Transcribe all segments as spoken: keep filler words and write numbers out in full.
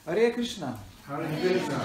Hare Krishna. Hare Krishna.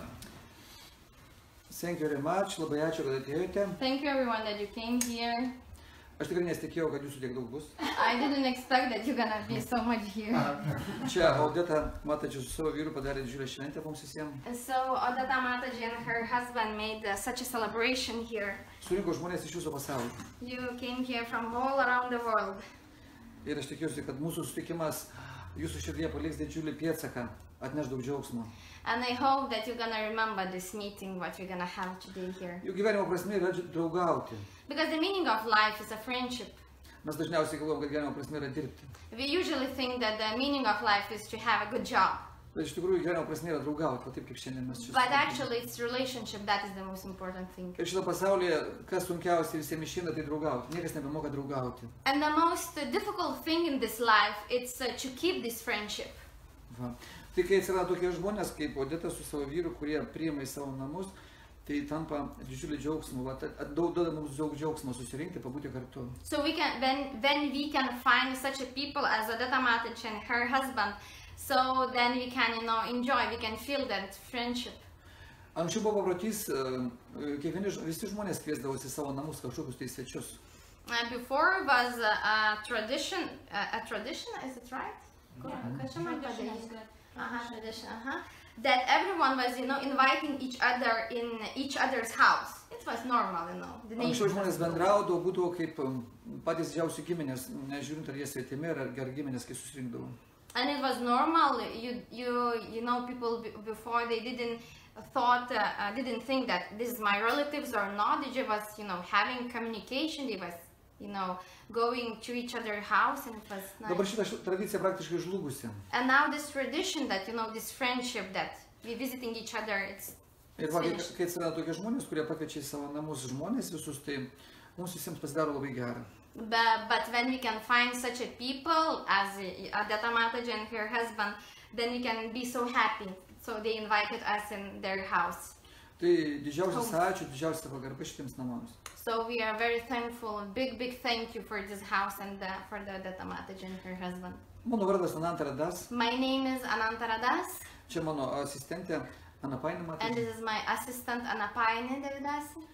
Thank you very much. Labai ačiū, kad atėjote. Thank you everyone that you came here. Aš tikrai nesitikėjau, kad jūsų tiek daug bus. I didn't expect that you're gonna be so much here. Čia Odeta Mataji su savo vyru padarė didžiulę šventę mums visiems. So Odeta Mataji and her husband made uh, such a celebration here. Surinko žmonės iš viso pasaulio. You came here from all around the world. Ir aš tikiuosi, kad mūsų susitikimas jūsų širdyje paliks didžiulį pėdsaką, atneš daug džiaugsmo. And I hope that you're gonna remember this meeting, what we're gonna have today here. Juk gyvenimo prasmė yra draugauti. Because the meaning of life is a friendship. Mes dažniausiai galvojam, kad gyvenimo prasmė yra dirbti. We usually think that the meaning of life is to have a good job. Bet iš tikrųjų gyvenimo prasmė yra draugauti, va taip kaip šiandien mes čia. But actually it's relationship that is the most important thing. Ir šito pasaulyje, kas sunkiausiai visiems išeina, tai draugauti. Niekas nebemoka draugauti. And the most difficult thing in this life is uh, to keep this friendship. Va. Tai kai atsirado tokie žmonės, kaip Odeta su savo vyru, kurie priima į savo namus, tai tampa didžiulį džiaugsmą, duoda mums daug džiaugsmo susirinkti, pabūti kartu. So we can, when, when we can find such a people as Odeta Mataji and her husband, so then we can, you know, enjoy, we can feel that friendship. Anksčiau buvo paprotys, kiekvieni visi žmonės kviesdavosi į savo namus kažkokius tai svečius. Uh, before was a, a tradition, a, a tradition, is it right? Tradition is good. Uh-huh, tradition, uh-huh. That everyone was, you know, inviting each other in each other's house. It was normal, you know. Anksčiau žmonės bendraudavo, būdavo kaip patys didžiausi giminės, nežiūrint ar jie svetimi ar ar giminės, kai susirinkdavo. And it was normal. You, you, you know, people before they didn't thought, uh, uh, didn't think that this is my relatives or not. They just was, you know, having communication. They was, you know, going to each other's house, and it was nice. Dabar šita tradicija praktiškai žlugusi. And now this tradition that, you know, this friendship that we visiting each other, it's, Ir va, kai atsirado tokie žmonės, kurie pakviečia į savo namus žmonės visus, tai mums visiems pasidaro labai gera. But, but when we can find such a people as Odeta Mataji and her husband, then we can be so happy. So they invited us in their house. Tai didžiausias ačiū, didžiausia pagarba šitiems namams. So we are very thankful, big, big thank you for this house and the, for the Odeta Mataji and her husband. Mano vardas Ananta Radas. My name is Ananta Radas. Čia mano asistentė Anapainė Mataji. And this is my assistant Anapainė Davidasi.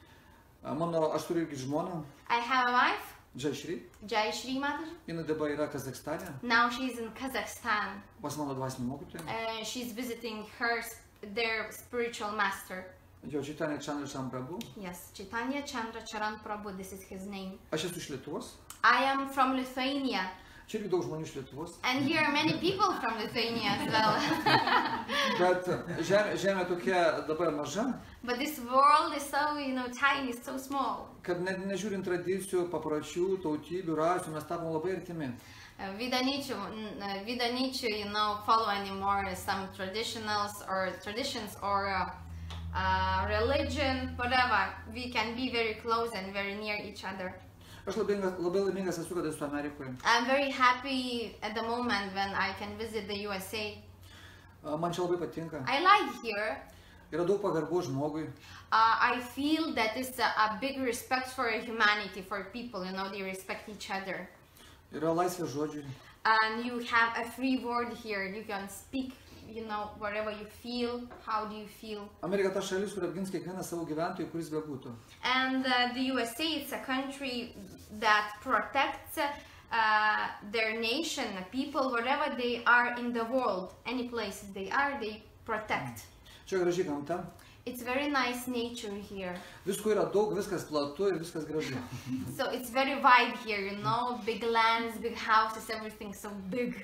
Mano, aš turiu irgi žmoną. I have a wife. Jayashri. Jayashri Mataji. Jinai dabar yra Kazakstane. Now she's in Kazakhstan. Pas mano dvasinį mokytoją. Uh, she's visiting her, their spiritual master. Jo, Chaitanya Chandra Charan Prabhu. Yes, Chaitanya Chandra Charan Prabhu, this is his name. Aš esu iš Lietuvos. I am from Lithuania. Čia irgi daug žmonių iš Lietuvos. And here are many people from Lithuania as well. Bet žemė, žemė tokia dabar maža. But this world is so, you know, tiny, so small. Kad ne, nežiūrint tradicijų, papročių, tautybių, rasių, mes tapom labai artimi. Uh, we don't need to, uh, we don't need to, you know, follow anymore some traditionals or traditions or uh, uh, religion, whatever. We can be very close and very near each other. Aš labai, labai laimingas esu, kad esu Amerikoje. I'm very happy at the moment when I can visit the U S A. Man čia labai patinka. I like here. Yra daug pagarbos žmogui. Uh, I feel that it's a, a big respect for humanity, for people, you know, they respect each other. Yra laisvė žodžiui. And you have a free word here. You can speak, you know, whatever you feel. How do you feel? Amerika ta šalis, kur apgins kiekvieną savo gyventojų, kuris bebūtų. And uh, the U S A, it's a country that protects uh, their nation, people, wherever they are in the world, any place they are, they protect. Čia graži gamta. It's very nice nature here. Visko yra daug, viskas platu ir viskas gražu. So it's very wide here, you know, big lands, big houses, everything so big.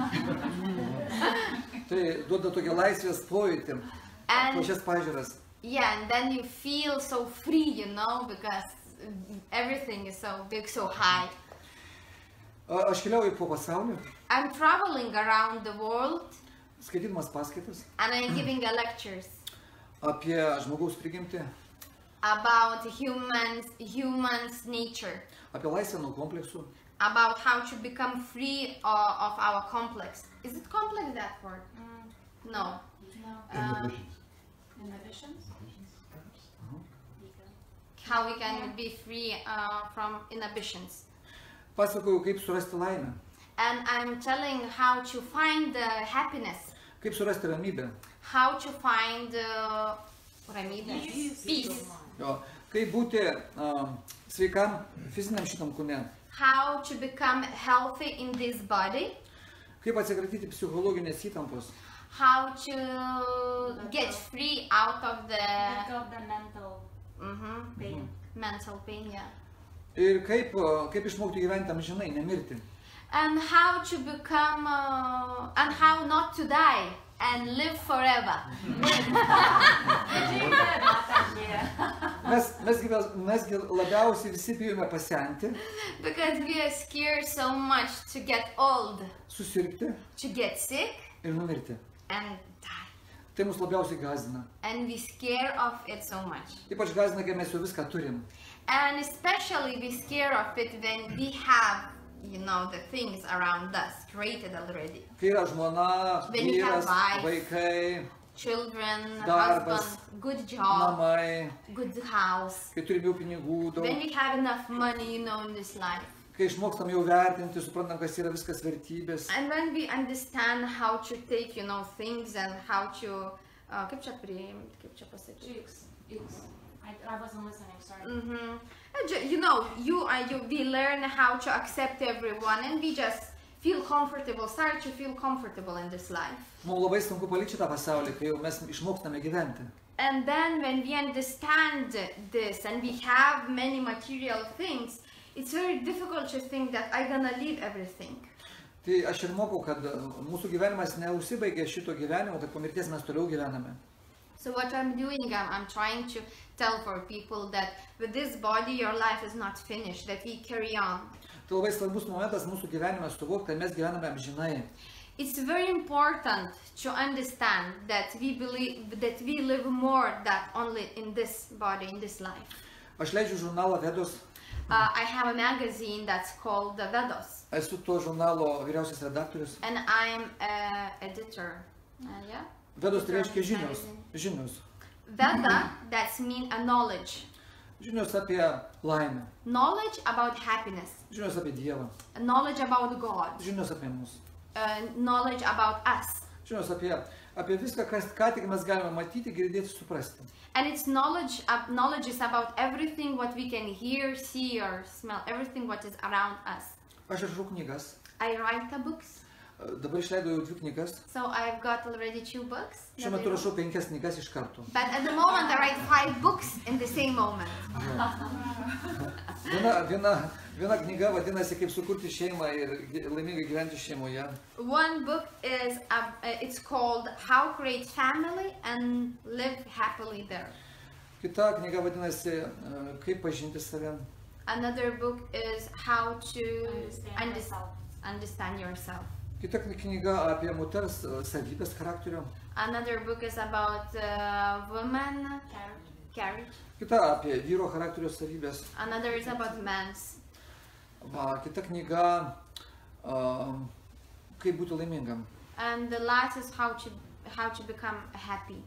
Tai duoda tokią laisvės pojūtį, plačias pažiūras. Yeah, and then you feel so free, you know, because everything is so big, so high. Aš keliauju po pasaulį. I'm traveling around the world. Skaitydamas paskaitas. And I'm giving a lectures. Apie žmogaus prigimtį. About humans, humans' nature. Apie laisvę nuo kompleksų. About how to become free of, of our complex. Is it complex, that word? Mm. No. No. Uh, Inhibitions? Uh-huh. How we can be free uh, from inhibitions. Pasakoju, kaip surasti laimę. And I'm telling how to find the happiness. Kaip surasti ramybę? How to find uh, ramybę? Peace. Peace. Jo. Kaip būti um, sveikam fiziniam šitam kūne? How to become healthy in this body? Kaip atsikratyti psichologinės įtampos? How to get free out of the Let go of the mental mhm, pain. mental pain, yeah. Ir kaip, uh, kaip išmokti gyventi amžinai, nemirti? And how to become, uh, and how not to die and live forever. Mes, mes, gyve- mes gi labiausiai visi bijome pasenti, Because we are scared so much to get old, susirgti to get sick ir numirti. and die. Tai mus labiausiai gąsdina. And we scare of it so much. Ypač gąsdina, kai mes jau viską turim. And especially we scare of it when we have, you know, the things around us created already. Kai yra žmona, When you have vyras, wife. vaikai, Children, Darbas. husband, good job, namai, good house. kai turim jau pinigų daug, When we have enough money, you know, in this life. kai išmokstam jau vertinti, suprantam, kas yra viskas vertybės. And when we understand how to take, you know, things and how to, uh, kaip čia priimti, kaip čia pasakyti. Cheeks. Cheeks. I, I wasn't listening, sorry. Mm-hmm. And ju- You know, you and you, we learn how to accept everyone, and we just feel comfortable, start to feel comfortable in this life. Mums labai sunku palikti šitą pasaulį, kai jau mes išmokstame gyventi. And then when we understand this and we have many material things, it's very difficult to think that I'm gonna leave everything. Tai aš ir mokau, kad mūsų gyvenimas neužsibaigia šito gyvenimo, kad po mirties mes toliau gyvename. So what I'm doing, I'm, I'm trying to tell for people that with this body, your life is not finished, that we carry on. Tai labai svarbus momentas mūsų gyvenime suvokti, kad mes gyvename amžinai. It's very important to understand that we believe that we live more than only in this body, in this life. Aš leidžiu žurnalą Vedos, Uh, I have a magazine that's called the Vedos, esu to žurnalo vyriausias redaktorius. and I'm an editor. Uh, yeah. Vedos tai reiškia žinios. Žinios. Veda, that's mean a knowledge. Žinios apie laimę. Knowledge about happiness. Žinios apie Dievą. A knowledge about God. Žinios apie mus. Uh, knowledge about us. Žinios apie, apie viską, kas ką tik mes galime matyti, girdėti, suprasti. And it's knowledge, uh, knowledge is about everything what we can hear, see or smell, everything what is around us. Aš rašau knygas. I write the books, Dabar išleidau jau dvi knygas. so I've got already two books. Šiuo that I metu wrote. rašau penkias knygas iš karto. But at the moment I write five books in the same moment. Viena, viena, viena knyga vadinasi Kaip sukurti šeimą ir gy- laimingai gyventi šeimoje. One book is, uh, uh, it's called How Create Family and Live Happily There. Kita knyga vadinasi e, Kaip pažinti save. Another book is How to Understand unders- yourself. understand yourself. Kita kny- knyga apie moters e, savybės charakterio. Another book is about uh, woman Carrot. carriage. Kita apie vyro charakterio savybės. Another is about men's. Va, kita knyga a, Kaip būti laimingam. And the last is how to how to become happy.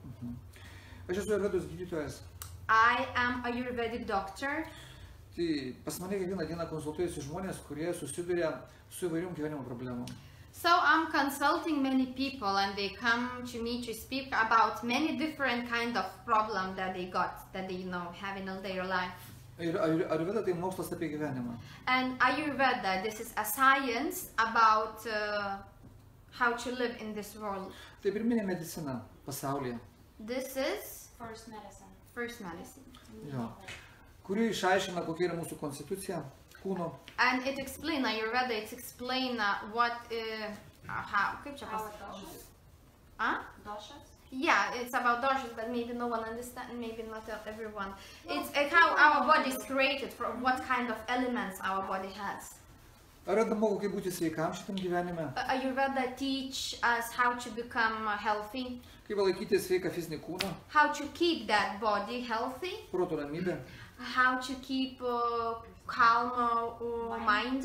Aš esu Ayurvedos gydytojas. I am a Ayurvedic doctor, Tai pas mane kiekvieną dieną konsultuojasi žmonės, kurie susiduria su įvairiom gyvenimo problemom. so I'm consulting many people, and they come to me to speak about many different kind of problem that they got, that they you know have in their life. Ir Ayur- Ayurveda tai mokslas apie gyvenimą. And Ayurveda, this is a science about uh, how to live in this world. Tai pirminė medicina pasaulyje, This is First medicine. first medicine. jo, kuri išaiškina, kokia yra mūsų konstitucija, kūno, And it explain Ayurveda. It explain uh, what uh, uh, how. kaip čia How pas- it doshas. Huh? Doshas? Yeah, it's about doshas, but maybe no one understand. Maybe not everyone. It's uh, how our body is created, from what kind of elements our body has. Ayurveda moko, kaip būti sveikam šitam gyvenime, Uh, Ayurveda teach us how to become uh, healthy, kaip laikyti sveiką fizinį kūną, how to keep that body healthy, proto ramybę how to keep uh, calm uh, uh, mind,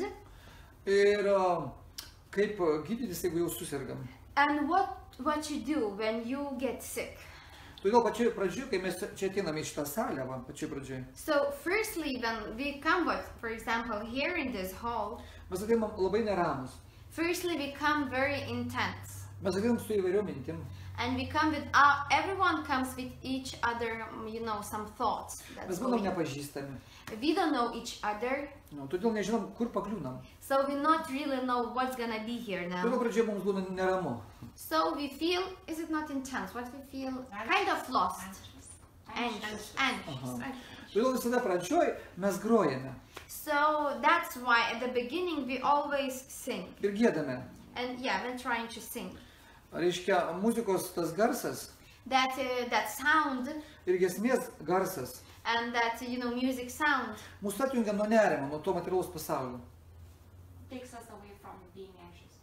ir a, kaip a, gydytis, jeigu jau susirgam. and what what to do when you get sick. Todėl pačioje pradžioje, kai mes čia ateiname į šitą salę, va, pačioje pradžioje, So firstly, when we come with, for example, here in this hall, mes ateinam labai neramus. firstly we come very intense. Mes ateinam su įvairiom mintim. And we come with our, everyone comes with each other, um, you know, some thoughts. That's Mes būnam going. nepažįstami. We don't know each other, Nu, todėl nežinom, kur pakliūnam. so we not really know what's gonna be here Todėl now. pradžioje mums būna neramu. So we feel, is it not intense? What we feel? Kind of lost. Anxious. Anxious. Anxious. Aha. Todėl visada pradžioj mes grojame So that's why at the beginning we always sing. ir giedame. And yeah, we're trying to sing. Reiškia, muzikos tas garsas That, uh, that sound ir giesmės garsas and that, you know, music sound mūsų atjungia nuo nerimo, nuo to materialaus pasaulio. Takes us away from being anxious.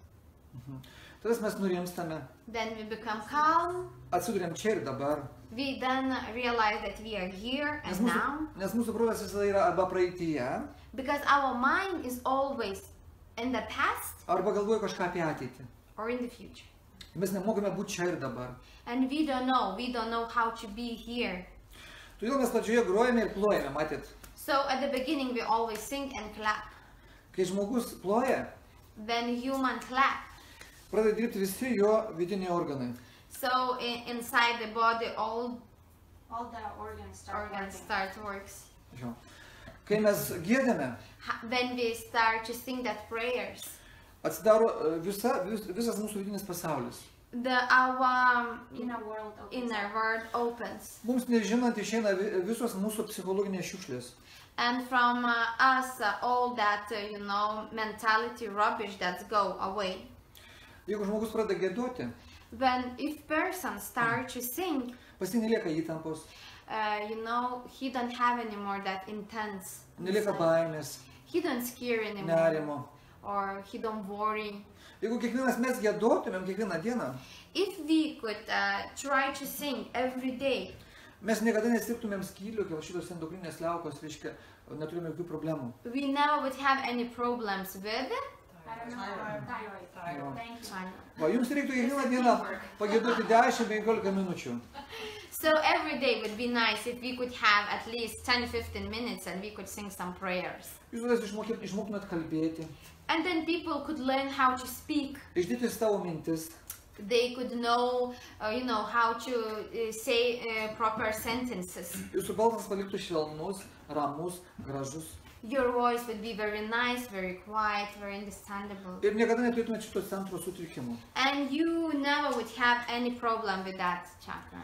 Tada mes nurimstame, then we become calm. atsiduriam čia ir dabar. We then realize that we are here Nes and mūsų, now. nes mūsų protas visada yra arba praeityje, Because our mind is always in the past arba galvoja kažką apie ateitį. or in the future. Mes nemokame būti čia ir dabar. And we don't know. We don't know how to be here. Todėl mes pradžioje grojame ir plojame, matyt. So at the beginning we always sing and clap. Kai žmogus ploja, When human clap. pradeda dirbti visi jo vidiniai organai. So in, inside the body all All the organs start organs working. start works. Jo. Kai mes giedame, Ha- When we start to sing that prayers, atsidaro e, visa, vis, visas mūsų vidinis pasaulis. the our Inner world opens inner up. world opens. Mums nežinant išeina vi- visos mūsų psichologinės šiukšlės. And from uh, us, uh, all that, uh, you know, mentality rubbish that go away. Jeigu žmogus pradeda gėduoti, When if person start to sing, pas jį nelieka įtampos, uh, you know, he don't have anymore that intense. nelieka inside. baimės, He don't scare anymore, nerimo. or he don't worry. Jeigu kiekvienas mes gėduotumėm kiekvieną dieną, If we could uh, try to sing every day, mes niekada nesirgtumėm skylių, kai šitos endokrininės liaukos, reiškia, neturime jokių problemų. we never would have any problems with I don't know. Thyroid. Thyroid. Thank you. China. Va, jums reiktų kiekvieną dieną pagėduoti dešimt penkiolika minučių. So every day would be nice if we could have at least ten to fifteen minutes and we could sing some prayers. Jūs tada išmokėt, išmoktumėt kalbėti, And then people could learn how to speak. išdėti savo mintis, They could know, uh, you know, how to uh, say uh, proper sentences. jūsų balsas paliktų švelnus, ramus, gražus. Your voice would be very nice, very quiet, very understandable. Ir niekada neturėtumėt šito centro sutrikimų. And you never would have any problem with that chakra.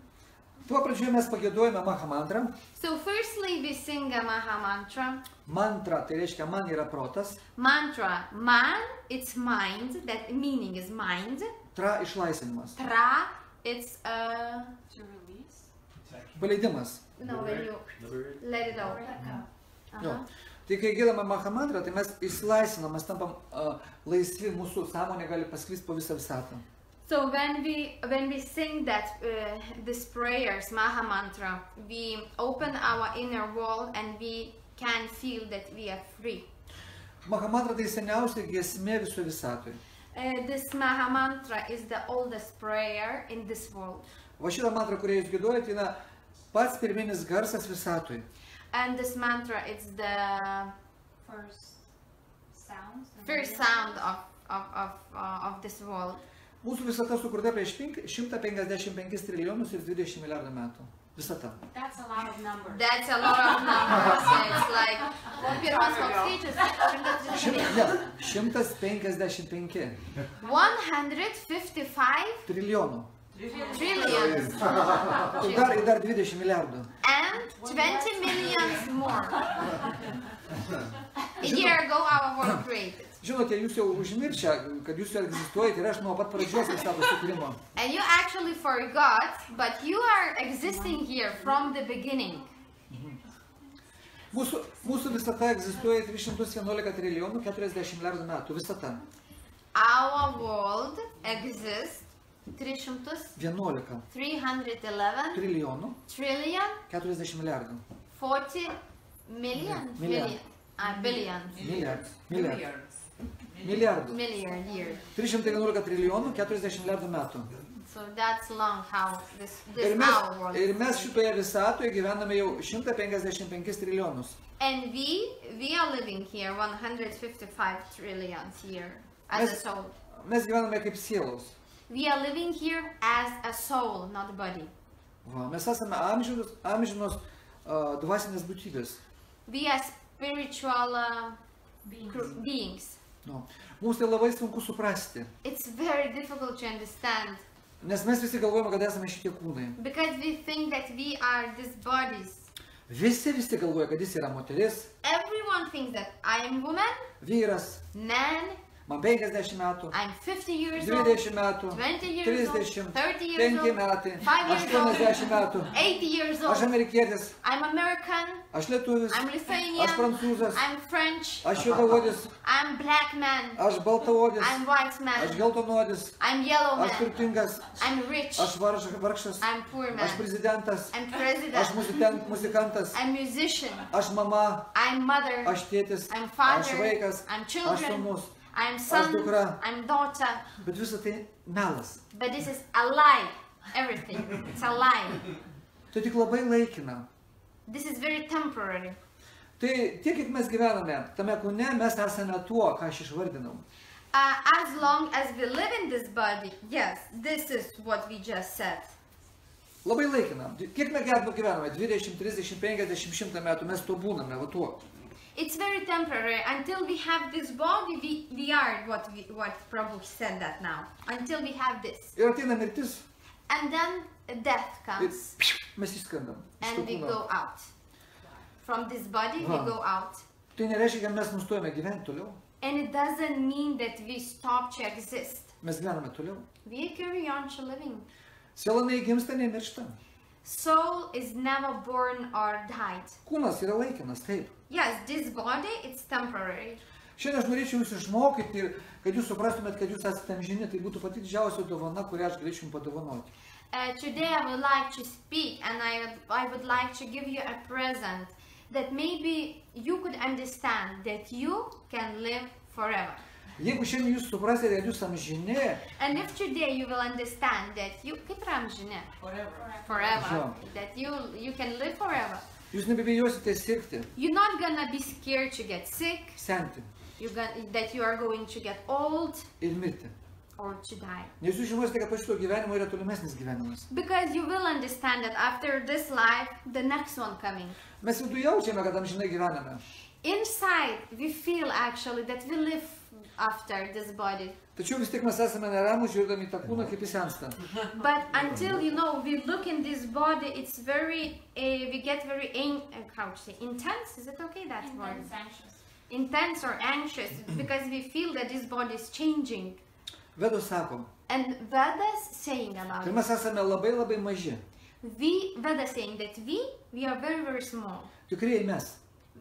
Tuo pradžioje mes pagėduojame Maha mantrą. So firstly we sing a Maha mantra. Mantra, tai reiškia man yra protas, Mantra, man, it's mind, that meaning is mind. tra išlaisvinimas, Tra, it's uh, To release. paleidimas. no, when you let it out. Jo. Uh-huh. Tai kai gėdame Maha mantrą, tai mes išlaisvinam, mes tampam uh, laisvi, mūsų sąmonė gali pasklisti po visą visatą. So when we when we sing that uh, this prayers Maha mantra, we open our inner world and we can feel that we are free. Maha mantra tai seniausia giesmė viso visatoj. Uh, this Maha mantra is the oldest prayer in this world, Va šitą mantrą, kurią jūs gėduojate, yra pats pirminis garsas visatoj. and this mantra is the First sounds. and first then- sound of of of, uh, of this world. Mūsų visata sukurta prieš šimtą penkiasdešimt penkis trilijonus ir dvidešimt milijardų metų. Visata. That's a lot of numbers. That's a lot of numbers. It's like pirmas koks skaičius? Šim, ne, šimtas penkiasdešimt penki one hundred fifty-five trilijonų. trillions Ir dar, ir dar dvidešimt milijardų. and twenty millions more. A year ago our world created. Žinote, jūs jau užmiršę, kad jūs egzistuojate ir aš nuo pat pradžios visatos sukūrimo. And you actually forgot, but you are existing here from the beginning. Mūsų, mūsų visata egzistuoja trys šimtai vienuolika trilijonų keturiasdešimt milijardų metų. Visata. Our world exists three vienuolika hundred eleven trilijonų trillion keturiasdešimt milijardų. forty million Million. billion uh, billion Milijardų. Milijardų. Milijardų. million years. trys šimtai vienuolika trilijonų keturiasdešimt milijardų metų. So that's long how this Ir this mes, our world. ir mes šitoje visatoje gyvename jau šimtą penkiasdešimt penkis trilijonus. And we we are living here one hundred fifty-five trillions here as a Mes- soul. Mes gyvename kaip sielos. we are living here as a soul, not a body. Va, mes esame amžinos, amžinos uh, dvasinės būtybės. We are spiritual uh, Beings. cr- beings. Nu, mums tai labai sunku suprasti, It's very difficult to understand nes mes visi galvojame, kad esame šitie kūnai. because we think that we are these bodies. Visi, visi galvoja, kad jis yra moteris, Everyone thinks that I am woman, vyras, man, man penkiasdešimt metų, I'm fifty years old, dvidešimt metų, twenty years old, trisdešimt, thirty years penki old, metai, five years old, aštuoniasdešimt metų. eighty years Aš old. amerikietis, I'm American, aš lietuvis, I'm aš Lithuanian, prancūzas, I'm French, aš juodaodis, I'm black man, aš baltaodis, I'm white aš man, geltonodis, I'm yellow aš man, turtingas, I'm rich, aš varš, vargšas, I'm poor aš man, prezidentas, I'm aš president, muzikan, muzikantas, I'm musician, aš mama, I'm mother, aš tėtis, I'm aš father, vaikas, I'm aš children, sūnus. I'm son, dukra. I'm daughter, Bet visa tai melas. but this is a lie, everything, it's a lie. Tai tik labai laikina. This is very temporary. Tai tiek, kiek mes gyvename tame kūne, mes esame tuo, ką aš išvardinau. Uh, as long as we live in this body, yes, this is what we just said. Labai laikina. Kiek mes gyvename, gyvename? dvidešimt, trisdešimt, penkiasdešimt, šimtą metų mes to būname, va tuo. It's very temporary. Until we have this body, we, we are what we, what Prabhu said that now. Until we have this. Ir ateina mirtis And then death ir comes mes išskrendam. iš to and we kūno. go out. From this body, we Wow. go out. Tai nereiškia, kad mes nustojame gyventi toliau. And it doesn't mean that we stop to exist. Mes gyvename toliau. We carry on to living. Siela nei gimsta, nei miršta. Soul is never born or died. Kūnas yra laikinas, taip. Yes, this body, it's temporary. Šiandien aš norėčiau jūs išmokyti ir kad jūs suprastumėt, kad jūs esate amžini, tai būtų pati didžiausia dovana, kurią aš galėčiau jums padovanoti. Uh, today I would like to speak and I would, I would like to give you a present that maybe you could understand that you can live forever. Jeigu šiandien jūs suprasite, kad jūs amžini, And if today you will understand that you kaip yra amžinė? Forever. Forever, Jo. that you you can live forever. jūs nebebijosite sirgti, You're not gonna be scared to get sick. senti You're gonna, that you are going to get old ir mirti. or to die. Nes jūs žinosite, kad po šito gyvenimo yra tolimesnis gyvenimas. Because you will understand that after this life, the next one coming. Mes viduje jaučiame, kad amžinai gyvename. Inside, we feel actually that we live after this body. Tačiau vis tiek mes esame neramus, žiūrėdami į tą kūną, kaip jis sensta. But until you know we look in this body, it's very uh, we get very in, uh, how to say intense. Is it okay that word? Intense, anxious. Intense or anxious because we feel that this body is changing. Vedos sako, And Vedas saying about kad it. mes esame labai labai maži. We Vedas saying that we we are very very small. Tikrai mes.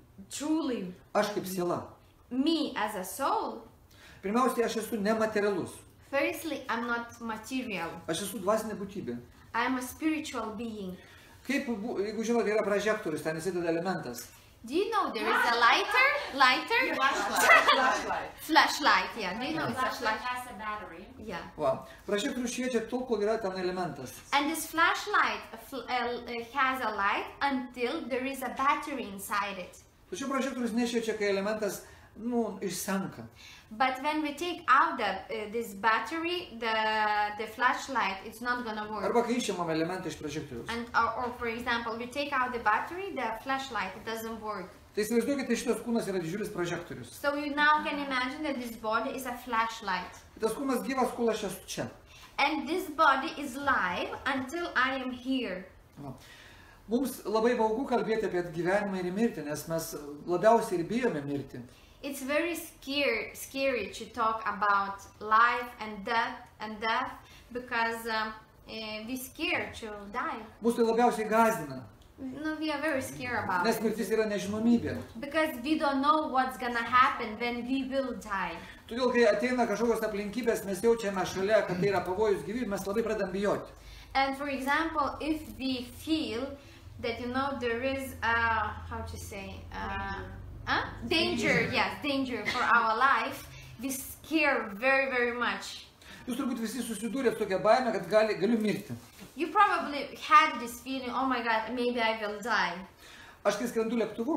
Truly, Aš kaip siela. me as a soul. Pirmiausia, aš esu nematerialus. Firstly, I'm not material. Aš esu dvasinė būtybė. I am a spiritual being. Kaip, bu- jeigu žinote, yra prožektorius, ten įsideda elementas. Do you know there is a lighter? Lighter? Flashlight. Flashlight, yeah. Do you know it's a Flashlight flashlight? has a battery. Yeah. Va, prožektorius šviečia tol, kol yra ten elementas. And this flashlight uh, fl- uh, has a light until there is a battery inside it. Tačiau prožektorius nešviečia, kai elementas, nu, išsenka. But when we take out the, uh, this battery, the the flashlight, it's not gonna work. Arba kai išimam elementą iš prožektoriaus. And or, or for example, we take out the battery, the flashlight it doesn't work. Tai įsivaizduokite, šitas kūnas yra didžiulis prožektorius. So you now can imagine that this body is a flashlight. Tas kūnas gyvas, kol aš esu čia. And this body is live until I am here. Va. Mums labai baugu kalbėti apie gyvenimą ir mirtį, nes mes labiausiai ir bijome mirti. It's very scary, scary to talk about life and death and death because um, uh, we're scared to die. Mūsų tai labiausiai gąsdina, No, we are very scared about nes it mirtis yra nežinomybė. because we don't know what's gonna happen when we will die. Todėl, kai ateina kažkokios aplinkybės, mes jaučiame šalia, kad tai yra pavojus gyvybei, mes labai pradedam bijoti. And for example, if we feel that you know there is uh, how to say uh, huh? danger, yes, danger for our life, we scare very very much. Jūs turbūt visi susidūrėt su tokia baime, kad gali, galiu mirti. You probably had this feeling, oh my god, maybe I will die. Aš kai skrendu lėktuvu,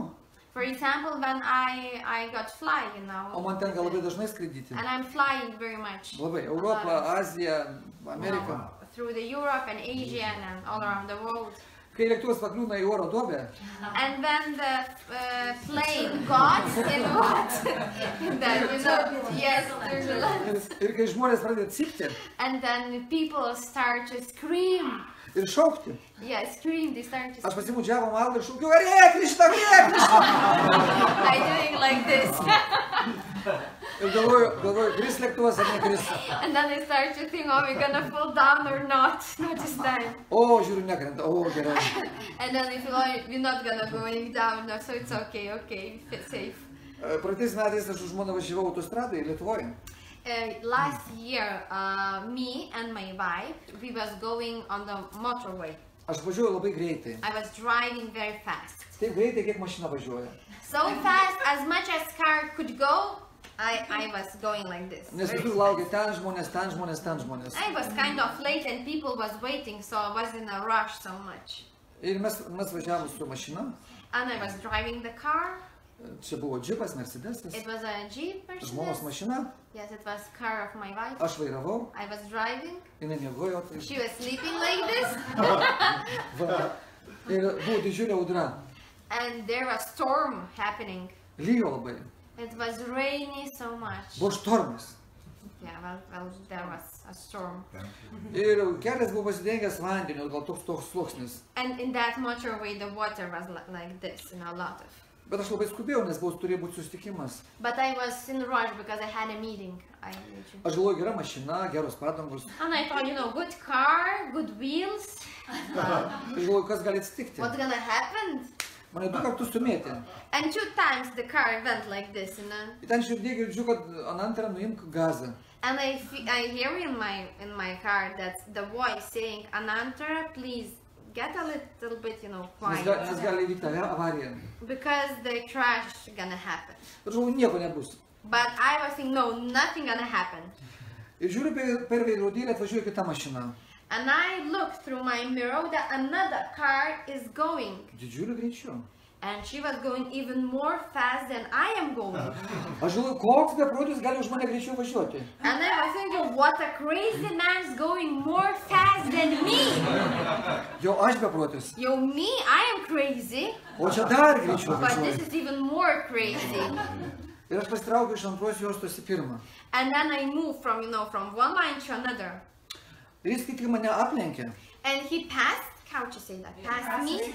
For example, when I I got fly, you O know, man tenka labai dažnai skraidyti. and I'm flying very much Labai. Europą, Aziją, Ameriką. through the Europe and Asia and all around the world. Kai lėktuvas pakliūna į oro duobę, And when the uh, plane got in what? In the, you know, yes, turbulence. ir kai žmonės pradeda cypti And then people start to scream. ir šaukti, Yeah, scream. They start to aš scream. pasiimu džiavą maldą ir šaukiu, arė, Krishna, arė, Krishna. I'm doing like this. Ir galvoju, galvoju, kris lėktuvas ar nekris. And then they start to think, oh, we're gonna fall down or not. Not this time. O, žiūriu, nekrenta, o, gerai. And then they feel, oh, we're not gonna going down. No, so it's okay, okay, fit safe. E, Praeitais metais aš su žmona važiavau autostradoje Lietuvoje. Uh, last year, uh, me and my wife, we was going on the motorway. Aš važiuoju labai greitai. I was driving very fast. Taip greitai, kiek mašina važiuoja. So fast, as much as car could go, I, I was going like this. Nes Very visur fast. laukia ten žmonės, ten žmonės, ten žmonės. I was kind of late and people was waiting, so I was in a rush so much. Ir mes, mes važiavom su mašina. And I was driving the car. Čia buvo džipas, Mercedesas. It was a Jeep Žmonos Mercedes. mašina. Yes, it was car of my wife. Aš vairavau. I was driving. Jinai miegojo. Tai... She was sleeping like this. Va. Ir buvo didžiulė audra. And there was storm happening. Lyjo labai. It was rainy so much. Buvo štormas. Yeah, well, well, there was a storm. Ir kelias buvo pasidengęs vandeniu, gal toks toks sluoksnis. And in that motorway, the water was li- like this, you know, a lot of. Bet aš labai skubėjau, nes buvo turėjo būti susitikimas. But I was in rush because I had a meeting. I Aš galvoju, gera mašina, geros padangos. and I thought, you know, good car, good wheels. Aš galvoju, kas gali atsitikti. What's gonna happen? Mane du kartus sumėtė. And two times the car went like this, you know. Ir ten širdie girdžiu, kad ant antrą nuimk gazą. And I, fe- I hear in my in my car that the voice saying, Anantara, please get a little bit, you know, Nes, ga, nes quiet. gali įvykti ava- avarija. Because the crash gonna happen. Ir žinau, nieko nebus. But I was thinking, no, nothing gonna happen. Ir žiūriu per, per veidrodėlį, atvažiuoja kita mašina. And I looked through my mirror that another car is going. Didžiuliu greičiu. And she was going even more fast than I am going. Aš žinau, koks beprotis gali už mane greičiau važiuoti. And I was thinking, what a crazy man's going more fast than me. Jau aš beprotis. Yo, me, I am crazy. O čia dar greičiau But this važiuoju. is even more crazy. Ir aš pasitraukiu iš antros juostos į pirmą. And then I moved from, you know, from one line to another. Ir jis tik mane aplenkė. And he passed, how to say that, passed me.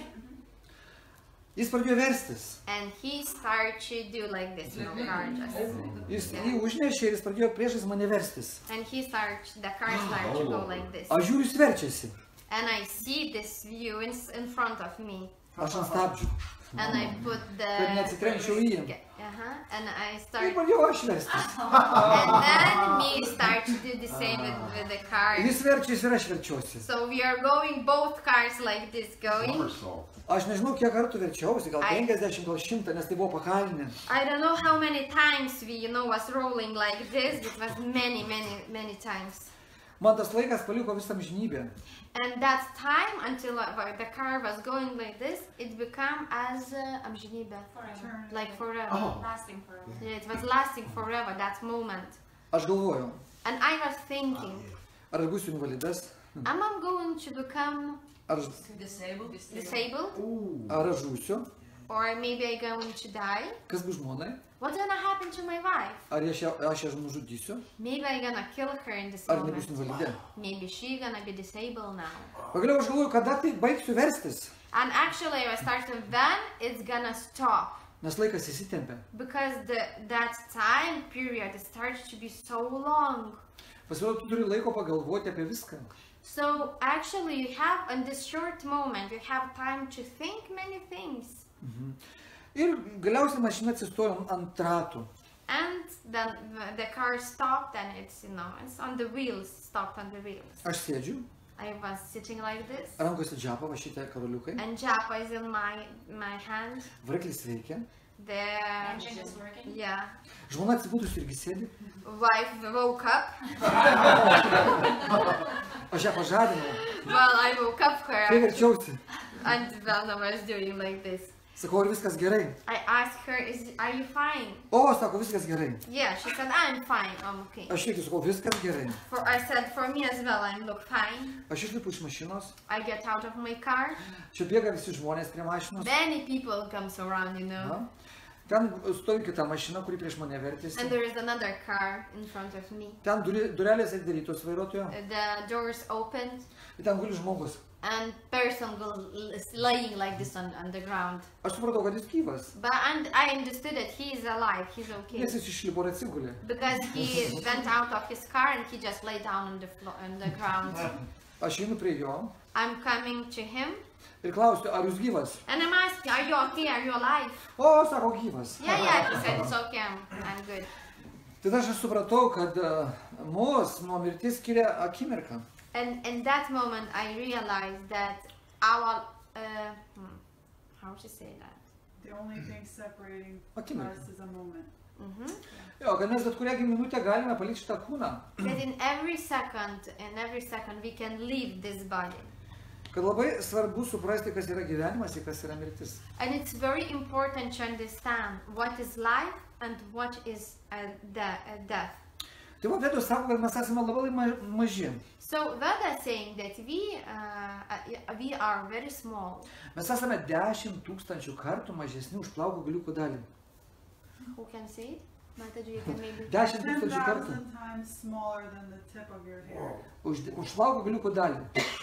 Jis pradėjo verstis. And he started to do like this, you know, car just. Jis jį užnešė ir jis pradėjo priešais mane verstis. And he started, the car started to go like this. Aš žiūriu, jis verčiasi. And I see this view in, in front of me. Aš ant stabdžių. And I put the... Kad neatsitrenkčiau į jį. Uh-huh. And I Ir started... pradėjau aš verstis. And then me start to do the same with, with the car. Jis verčiasi ir aš verčiuosi. So we are going, both cars like this going. Aš nežinau, kiek kartų verčiausi, gal Ai. penkiasdešimt, gal šimtą, nes tai buvo pakalinė. I don't know how many times we, you know, was rolling like this. It was many, many, many times. Man tas laikas paliko visą amžinybę. And that time, until uh, the car was going like this, it became as uh, amžinybė. Forever. Like forever. Oh. Lasting forever. Yeah, it was lasting forever, that moment. Aš galvojau, And I was thinking, ar aš būsiu invalidas, am I going to become ar, aš- Disabled. disabled? ar aš žūsiu, Or maybe I'm going to die? kas bus žmonai, What's gonna happen to my wife? ar aš ją, aš ją nužudysiu, Maybe I'm gonna kill her in this ar nebus moment. invalidė. Maybe she gonna be disabled now. Pagaliau aš galvoju, kada tai baigsiu verstis, And actually I was starting when it's gonna stop. nes laikas įsitempia. Because the, that time period starts to be so long. Pasirodo, tu turi laiko pagalvoti apie viską. So actually you have, in this short moment, you have time to think many things. Ir galiausiai mašina atsistojo ant ratų. And then the, the car stopped and it's, you know, it's on the wheels, stopped on the wheels. Aš sėdžiu, I was sitting like this. rankose džiapa, va šitie karoliukai, And Japa is in my, my hand. variklis veikia, The, Engine is working. yeah, žmona atsibūdus irgi sėdi, wife woke up. aš ją pažadinau, Well, I woke up her kai verčiausi. and well, I was doing like this. Sakau, ar viskas gerai? I asked her, "Is are you fine?" O, sako, viskas gerai. Yeah, she said, "I'm fine. I'm okay." Aš irgi sakau, viskas gerai. For I said, "For me as well, I look fine." Aš išlipu iš mašinos, I get out of my car. čia bėga visi žmonės prie mašinos. Many people comes around, you know. Na. Ten stovi kita mašina, kuri prieš mane And vertėsi. there is another car in front of me. Ten duri- durelės atidarytos vairuotojo. The doors opened Ir ten guli žmogus. and person go- is laying like this on, on the ground. Aš supratau, kad jis gyvas. But and I understood that he is alive, he's okay. Nes jis išlipo ir atsigulė. Because he went out of his car and he just lay down on the floor, on the ground. Aš einu prie jo I'm coming to him ir klausiu, ar jūs gyvas? and I'm asking, "Are you okay? Are you alive?" O, sako, gyvas. Yeah, yeah, he said, "It's okay, I'm, I'm good." Tada aš supratau, kad uh, mus nuo mirties skiria akimirka. And in that moment, I realized that our, uh, hmm, how to say that? The only thing separating Akimirka. us is a moment. hmm Jo, kad mes bet kurią minutę galime palikti šitą kūną. That in every second, in every second, we can leave this body. Kad labai svarbu suprasti, kas yra gyvenimas ir kas yra mirtis. And it's very important to understand what is life and what is uh, de- uh, death. Tai va, Vedas sako, kad mes esame labai ma- maži. So Veda is saying that we, uh, uh, we are very small. Mes esame dešimt tūkstančių kartų mažesni už plauko galiuko dalį. Who can say it? Mataji, you can maybe. Dešimt Ten tūkstančių kartų thousand times smaller than the tip of your hair. už, už plauko galiuko dalį.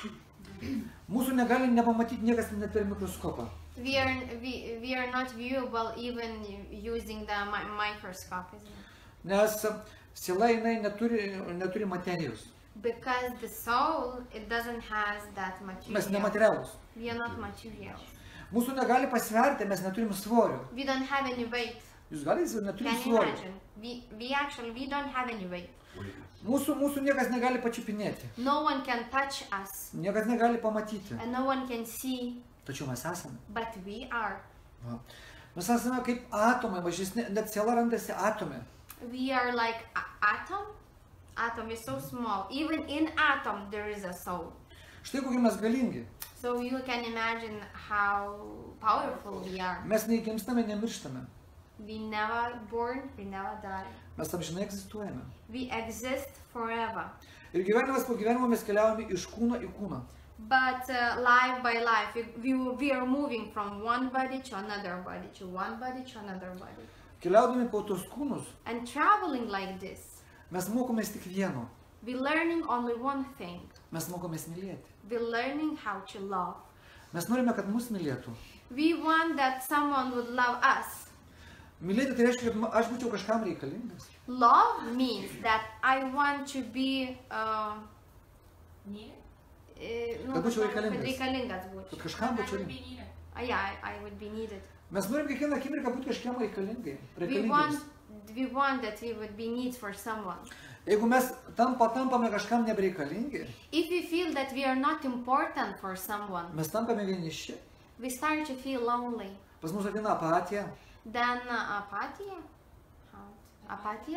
Mūsų negali nepamatyti niekas net per mikroskopą. We are, we, we are not viewable even using the mi- microscope, isn't it? Nes siela jinai neturi, neturi materijos. Because the soul, it doesn't has that Mes material. nematerialūs. We are not material. Mūsų negali pasverti, mes neturim svorio. We don't have any weight. Jūs galite įsivaizduoti, neturim Can you svorio. imagine? We, we actually, we don't have any weight. Mūsų, mūsų niekas negali pačiupinėti. No one can touch us Niekas negali pamatyti. and no one can see, Tačiau mes esame. but we are. Va. Mes esame kaip atomai, mažesni, net siela randasi atome. We are like a- atom. Atom is so small. Even in atom, there is a soul. Štai kokie mes galingi. So you can imagine how powerful we are. Mes nei gimstame, nemirštame. We never born, we never die. Mes amžinai egzistuojame. We exist forever. Ir gyvenimas po gyvenimo mes keliaujame iš kūno į kūną. But uh, life by life, we, we, we are moving from one body to another body, to one body to another body. Keliaudami po tos kūnus, And traveling like this, mes mokomės tik vieno. we're learning only one thing. Mes mokomės mylėti. We're learning how to love. Mes norime, kad mus mylėtų. We want that someone would love us. Mylėti tai reiškia, kad ma- aš būčiau kažkam reikalingas. Love means that I want to be uh, Needed? uh, nu, Kad būčiau kad reikalingas. reikalingas Kad būčiau. kažkam I būčiau would reikalingas. be needed. Uh, yeah, I, I would be needed. Mes norim kiekvieną akimirką būti kažkam reikalingai. We want, reikalingas. we want that we would be needs for someone. Jeigu mes tam patampame kažkam nebereikalingi, If we feel that we are not important for someone, mes tampame vieniši. we start to feel lonely. Pas mus ateina apatija, Then uh, apathy, how? Apathy,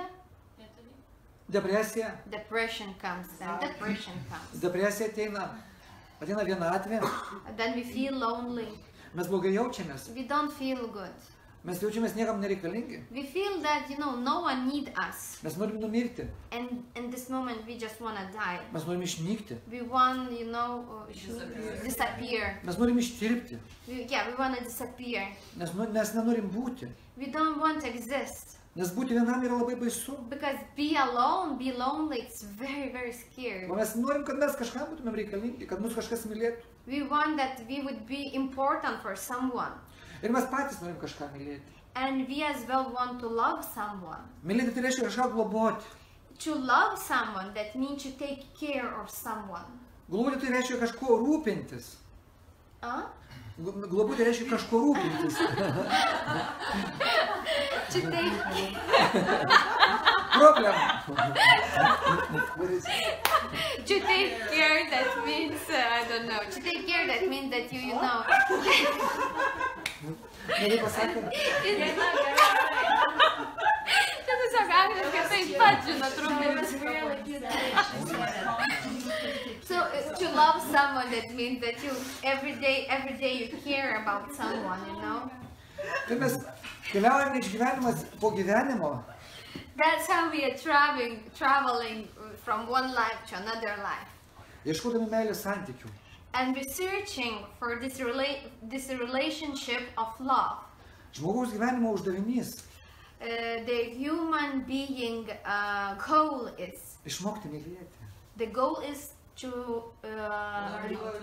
depresija. depression comes. Then depression comes. Depresija ateina, ateina vienatvė. Then we feel lonely. Mes blogai jaučiamės. We don't feel good. Mes jaučiamės niekam nereikalingi. We feel that you know no one need us. Mes norim numirti. And in this moment we just wanna die. Mes norim išnykti. We want you know uh, Disappear. disappear. Mes norim ištirpti. We, yeah, we wanna disappear. Nes nu- mes nenorim būti. We don't want to exist. Nes būti vienam yra labai baisu. Because be alone, be lonely, it's very, very scary. O mes norim, kad mes kažkam būtumėm reikalingi, kad mus kažkas mylėtų. We want that we would be important for someone. Ir mes patys norim kažką mylėti. And we as well want to love someone. Mylėti tai reiškia kažką globoti. To love someone, that means to take care of someone. Globoti tai reiškia kažko rūpintis. Huh? Gl- Globoti reiškia kažko rūpintis. To take, Problema. to take care, that means, uh, I don't know, to take care, that means that you, you know. Gerai pasakė. Čia tiesiog angliškai taip pat žino truputį. So uh, to love someone, that means that you every day, every day you care about someone, you know. Tai mes keliaujame iš gyvenimas po gyvenimo. That's how we are traveling, traveling from one life to another life. Ieškodami meilės santykių. And we're searching for this, rela this relationship of love. Žmogaus gyvenimo uždavinys. Uh, the human being uh, goal is, Išmokti mylėti. the goal is to, uh,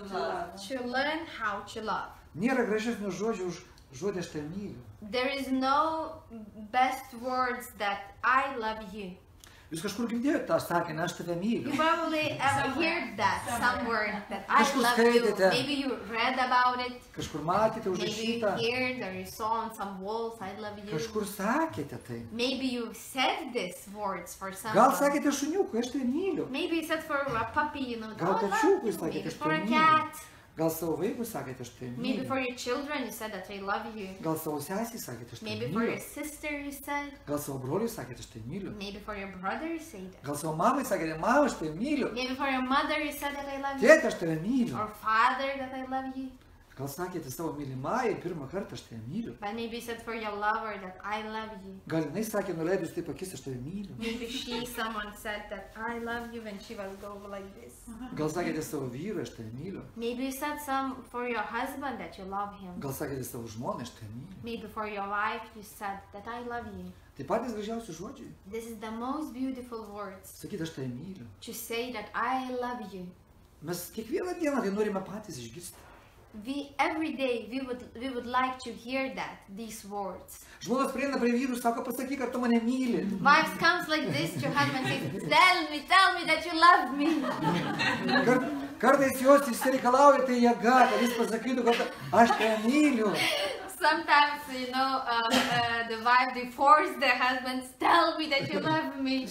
to learn how to love. Nėra gražesnio žodžio už žodį aš tave myliu. There is no best words that I love you. Jūs kažkur girdėjote tą sakinį, aš tave myliu. You probably ever heard that, some word that I Kažkur love you. skaitėte. Maybe you read about it. Kažkur matėte Maybe you užrašytą. heard or you saw on some walls, I love you. Kažkur sakėte tai. Maybe you said these words for Gal someone. sakėte šuniukui, aš tave myliu. Maybe you said for a puppy, you know, Gal "Oh, I love kačiukui you." sakėte, Maybe aš for a tave cat. myliu. Gal savo vaikui sakėte, aš tave Maybe myliu. for your children you said that I love you. Gal savo sesį sakėte, aš tave Maybe for your myliu. sister you said. Gal savo broliui sakėte, aš tave myliu. Maybe for your brother you said that. Gal savo mamai sakėte, mama, aš tave myliu. Maybe for your mother you said that I love you. Tėti, aš tave myliu. Or father that I love you. Gal sakėte savo mylimajai, pirmą kartą aš tave myliu. But maybe you said for your lover that I love you. Gal jinai sakė, nuleidus taip akis, aš tave myliu. Maybe she, someone said that I love you when she was go like this. Gal sakėte savo vyrui, aš tave myliu. Maybe you said some for your husband that you love him. Gal sakėte savo žmonai, aš tave myliu. Maybe for your wife you said that I love you. Tai patys gražiausi žodžiai. This is the most beautiful words Sakyti, aš tave myliu. to say that I love you. Mes kiekvieną dieną tai norime patys išgirsti. We every day we would we would like to hear that these words. Žmonos prieina prie vyrų, sako, pasakyk, ar tu mane myli. Wives comes like this to husband says, tell me, tell me that you love me. Kar, kartais jos išsireikalauja, tai jėga, kad jis pasakytų, kad aš tave myliu. Sometimes, you know, uh, uh, the wife, they force their husbands, tell me that you love me.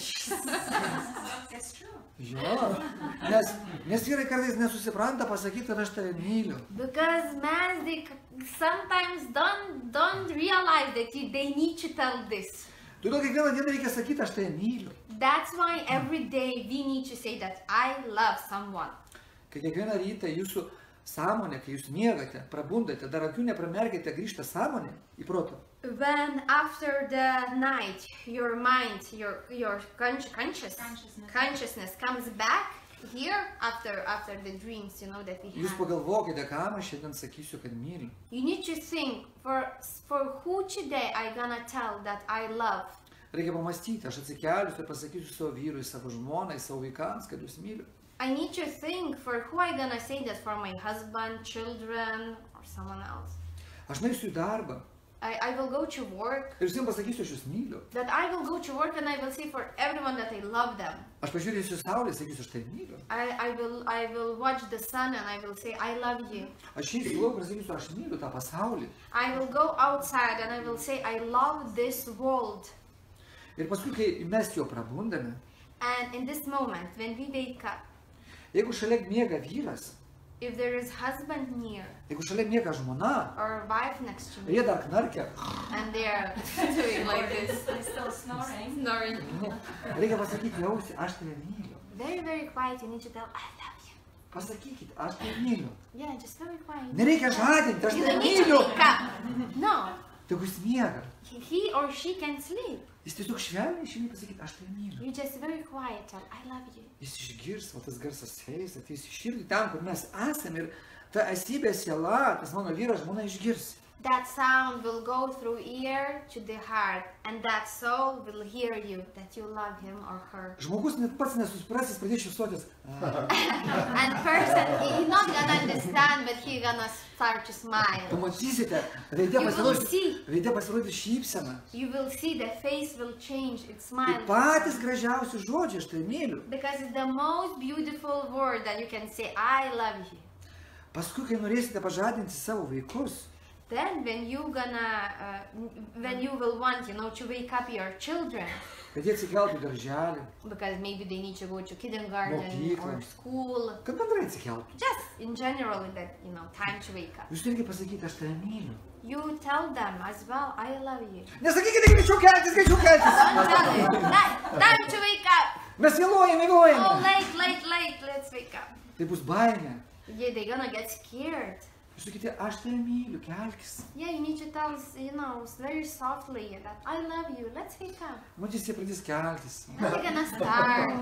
It's true. Jo, nes, nes vyrai kartais nesusipranta pasakyti, kad aš tave myliu. Because men, they c- sometimes don't, don't realize that you, they need to tell this. Todėl kiekvieną dieną reikia sakyti, aš tave myliu. That's why every day we need to say that I love someone. Kai kiekvieną rytą jūsų sąmonė, kai jūs miegate, prabundate, dar akių nepramerkite, grįžta sąmonė į protą. When after the night, your mind, your your con- conscious, Consciousness. consciousness comes back here after after the dreams, you know, that we Jūs have. pagalvokite, ką aš šiandien sakysiu, kad myliu. You need to think for for who today I gonna tell that I love. Reikia pamastyti, aš atsikelsiu ir pasakysiu savo vyrui, savo žmonai, savo vaikams, kad jūs myliu. I need to think for who I gonna say that for my husband, children, or someone else. Aš naisiu į darbą I, I will go to work. ir visiems pasakysiu, aš jūs myliu. That I will go to work and I will say for everyone that I love them. Aš pažiūrėsiu saulę ir sakysiu, aš tai myliu. I, I will I will watch the sun and I will say I love you. Aš eisiu į lauką ir sakysiu, aš myliu tą pasaulį. I will go outside and I will say I love this world. Ir paskui, kai mes jo prabundame, And in this moment when we wake up, jeigu šalia miega vyras, if there is husband near jeigu šalia miega žmona, or wife next to ir me jie dar knarkia, and they're doing like this, I'm still snoring. snoring, reikia pasakyti, jausi, aš tave myliu. very very quiet, you need to tell I love you. Pasakykit, aš tave myliu. Yeah, just very quiet. Nereikia žadinti, aš You tave don't need to myliu. wake up. No, Tegu jis miega. he or she can sleep. Jis tiesiog švelniai šiandien pasakyti, aš tave myliu. You just very quiet tell I love you. Jis išgirs, o tas garsas eis, ateis į širdį ten, kur mes esame ir ta esybė siela, tas mano vyras, žmona išgirs. That sound will go through ear to the heart, and that soul will hear you that you love him or her. Žmogus net pats nesusipras, jis pradės šypsotis. And person, he- he's not gonna understand, but he gonna start to smile. Pamatysite, veidė You will pasirodys, see, veidė pasirodys šypsena. you will see the face will change, it Tai smiles. patys gražiausi žodžiai, aš tave myliu. Because it's the most beautiful word that you can say, I love you. Paskui, kai norėsite pažadinti savo vaikus, Then when you gonna, uh, when you will want, you know, to wake up your children, kad jie atsikeltų į darželį, because maybe they need to go to kindergarten Mokyklą. or school, kad bendrai atsikeltų. just in general that, you know, time to wake up. Jūs turite pasakyti, aš tave myliu. You tell them as well, I love you. Nesakykite, greičiau keltis, greičiau keltis. Don't tell it. Time, time to wake up. Mes vėluojame, Oh, vėluojame. late, late, late. Let's wake up. Tai bus baimė. Yeah, they're gonna get scared. Jūs sakyti, aš tave myliu, kelkis. Yeah, you need to tell, you know, very softly that I love you. Let's wake up. Matys, jie pradės keltis. Now they're gonna start,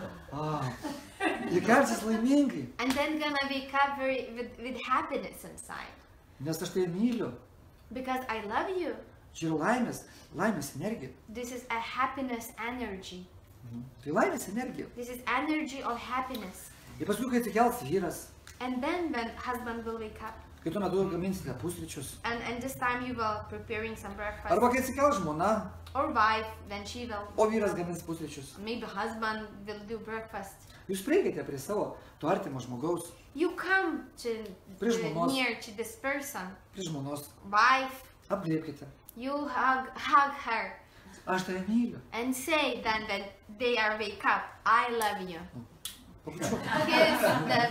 A, jie kelsis laimingai, and then gonna wake up very with, with happiness inside nes aš tave myliu. because I love you. Čia yra laimės, laimės energija. This is a happiness energy. Tai laimės energija. This is energy of happiness. Ir paskui, kai atsikels vyras, And then when husband will wake up, kai tuo metu gaminsite pusryčius. and and this time you will preparing some breakfast, Arba kai atsikels žmona, or wife, then she will. o vyras gamins pusryčius. Maybe husband will do breakfast. Jūs prieikite prie savo to artimo žmogaus, You come to Prie uh, žmonos. near to this person, prie žmonos, wife. apglėbkite. You hug hug her Aš tave myliu. and say then when they are wake up, I love you. Pabučiuok. Kiss them.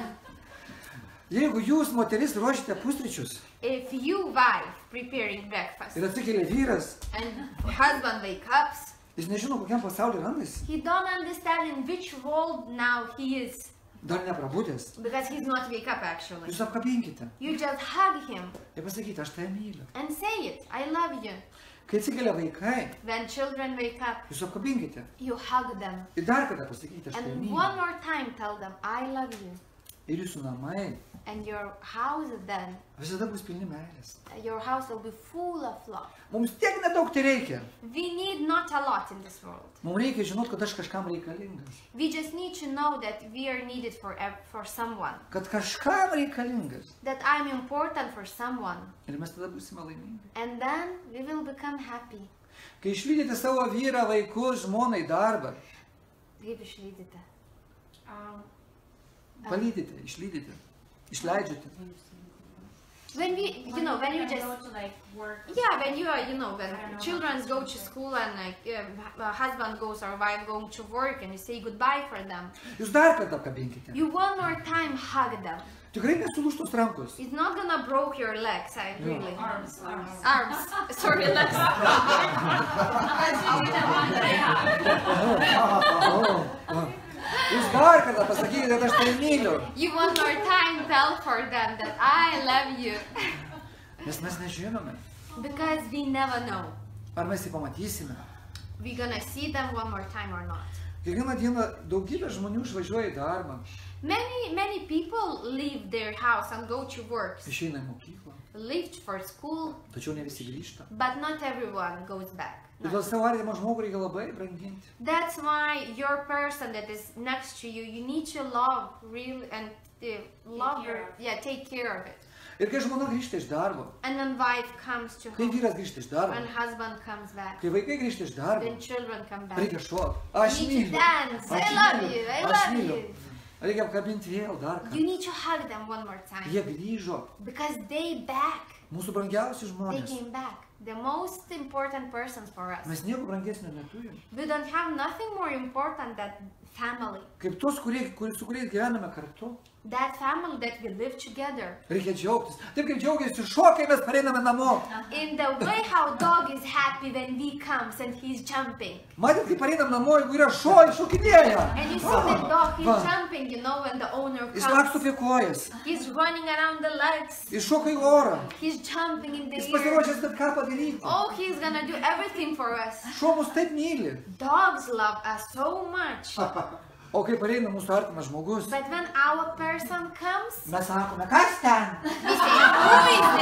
Jeigu jūs, moteris, ruošite pusryčius If you wife preparing breakfast ir atsikelia vyras, and husband wake up, jis nežino, kokiam pasauliu randasi, he don't understand in which world now he is dar neprabudęs, because he's not wake up actually. jūs apkabinkite You just hug him ir pasakykite, aš tave myliu. and say it. I love you. Kai atsikelia vaikai, When children wake up, jūs apkabinkite you hug them. ir dar kartą pasakykite, aš tave And myliu. one more time tell them, I love you. Ir jūsų namai And your house then, visada bus pilni meilės. your house will be full of love. Mums tiek nedaug tai reikia. We need not a lot in this world. Mums reikia žinot, kad aš kažkam reikalingas. We just need to know that we are needed for ev- for someone. Kad kažkam reikalingas. That I'm important for someone. Ir mes tada būsime laimingi. And then we will become happy. Kai išlydite savo vyrą, vaikus, žmoną į darbą, Kaip išlydite? Um, palydite, išlydite, išleidžiate. When we, you know, when you I just, go to like work. yeah, when you are, you know, when I don't know children how go to to do school and like um, a husband goes or wife going to work and you say goodbye for them. Jūs dar kartą apkabinkite. You one more time hug them. Tikrai nesulūštos rankos. It's not gonna broke your legs, I No. really. Arms, arms. Arms. Sorry, legs. Jūs dar kartą pasakykite, kad aš tave myliu. You one more time tell for them that I love you. Nes mes nežinome, Because we never know. ar mes jį pamatysime. We're gonna see them one more time or not. Kiekvieną dieną daugybė žmonių išvažiuoja į darbą, Many, many people leave their house and go to work, išeina į mokyklą, leave for school, tačiau ne visi grįžta. but not everyone goes back. Todėl savo artimą žmogų reikia labai branginti. That's why your person that is next to you, you need to love really and uh, love care her. of. Yeah, take care of it. Ir kai žmona grįžta iš darbo, And then wife comes to kai home, vyras grįžta iš darbo, when husband comes back, kai vaikai grįžta iš darbo, then children come back. reikia šokti. Aš You need to myliu. dance. I Aš love myliu. you. I Aš love myliu. you. Reikia apkabinti vėl dar You kartą. need to hug them one more time. Jie grįžo. Because they back. Mūsų brangiausi They žmonės. came back. The most important persons for us. Mes nieko brangesnio neturime. We don't have nothing more important than family. Kaip tos, kurie, kur, su kuriais gyvename kartu. That family that we live together. Reikia džiaugtis. Taip kaip džiaugiasi šuo, kai mes pareiname namo. In the way how dog is happy when we comes and he's jumping. Matėt, kai pareinam namo, jeigu yra šuo, jis šokinėja. And you see the dog, he's Va. jumping, you know, when the owner Jis laksto comes. prie kojas. He's running around the legs. Jis šoka į orą. He's jumping in the Jis air. pasiruošęs bet ką padaryti. Oh, he's gonna do everything for us. Šuo mus taip myli. Dogs love us so much. O kai pareina mūsų artimas žmogus, But when our person comes, mes sakome, kas ten? we say, who is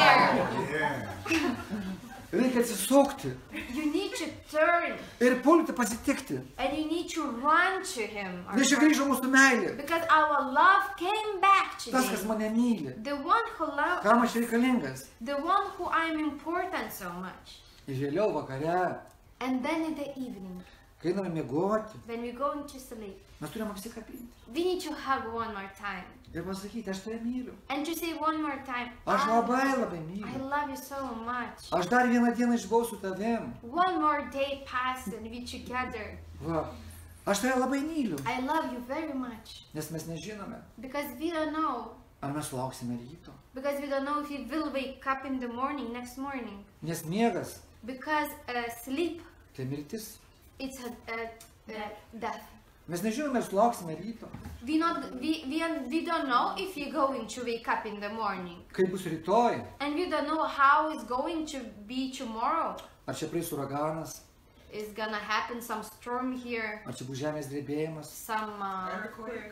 there? Reikia atsisukti You need to turn ir pulti pasitikti. and you need to run to him. or Nes čia run- grįžo mūsų meilė. Because our love came back Tas, kas today. mane myli. The one who loves, Kam aš reikalingas? the one who I'm important so much. Ir vėliau vakare, And then in the evening, kai einame miegoti, when we're going to sleep, mes turime apsikabinti. we need to hug one more time. Ir pasakyti, aš tave myliu. And to say one more time, Aš I, labai labai I myliu. love you so much. Aš dar vieną dieną išbuvau su tavim. One more day passed and we together. Va. Aš tave labai myliu. I love you very much. Nes mes nežinome, Because we don't know. ar mes lauksime ryto. Because we don't know if we will wake up in the morning, next morning. Nes miegas Because uh, sleep, tai mirtis. it's a, a, a death. Mes nežinome, ar sulauksime ryto. We not we, we we don't know if you're going to wake up in the morning, Kaip bus rytoj? and we don't know how it's going to be tomorrow. Ar čia praeis uraganas? Is gonna happen some storm here, Ar čia bus žemės drebėjimas? some uh, Earthquake.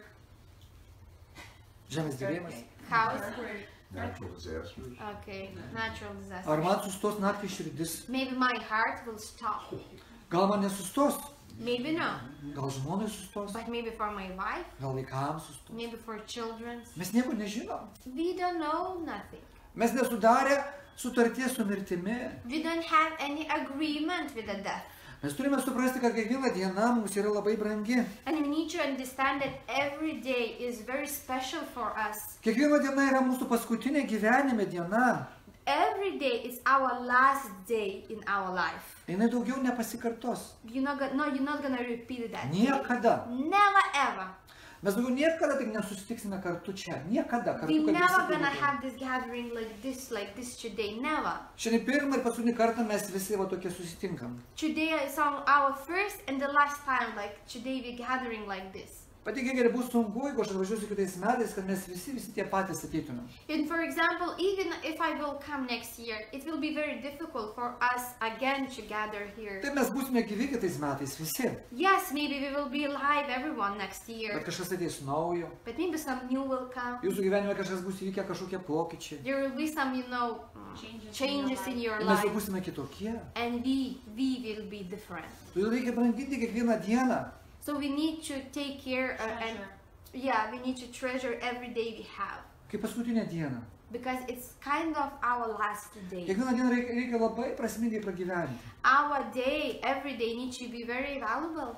Žemės drebėjimas? house. Earthquake. Natural disasters. Okay, natural disaster. Ar man sustos naktį širdis? Maybe my heart will stop. Gal man nesustos? Maybe no, Gal žmonai sustos? but maybe for my wife, Gal vaikams sustos? maybe for children. Mes nieko nežinom. We don't know nothing. Mes nesudarę sutarties su mirtimi. We don't have any agreement with the death. Mes turime suprasti, kad kiekviena diena mums yra labai brangi. And we need to understand that every day is very special for us. Kiekviena diena yra mūsų paskutinė gyvenime diena. Every day is our last day in our life. Jinai daugiau nepasikartos. You're not gonna, no, you're not gonna repeat that. day. Niekada. Never ever. Mes daugiau niekada tik nesusitiksime kartu čia. Niekada kartu. We kad never visi gonna būtume. have this gathering like this, like this today. Never. Šiandien pirmą ir paskutinį kartą mes visi va tokie susitinkam. Today is our our first and the last time. Like today we gathering like this. Patikėk, ir bus sunku, jeigu aš atvažiuosiu kitais metais, kad mes visi visi tie patys ateitumėm. And for example, even if I will come next year, it will be very difficult for us again to gather here. Taip mes būsime gyvi kitais metais visi. Yes, maybe we will be alive, everyone, next Bet year. kažkas ateis naujo. But maybe some new will come. Jūsų gyvenime kažkas bus įvykę, kažkokie pokyčiai. There will be some, you know, mm, Changes in changes in your Ir mes jau life. būsime kitokie. And we, we will be different. Todėl reikia branginti kiekvieną dieną. So we need to take care uh, and Treasure. yeah, we need to treasure every day we have. Kaip paskutinę dieną. Because it's kind of our last day. Kiekvieną dieną reikia, reikia labai prasmingai pragyventi. Our day, every day needs to be very valuable.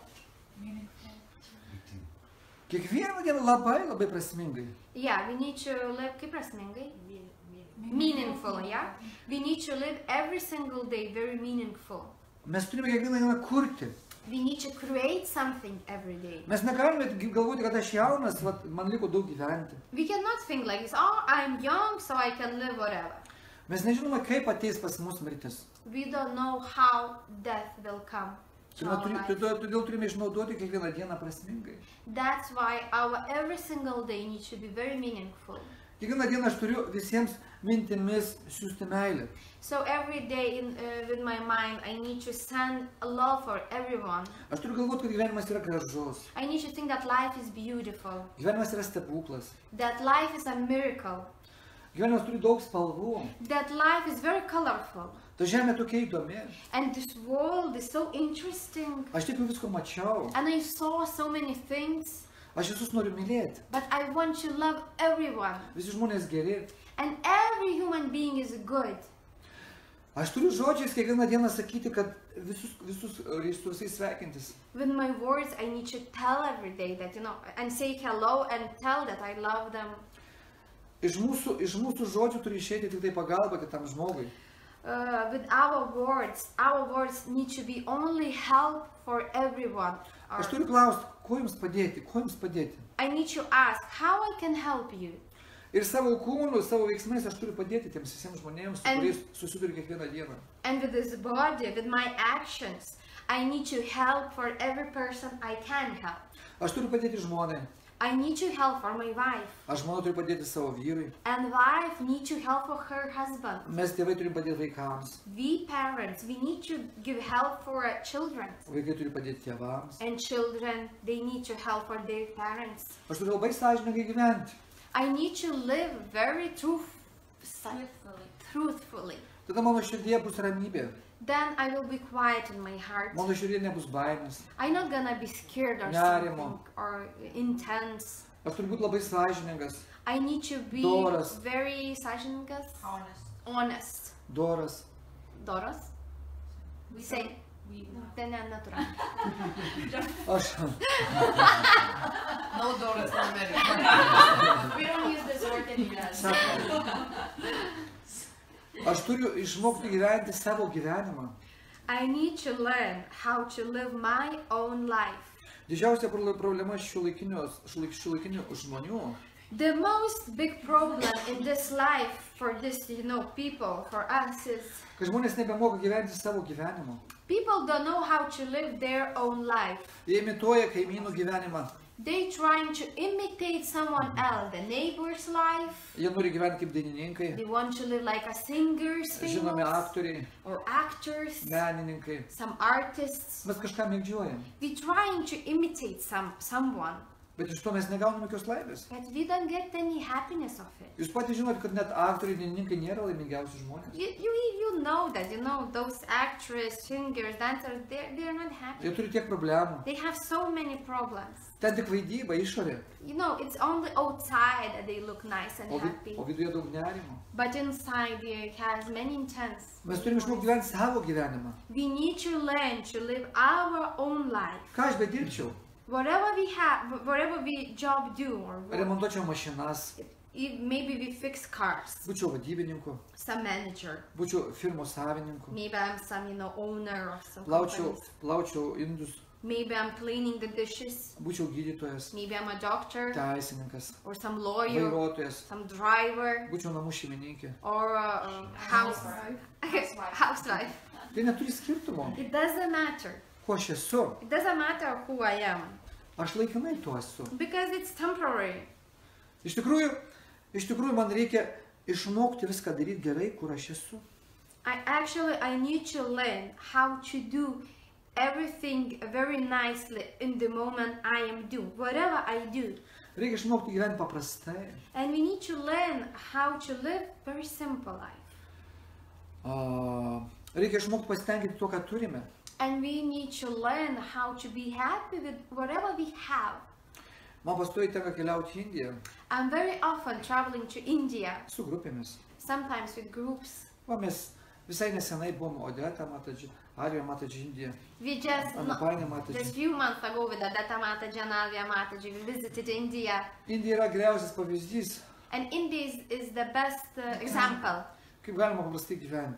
Kiekvieną dieną labai labai prasmingai. Yeah, we need to live kaip prasmingai? Meaningful, yeah? We need to live every single day very meaningful. Mes turime kiekvieną dieną kurti. We need to create something every day. Mes negalime galvoti, kad aš jaunas, vat, man liko daug gyventi. We cannot think like this, oh, I'm young, so I can live whatever. Mes nežinome, kaip ateis pas mus mirtis. We don't know how death will come to Todėl our turi- life. todėl- Todėl turime išnaudoti kiekvieną dieną prasmingai. That's why our every single day needs to be very meaningful. Kiekvieną dieną aš turiu visiems mintimis siūsti meilę. So every day in, uh, with my mind, I need to send a love for everyone. Aš turiu galvoti, kad gyvenimas yra gražus. I need to think that life is beautiful, Gyvenimas yra stebuklas. that life is a miracle, Gyvenimas turi daug spalvų. that life is very colorful, Ta žemė tokia įdomi. and this world is so interesting. Aš tiek jau visko mačiau. And I saw so many things, Aš visus noriu mylėti. but I want to love everyone. Visi žmonės geri. And every human being is good. Aš turiu žodžiais kiekvieną dieną sakyti, kad visus, visus e, su visais sveikintis. With my words, I need to tell every day that, you know, and say hello and tell that I love them. Iš mūsų, iš mūsų žodžių turi išėti tik tai pagalba kitam žmogui. Uh, with our words, our words need to be only help for everyone. Or Aš turiu klausti, kuo jums padėti, kuo jums padėti. I need to ask how I can help you. Ir savo kūnu, savo veiksmais aš turiu padėti tiems visiems žmonėms, su And- kuriais susiduriu kiekvieną dieną. And with this body, with my actions, I need to help for every person I can help. Aš turiu padėti žmonai, I need to help for my wife. aš žmona turiu padėti savo vyrui, And wife need to help for her husband. mes tėvai turim padėti vaikams, We parents, we need to give help for our children. vaikai turi padėti tėvams. And children, they need to help for their parents. Aš turiu labai sąžiningai gyventi. I need to live very truth, Truthfully. truthfully. Tada mano širdie bus ramybė, Then I will be quiet in my heart. mano širdie nebus baimės. I'm not gonna be scared or Nerimo. something or intense. Aš turiu būti labai sąžiningas, I need to be Doras. very sąžiningas, Honest. honest. doras. Doras? We Say. don't- We Then I'm natural. Aš, No dollars in America. We don't use this word anymore. aš turiu išmokti gyventi savo gyvenimą. I need to learn how to live my own life. Didžiausia proble- problema šiuolaikinių šiuolaikinių žmonių, The most big problem in this life for this, you know, people, for us is kad žmonės nebemoka gyventi savo gyvenimo. People don't know how to live their own life. Jie imituoja kaimynų gyvenimą. They trying to imitate someone else, the neighbor's life. Jie nori gyventi kaip dainininkai, They want to live like a singers, žinomi famous, aktoriai, or actors, menininkai. some artists. Mes kažką mėgdžiojam, We trying to imitate some someone, bet iš to mes negauname jokios laimės. but we don't get any happiness of it. Jūs patys žinote, kad net aktoriai, dainininkai nėra laimingiausi žmonės. You, you, you know that, you know, those actors, singers, dancers, they're, they're not happy. Jie turi tiek problemų. They have so many problems. Ten tik vaidyba, išorė, You know, it's only outside that they look nice and o, vi, happy. o viduje daug nerimo. But inside they has many intense. Mes turime išmokti gyventi savo gyvenimą. We need to learn to live our own life. Ką aš bedirbčiau? Whatever we have, whatever we job do, or what, Remontuočiau mašinas, if maybe we fix cars, būčiau vadybininku, some manager, būčiau firmos savininku, maybe I'm some, you know, owner of some plaučiau, companies. plaučiau indus, Maybe I'm cleaning the dishes. būčiau gydytojas, Maybe I'm a doctor teisininkas, or some lawyer, vairuotojas, some driver būčiau namų šeimininkė. or a, a house Housewife. housewife. Tai neturi skirtumo, It doesn't matter. kuo aš esu. It doesn't matter who I am Aš laikinai tuo esu. because it's temporary. Iš tikrųjų, iš tikrųjų man reikia išmokti viską daryti gerai, kur aš esu. I actually I need to learn how to do everything very nicely in the moment I am doing whatever I do. Reikia išmokti gyventi paprastai. And we need to learn how to live very simple life. A, reikia išmokti pasitenkinti tuo, ką turime. And we need to learn how to be happy with whatever we have. Man pastoviai tenka keliauti į Indiją I'm very often traveling to India, su grupėmis. sometimes with groups. Va, mes visai nesenai buvom Odeta Matadži, Arija Matadži Indija, We just no, Anapainė Matadži. just few months ago with Adata Mataji and Alvia Mataji, we visited India. Indija yra geriausias pavyzdys, And India is, is the best uh, example kaip galima paprastai gyventi.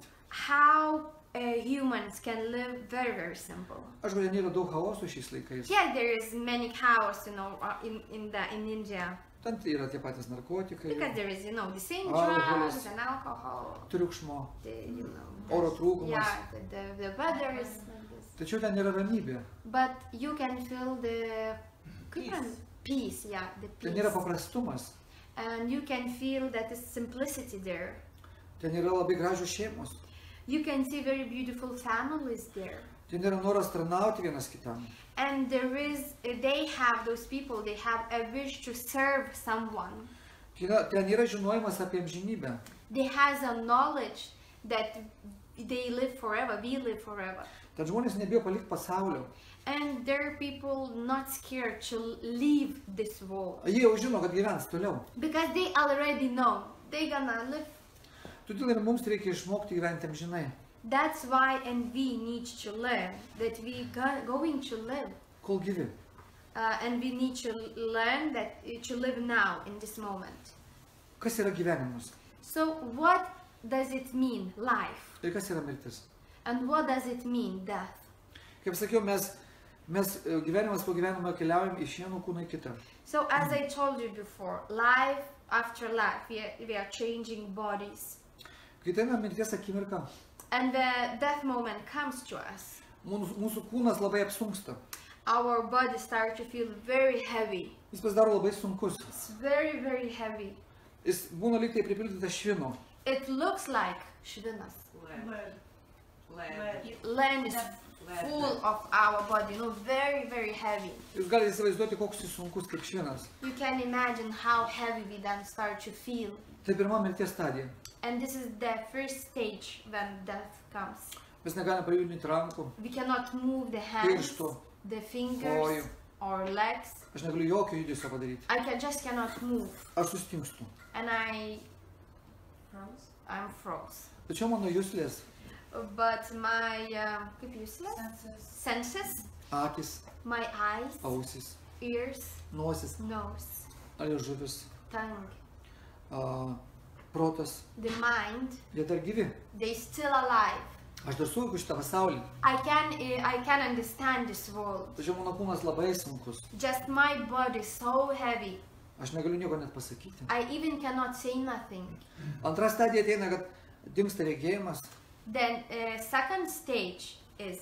how uh, humans can live very, very simple. Aš galvoju, ten yra daug chaoso šiais laikais. Yeah, there is many chaos, you know, uh, in in the in India Ten tai yra tie patys narkotikai, because there is, you know, the same Alcoholis. drugs and alcohol. triukšmo, The, you know, oro trūkumas. yeah, the, the the weather is like this. Tačiau ten yra ramybė. But you can feel the Peace. peace, yeah, the Ten peace, yra paprastumas. and you can feel that is simplicity there. Ten yra labai gražios šeimos. You can see very beautiful families there. Ten yra noras tarnauti vienas kitam. And there is, they have, those people, they have a wish to serve someone. Ten yra, ten yra žinojimas apie amžinybę. They has a knowledge that they live forever, we live forever. Ten žmonės nebijo palikti pasaulio. And there are people not scared to leave this world. Jie jau žino, kad gyvens toliau. Because they already know they gonna live. Todėl ir mums reikia išmokti gyventi amžinai. That's why, and we need to learn that we go, going to live. Kol gyvi. Uh, and we need to learn that to live now in this moment. Kas yra gyvenimas? So what does it mean, life? Ir kas yra mirtis? And what does it mean, death? Kaip sakiau, mes, mes e, gyvenimas po gyvenimo keliaujam iš vieno kūno į kitą. So as I told you before, life after life, we are, we are changing bodies. Kai tai yra mirties akimirka, And the death moment comes to us. mūsų, mūsų kūnas labai apsunksta. Our bodies start to feel very heavy. Jis pasidaro labai sunkus. It's very, very heavy. Jis būna lyg tai pripildytas švino. It looks like shvinas. Lead. Lead. Lead. Land is Lead. full of our body, you know, very, very heavy. Jūs galite įsivaizduoti, koks jis sunkus kaip švinas. You can imagine how heavy we then start to feel. Tai pirma mirties stadija. And this is the first stage when death comes. Mes negalime pajudinti rankų, We cannot move the hands, pirštų, the fingers, kojų. or legs. Aš negaliu jokio judesio padaryti. I can, just cannot move. Aš sustingstu. And I, Froze. I'm froze. Tačiau mano juslės, But my, um, kaip useless? Senses. Senses, akis, my eyes, ausis, ears, nosis, nose, liežuvis, tongue, a, protas, the mind, jie dar gyvi. they still alive. Aš dar suvokiu šitą pasaulį. I can, uh, I can understand this world. Tačiau mano kūnas labai sunkus. Just my body is so heavy. Aš negaliu nieko net pasakyti. I even cannot say nothing. Antra stadija ateina, kad dingsta regėjimas, Then uh, second stage is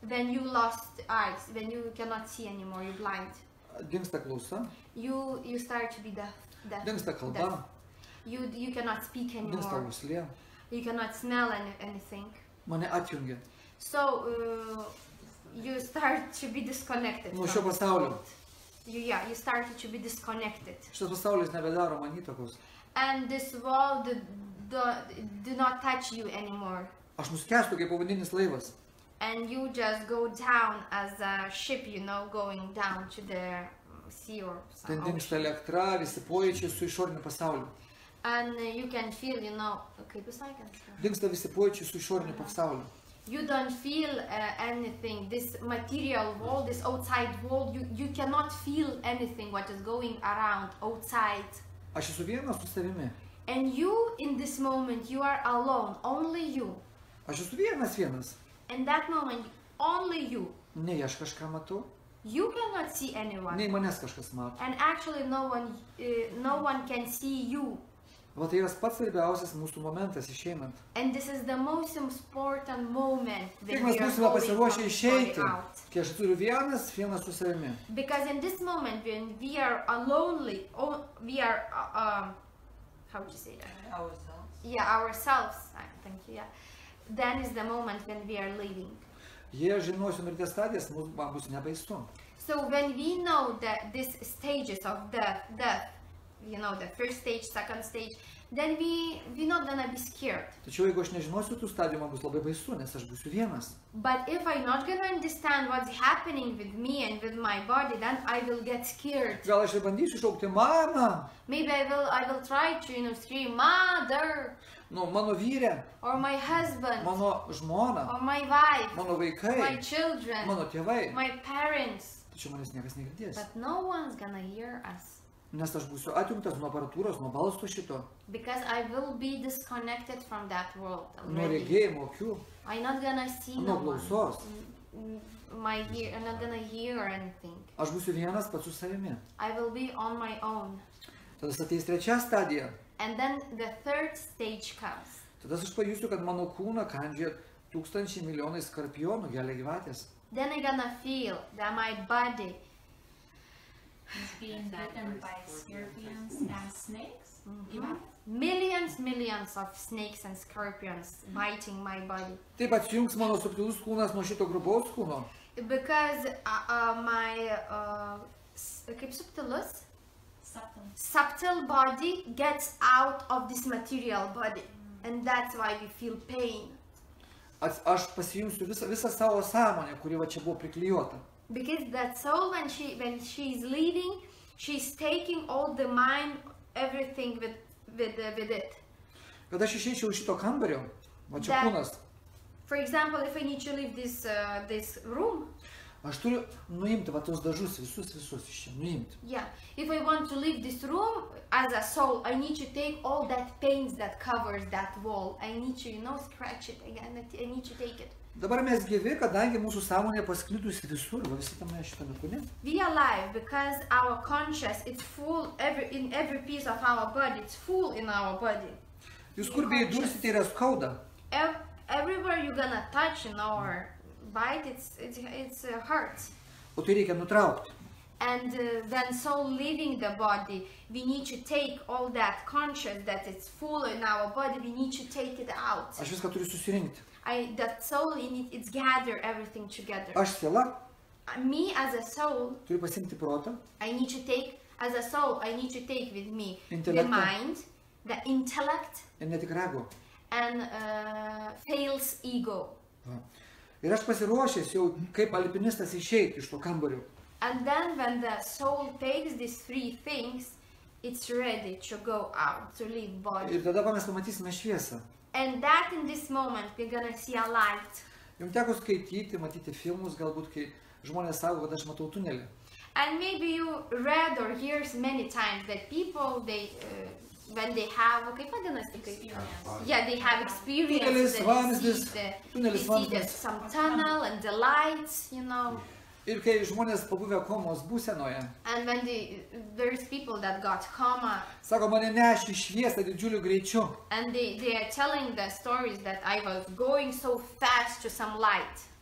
when you lost eyes, when you cannot see anymore, you're blind. Dingsta klausa, You you start to be deaf. deaf dingsta deaf. kalba, You you cannot speak dingsta anymore. uslė, You cannot smell any, anything. mane atjungia So uh, you start to be disconnected. nuo from šio this pasaulio. world. You, yeah, you started to be disconnected. Šitas pasaulis nebedaro man įtakos. And this world do, do not touch you anymore. Aš nuskęstu kaip povandeninis laivas. And you just go down as a ship, you know, going down to the sea or Ten some dingsta ocean. elektra, visi pojūčiai su išoriniu pasauliu. And uh, you can feel, you know, kaip jūs sakėt? Dingsta visi pojūčiai su išoriniu pasauliu. You don't feel uh, anything. This material world, this outside world, you, you cannot feel anything what is going around outside. Aš esu vienas su savimi. And you, in this moment, you are alone, only you. Aš esu vienas vienas. In that moment, only you. Nei aš kažką matau, You cannot see anyone. nei manęs kažkas mato. And actually, no one, uh, no one can see you. Va tai yra pats svarbiausias mūsų momentas išeinant. And this is the most important moment Kiek when mes we are būsime going pasiruošę from išeiti, body out. kai aš turiu vienas, vienas su savimi. Because in this moment when we are lonely, oh, we are, uh, um, how would you say that? Ourselves. Yeah, ourselves. I thank you. Yeah, then is the moment when we are leaving. Jei aš žinosiu mirties stadijas, mus- man bus nebaisu. So when we know that these stages of death, death, you know, the first stage, second stage, then we we're not gonna be scared. Tačiau jeigu aš nežinosiu tų stadijų, man bus labai baisu, nes aš būsiu vienas. But if I'm not gonna understand what's happening with me and with my body, then I will get scared. Gal aš ir bandysiu šaukti mamą, Maybe I will I will try to, you know, scream mother nu, mano vyrė, or my husband mano žmona, or my wife, mano my vaikai, children, mano tėvai. my parents. Tačiau manęs niekas negirdės. But no one's gonna hear us Nes aš būsiu atjungtas nuo aparatūros, nuo balso šito, because I will be disconnected from that world nuo already. regėjimo akių, I'm not gonna see nuo no one. klausos. Mm, My hear, I'm not gonna hear anything. Aš būsiu vienas pats su savimi. I will be on my own. Tada ateis trečia stadija. And then the third stage comes. Tada aš pajusiu, kad mano kūną kandžia tūkstančiai milijonai skorpionų, gelia gyvatės. Then I'm gonna feel that my body Is being bitten by scorpions and snakes? Mhm. millions, millions of snakes and scorpions biting my body. Taip atsijungs mano subtilus kūnas nuo šito grubaus kūno. Because uh, uh, my uh, s- kaip subtilus Subtle. subtle body gets out of this material body, and that's why we feel pain. Ats- Aš pasijungsiu visą, visą savo sąmonę, kuri va čia buvo priklijuota. Because that soul, when she when she's leaving, she's taking all the mind, everything with with uh, with it. Kad aš išeičiau iš šito kambario, va čia That- kūnas, For example, if I need to leave this uh, this room, aš turiu nuimti va tos dažus, visus, visus iš čia, nuimti. yeah. If I want to leave this room as a soul, I need to take all that pains that covers that wall. I need to, you know, scratch it again. I need to take it. Dabar mes gyvi, kadangi mūsų sąmonė pasklidusi visur, va visi tame šitame kūne. We are alive because our conscious, it's full every in every piece of our body. It's full in our body. Jūs kur beįdursite yra skauda. Ev- everywhere you're gonna touch in our bite, it's it's it's uh, hurts. O tai reikia nutraukti. And uh, then soul leaving the body, we need to take all that conscious that it's full in our body. We need to take it out. Aš viską turiu susirinkti. I that soul in it, it's gather everything together. Aš siela Uh, Me as a soul, turiu pasimti protą, I need to take as a soul. I need to take with me the Intellect. mind, the intellect, ir ne tik rego. and uh, fails ego. Va. Ir aš pasiruošęs jau kaip alpinistas išeiti iš to kambario. And then when the soul takes these three things, it's ready to go out, to leave body. Ir tada va mes pamatysime šviesą. And that in this moment, we're gonna see a light. Jums teko skaityti, matyti filmus, galbūt kai žmonės sako, kad aš matau tunelį. And maybe you read or hear many times that people, they, uh, when they have, kaip vadinasi, kaip- yeah, they have experiences, Tunelis, and they vamzdis, see, the, tunelis, they see the, vamzdis. some tunnel and the lights, you know. Ir kai žmonės pabuvę komos būsenoje, And when they, there's people that got coma, sako, mane nešė šviesą didžiuliu greičiu. and they, they are telling the stories that I was going so fast to some light.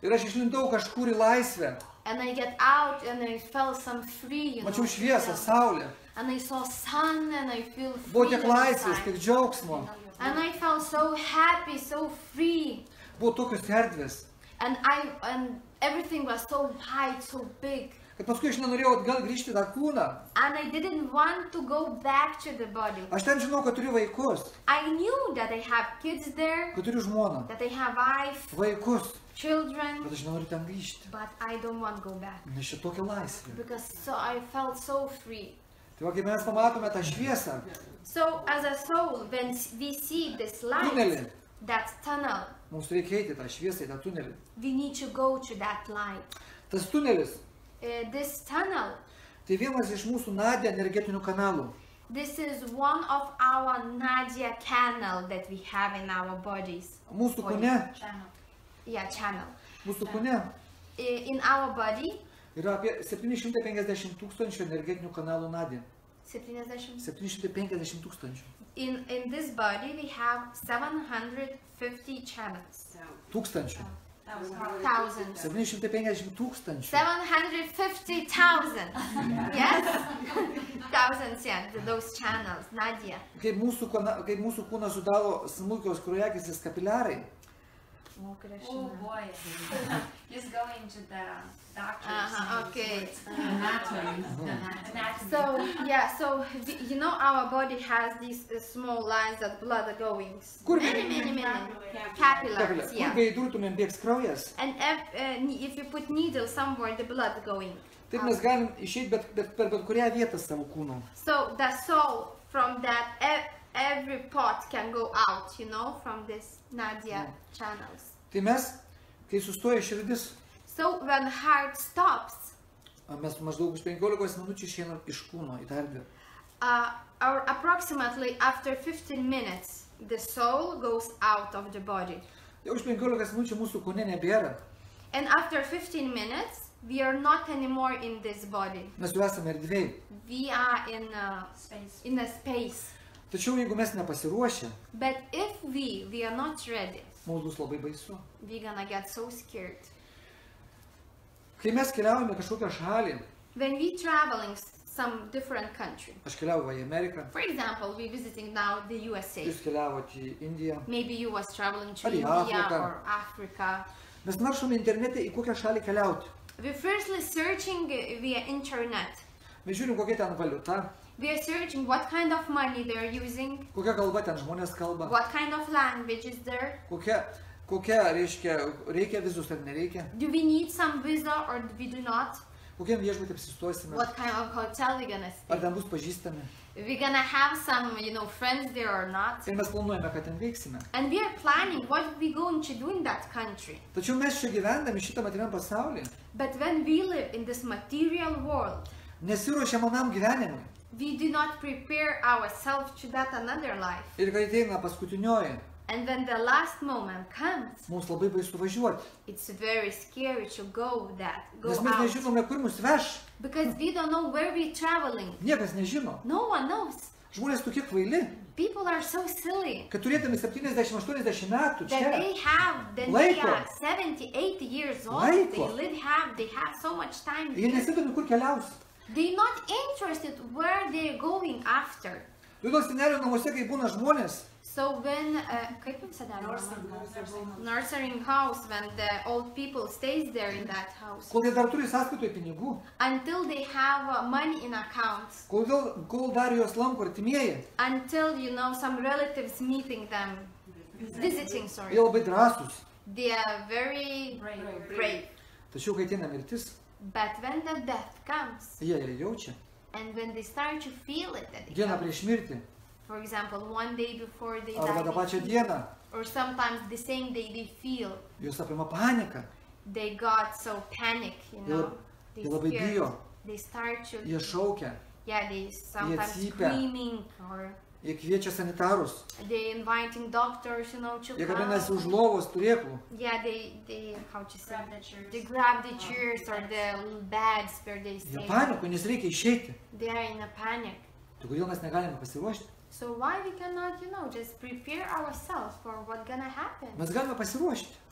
Ir aš išlindau kažkur į laisvę. And I get out and I felt some free, you know. Mačiau šviesą, saulę. And I saw sun and I feel Buvo tiek freedom laisvės, inside. tiek džiaugsmo. And I felt so happy, so free. Buvo tokios erdvės. And I and everything was so wide, so big. Kad paskui aš nenorėjau atgal grįžti į tą kūną. And I didn't want to go back to the body. Aš ten žinau, kad turiu vaikus, I knew that I have kids there, kad turiu žmoną, that I have wife, vaikus, children, bet aš nenoriu ten grįžti. but I don't want to go back. Nes čia tokia laisvė. Because so I felt so free. Tai va, kai mes pamatome tą šviesą, So as a soul, when we see this tunelį, light, that tunnel, mums reikia eiti tą šviesą, į tą tunelį. we need to go to that light. Tas tunelis, Uh, this tunnel, tai vienas iš mūsų Nadia energetinių kanalų. this is one of our Nadia canal that we have in our bodies. Mūsų Body. kūne, Channel. Yeah, channel. mūsų kūne I- In our body, yra apie septyni šimtai penkiasdešimt tūkstančių energetinių kanalų Nadia. seventy-seven. septyni šimtai penkiasdešimt tūkstančių. In in this body we have seven hundred fifty channels. Tūkstančių. Thousands. septyni šimtai penkiasdešimt tūkstančių. seven hundred fifty thousand. Yes? Thousands, yeah, th- those channels, Nadia. Kaip mūsų, kūna, kaip mūsų kūną sudaro smulkios kraujagyslės kapiliarai, Oh boy. He's going to the doctor's Uh-huh, okay. anatomy. Anatomy. So, yeah, so, the- you know our body has these uh, small lines of blood going. Kur- Many, many, many. kapilė, Capillaries, kur yeah. kai įdurtumėm bėgs kraujas, And if, uh, ne- if you put needle somewhere, the blood going. taip mes galim išeiti bet, bet, per bet kurią vietą savo kūno. So the soul from that e- every part can go out, you know, from this Nadia channels. Tai mes, kai sustoja širdis, So when heart stops, mes maždaug už penkiolikos minučių išeinam iš kūno į tą erdvę. uh, or approximately after fifteen minutes, the soul goes out of the body. Jau už penkiolikos minučių mūsų kūne nebėra. And after fifteen minutes, we are not anymore in this body. Mes jau esame erdvėj. We are in a, Space. in a space. Tačiau jeigu mes nepasiruošę, But if we, we are not ready, mums bus labai baisu. we're gonna get so scared. Kai mes keliaujame į kažkokią šalį, When we traveling s- some different country, aš keliauju va į Ameriką, for example, we're visiting now the U S A. jūs keliavote į Indiją, Maybe you was traveling to Ar į India Afriką. or Africa. mes naršome internete į kokią šalį keliauti. We're firstly searching uh, via internet. Mes žiūrim, kokia ten valiuta, We are searching what kind of money they're using, kokia kalba ten žmonės kalba, what kind of language is there. kokia, kokia reiškia, reikia vizus ar nereikia, Do we need some visa or we do not? kokiam viešbutį apsistosime, What kind of hotel we're gonna ar stay? ten bus pažįstami. We're gonna have some, you know, friends there or not. Ir mes planuojame, ką ten veiksime. And we are planning what we're going to do in that country. Tačiau mes čia gyvendami šitą materialiam pasaulį But when we live in this material world, nesiruošiam manam gyvenimui. we do not prepare ourselves to that another life. Ir kai ateina paskutinioji, And when the last moment comes, mums labai baisu važiuoti. it's very scary to go that, go Nes mes out. nežinome, kur mus veš. Because we don't know where we're traveling. Niekas nežino. No one knows. Žmonės tokie kvaili, People are so silly kad turėdami septyniasdešimt aštuoniasdešimt metų that čia, they have, then they Laiko. are seventy, eighty years old. Laiko. They live, have, they have so much time. jie nesidomi, kur keliaus. They're not interested where they're going after. Todėl senelio namuose, kai būna žmonės, So when, uh, kaip jums senelio namai? Nursery house, when the old people stays there in that house, kol jie dar turi sąskaitoje pinigų, until they have uh, money in accounts, kol, dėl, kol dar juos lanko artimieji, until, you know, some relatives meeting them, visiting, sorry, jie labai drąsūs. they are very Brave. brave. Tačiau, kai ateina mirtis, But when the death comes, jie ją jaučia. and when they start to feel it, that it Dieną comes, prieš mirtį, for example, one day before they arba tą die, pačią they feel, dieną, or sometimes the same day they feel, juos apima panika. they got so panic, you Jie know, lab- they jie labai scared. bijo, They start to, jie šaukia, yeah, they sometimes cypia. screaming, or jie kviečia sanitarus, they inviting doctors, you know, to jie come. kabinasi už lovos turėklų. Yeah, they, they, how to say, Grab the chairs. they grab the chairs or the bags where they Jie stay. paniko, nes reikia išeiti. They are in a panic. Tai kodėl mes negalime pasiruošti? So why we cannot, you know, just prepare ourselves for what's gonna happen? Mes galime pasiruošti.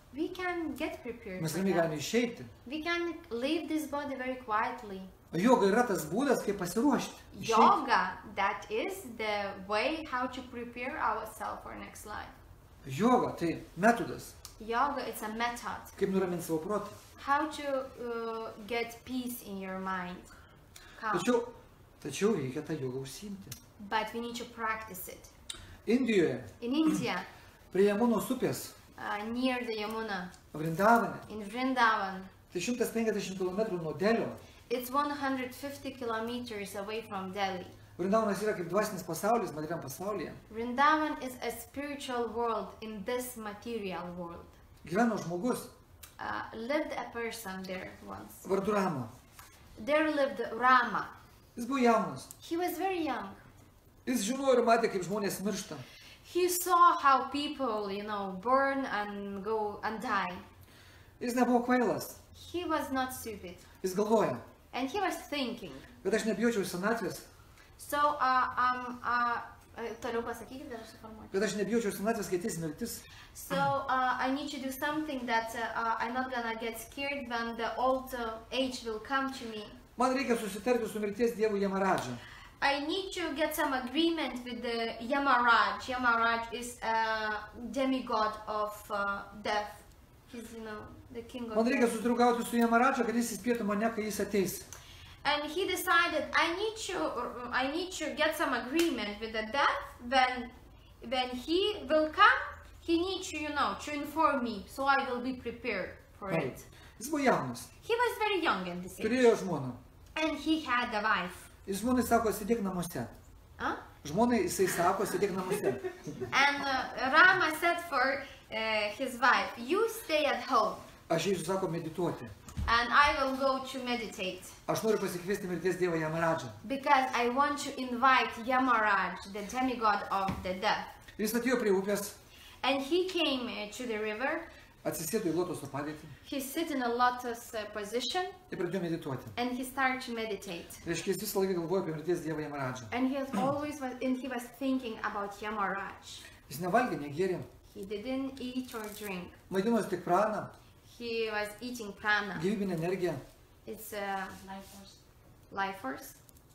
we can get prepared Mes for ramiai that. galime išeiti. We can leave this body very quietly. Joga yra tas būdas, kaip pasiruošti. Išeiti. Yoga, that is the way how to prepare ourselves for next life. Joga tai metodas, Yoga is a method kaip nuraminti savo protą. how to uh, get peace in your mind. Calm. Tačiau, tačiau reikia tą jogą užsiimti. But we need to practice it. Indijoje, In India, prie Jamunos upės, uh, near the Yamuna, Vrindavane, in Vrindavan, tai šimtas penkiasdešimt kilometrų nuo Delio. it's one hundred fifty kilometers away from Delhi. Vrindavanas yra kaip dvasinis pasaulis, materiam pasaulyje. Vrindavan is a spiritual world in this material world. Gyveno žmogus, Uh, lived a person there once. vardu Rama. There lived Rama. Jis buvo jaunas. He was very young. Jis žinojo ir matė, kaip žmonės miršta. He saw how people, you know, burn and go and die. Jis nebuvo kvailas. He was not stupid. Jis galvoja, And he was thinking. kad aš nebijočiau senatvės, So, uh, um, uh, uh, toliau pasakykit, dar aš suformuoju. kad aš nebijočiau senatvės, kai ateis mirtis. So, uh, I need to do something that uh, uh, I'm not gonna get scared when the old uh, age will come to me. Man reikia susitarti su mirties dievu Yamaradža. I need to get some agreement with the Yamaraj. Yamaraj is a demigod of uh, death. He's, you know, the king of Man reikia death. susidraugauti su Yamaradža, kad jis įspėtų mane, kai jis ateis. And he decided I need to I need to get some agreement with the death. When when he will come, he needs to, you know, to inform me, so I will be prepared for Right. it. Jis buvo jaunas, He was very young in this age, turėjo žmoną. and he had a wife. Jis žmonai sako, sėdėk namuose. Huh? Žmonai jisai sako, sėdėk namuose. And uh, Rama said for uh, his wife, "You stay at home, Aš eisiu, sako, medituoti. and I will go to meditate, Aš noriu pasikviesti mirties dievą Yamaradžą. because I want to invite Yamaraj, the demigod of the death." Jis atėjo prie upės, And he came uh, to the river. atsisėdo į lotoso padėtį He sit in a lotus uh, position, ir pradėjo medituoti. and he started to meditate. Reiškia, jis visą laiką galvojo apie mirties dievą Yamaradžą. And he was always was, and he was thinking about Yamaraj. Jis nevalgė, negėrė, He didn't eat or drink. maitinosi tik praną, He was eating prana. gyvybinę energiją. It's a Life force. life force.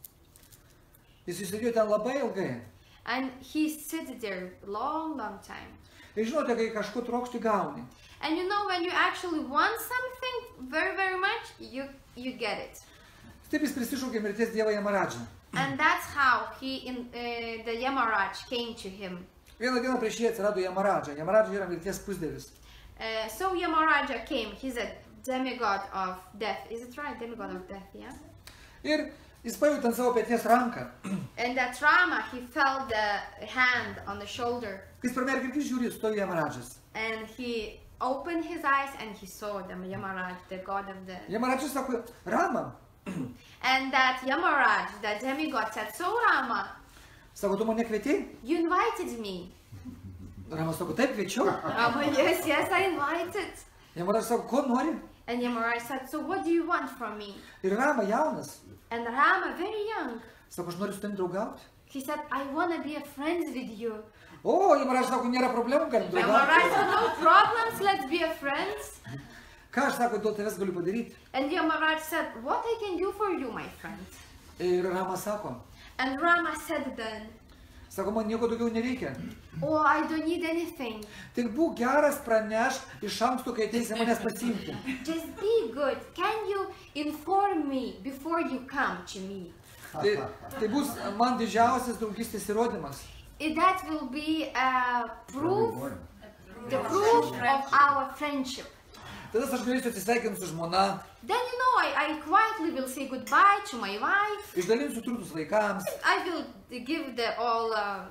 Jis įsėdėjo ten labai ilgai. And he sit there long, long time. Ir žinote, kai kažko trokšti gauni. And you know, when you actually want something very, very much, you you get it. Taip jis prisišaukė mirties dievą Yamaradžą. And that's how he in uh, the Yamaraj came to him. Vieną dieną prieš jį atsirado Yamaradža. Yamaradža yra mirties pusdievis. Uh, so Yamaraja came. He's a demigod of death. Is it right? Demigod of death, yeah. Ir jis pajutė ant savo peties ranką. And that Rama, he felt the hand on the shoulder, Kai jis pramerkė akis, žiūri, stovi Yamaradžas. and he opened his eyes and he saw the Yamaraj, the god of the. Yamaradžas sako, Rama, And that Yamaraj, the demigod, said, "So Rama, sako, tu mane kvietei? you invited me." Rama sako, taip kviečiau. Rama, yes, yes, I invited. Yamaradžas sako, ko nori? And Yamaraj said, "So what do you want from me?" Ir Rama jaunas. And Rama, very young, Sako, aš noriu su tavim draugauti. he said, "I want to be a friend with you." O, Yamaradžas sako, nėra problemų, galim Yamaraj draugauti. said, "No problems, let's be a friends." Ką aš sako, dėl tavęs galiu padaryti? And Yamaraj said, "What I can do for you, my friend?" Ir Rama sako, And Rama said then, sako, man nieko daugiau nereikia. "Oh, I don't need anything. Tik būk geras, pranešk iš anksto, kai ateisi manęs pasiimti. Just be good. Can you inform me before you come to me?" Tai, tai bus man didžiausias draugystės įrodymas. If that will be a proof, the proof of our friendship. Tada aš galėsiu atsisveikinti su žmona, Then you know, I, I quietly will say goodbye to my wife. išdalinsiu turtus vaikams, I will give the all. Uh,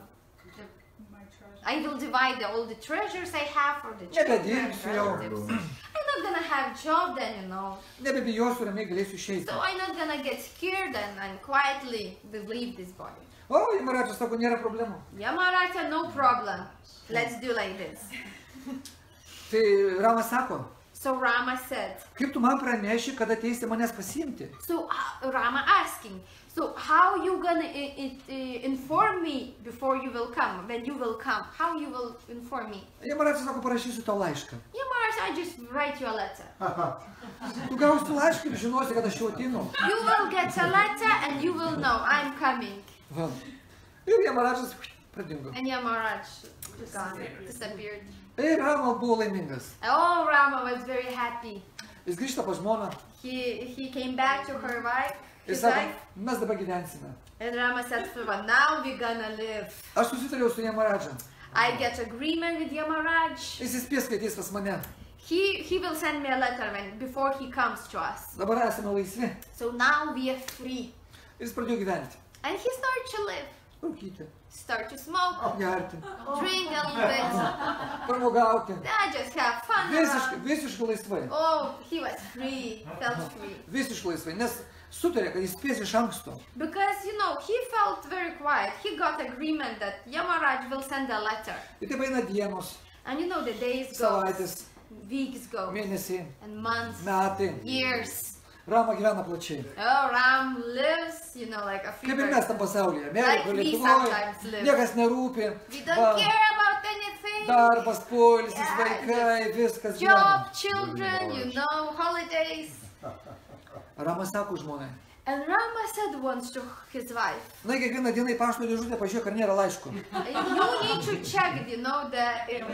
My treasure. I will divide the, all the treasures I have for the children. nebedirbsiu jau, relatives. I'm not gonna have job then, you know. nebebijosiu, ramiai galėsiu išeiti. So I'm not gonna get scared and, and quietly will leave this body. O, Yamaradžas sako, nėra problemų. Yamaraj said, "No problem. Let's do like this." Tai Rama sako, So Rama said, kaip tu man praneši, kad ateisi manęs pasiimti? so uh, Rama asking, so how you gonna I- I- I- inform me before you will come, when you will come? How you will inform me? Jamarajas sako, parašysiu tau laišką. Yamaraj, I just write you a letter. Tu gausi laišką ir žinosi, kad aš jau ateinu. You will get a letter and you will know I'm coming. Va. Ir Jamarajas pradingo. And Yamaraj just gone, disappeared. Ir Rama buvo laimingas. Oh, Rama was very happy. Jis grįžta pas žmoną. He he came back to her wife, Ir his sako, wife, mes dabar gyvensime. and Rama said, "Well, now we're gonna live. Aš susitariau su Jamaraja. I get agreement with Yamaraj. Jis įspės, kai ateis pas mane. He he will send me a letter when before he comes to us. Dabar esame laisvi. So now we are free." Jis pradėjo gyventi. And he started to live, Rūkyti, start to smoke, gerti, drink a little bit. pramogauti. I just have fun Visiškai, around. visiškai laisvai. Oh, he was free, felt free. Visiškai laisvai, nes sutarė, kad jis spės iš anksto. Because, you know, he felt very quiet. He got agreement that Yamaraj will send a letter. Ir taip eina dienos, And you know, the days go, savaitės, weeks go, mėnesiai, and months, metai. years. Rama gyvena plačiai. Oh, Ram lives, you know, like a free Kaip ir bird. mes tam pasaulyje. Like Amerikoje, we Lietuvoje. sometimes live. Niekas nerūpi. We don't Va, care about anything. darbas, poilsis, Yeah, vaikai, viskas gyvena. Job, children, you know, holidays. Ramas sako žmonai. And Rama said once to his wife, Na, kiekvieną dieną į pašto dėžutę pažiūrėk, ar nėra laiško. you need to check, you know, the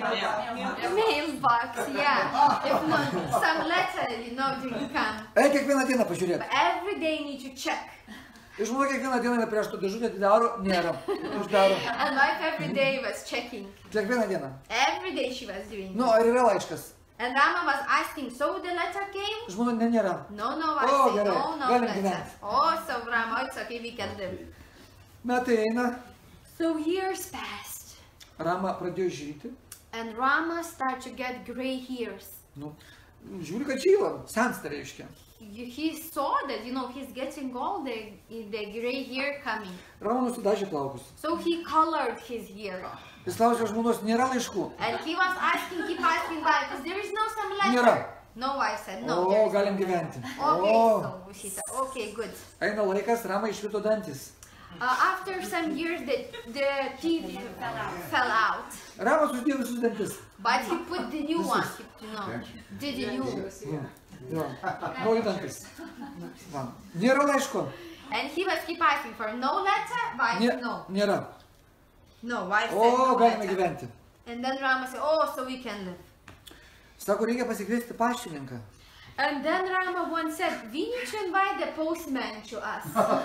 uh, mailbox, yeah. If not, some letter, you know, didn't come. Eik kiekvieną dieną pažiūrėk. But every day you need to check. Ir žmona kiekvieną dieną eina prie pašto dėžutę, atidaro, nėra. Uždaro. And wife every day was checking. Kiekvieną dieną. Every day she was doing. Nu, ar yra laiškas? And Rama was asking, so the letter came? Žmona, ne, nėra. No, no, I Oh, said, gerai. no, no Galim letter. gyventi. Oh, so Rama, it's okay, we can live. Metai eina, So years passed. Rama pradėjo žyti. And Rama started to get gray hairs. Nu, žiūri, kad žyla, sensta reiškia. You- He saw that, you know, he's getting old, the, the gray hair coming. Rama nusidažė plaukus. So he colored his hair. Jis klausė žmonos, nėra laiškų. And he was asking, keep asking why, because there is no some letter. Nėra. No, I said, no. O, there is galim no. gyventi. Okay, O, so she said, okay, good. eina laikas, Rama išvito dantis. Uh, after some years, the, the teeth fell out. Rama susidėjo visus dantis. But he put the new one, he, you know, did the new. Jo, jo, nauji dantis. Va. Nėra laiško. And he was keep asking for no letter, why Nė, no? nėra. No, why said O, no galime letter. gyventi. And then Rama said, oh, so we can live. Sako, reikia pasikviesti paštininką. And then Rama once said, we need to invite the postman to us.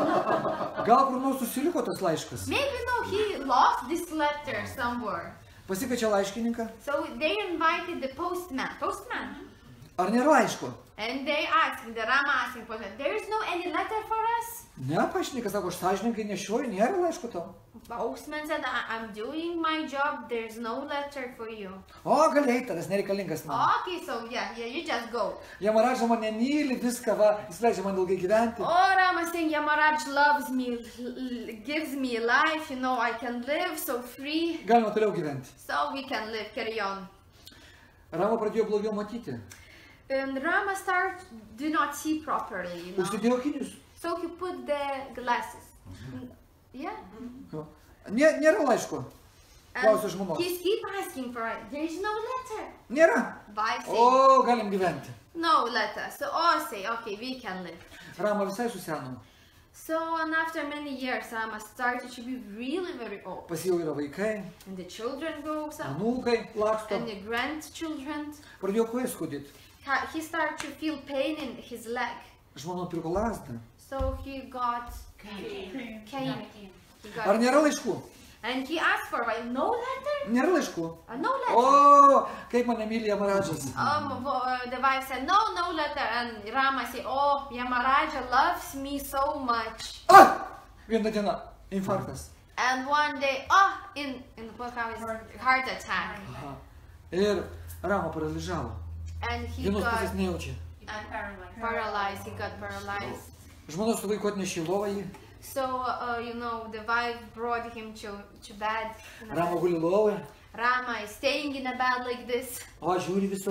Gal kur nors susiliko tas laiškas. Maybe no, he lost this letter somewhere. Pasikviečia laiškininką. So they invited the postman. Postman. Ar nėra laiško? And they asked, the Rama asking postman, there is no any letter for us? Ne, paštininkas sako, aš sąžininkai nešioju, nėra laiško tau. Postman said, I- I'm doing my job, there's no letter for you. O, galėjai, tas nereikalingas man. Okay, so yeah, yeah, you just go. Jamaraža mane myli, viską, va, jis leidžia man ilgai gyventi. Oh, Rama saying, Yamaraj loves me, l- l- gives me life, you know, I can live so free. Galima toliau gyventi. So we can live, carry on. Rama pradėjo blogiau matyti. And Rama started do not see properly, you know. Užsidėjo akinius. So he put the glasses. Yeah. Jo. Nė, nėra laiško. Klausia žmonos. He keep asking for it. There is no letter. Nėra. Wife say, O, galim gyventi. no letter. So all say, okay, we can live. Rama visai suseno. So, and after many years, Rama started to be really very old. Pas jau yra vaikai, And the children grows up, anūkai, laksto. and the grandchildren. Pradėjo kojas skudėti. Ha- He started to feel pain in his leg. Žmona pirko lasdą. So he got Cane. cane. He got Ar nėra laiškų? And he asked for why no letter? Nėra laiškų. Uh, no letter. O, kaip mane myli Jamaražas. Um, wo- uh, the wife said, no, no letter. And Rama said, oh, Yamaraja loves me so much. A! Vieną dieną. Infarktas. And one day, oh, in, in what how is heart attack. Aha. Ir Rama paralyžavo. And he Vienos pusės got nejaučia. I'm paralyzed. paralyzed. He got paralyzed. Žmona su vaiku atnešė į lovą jį. So, uh, you know, the wife brought him to, to bed. Rama guli lovoje. Rama is staying in a bed like this, O, žiūri visus.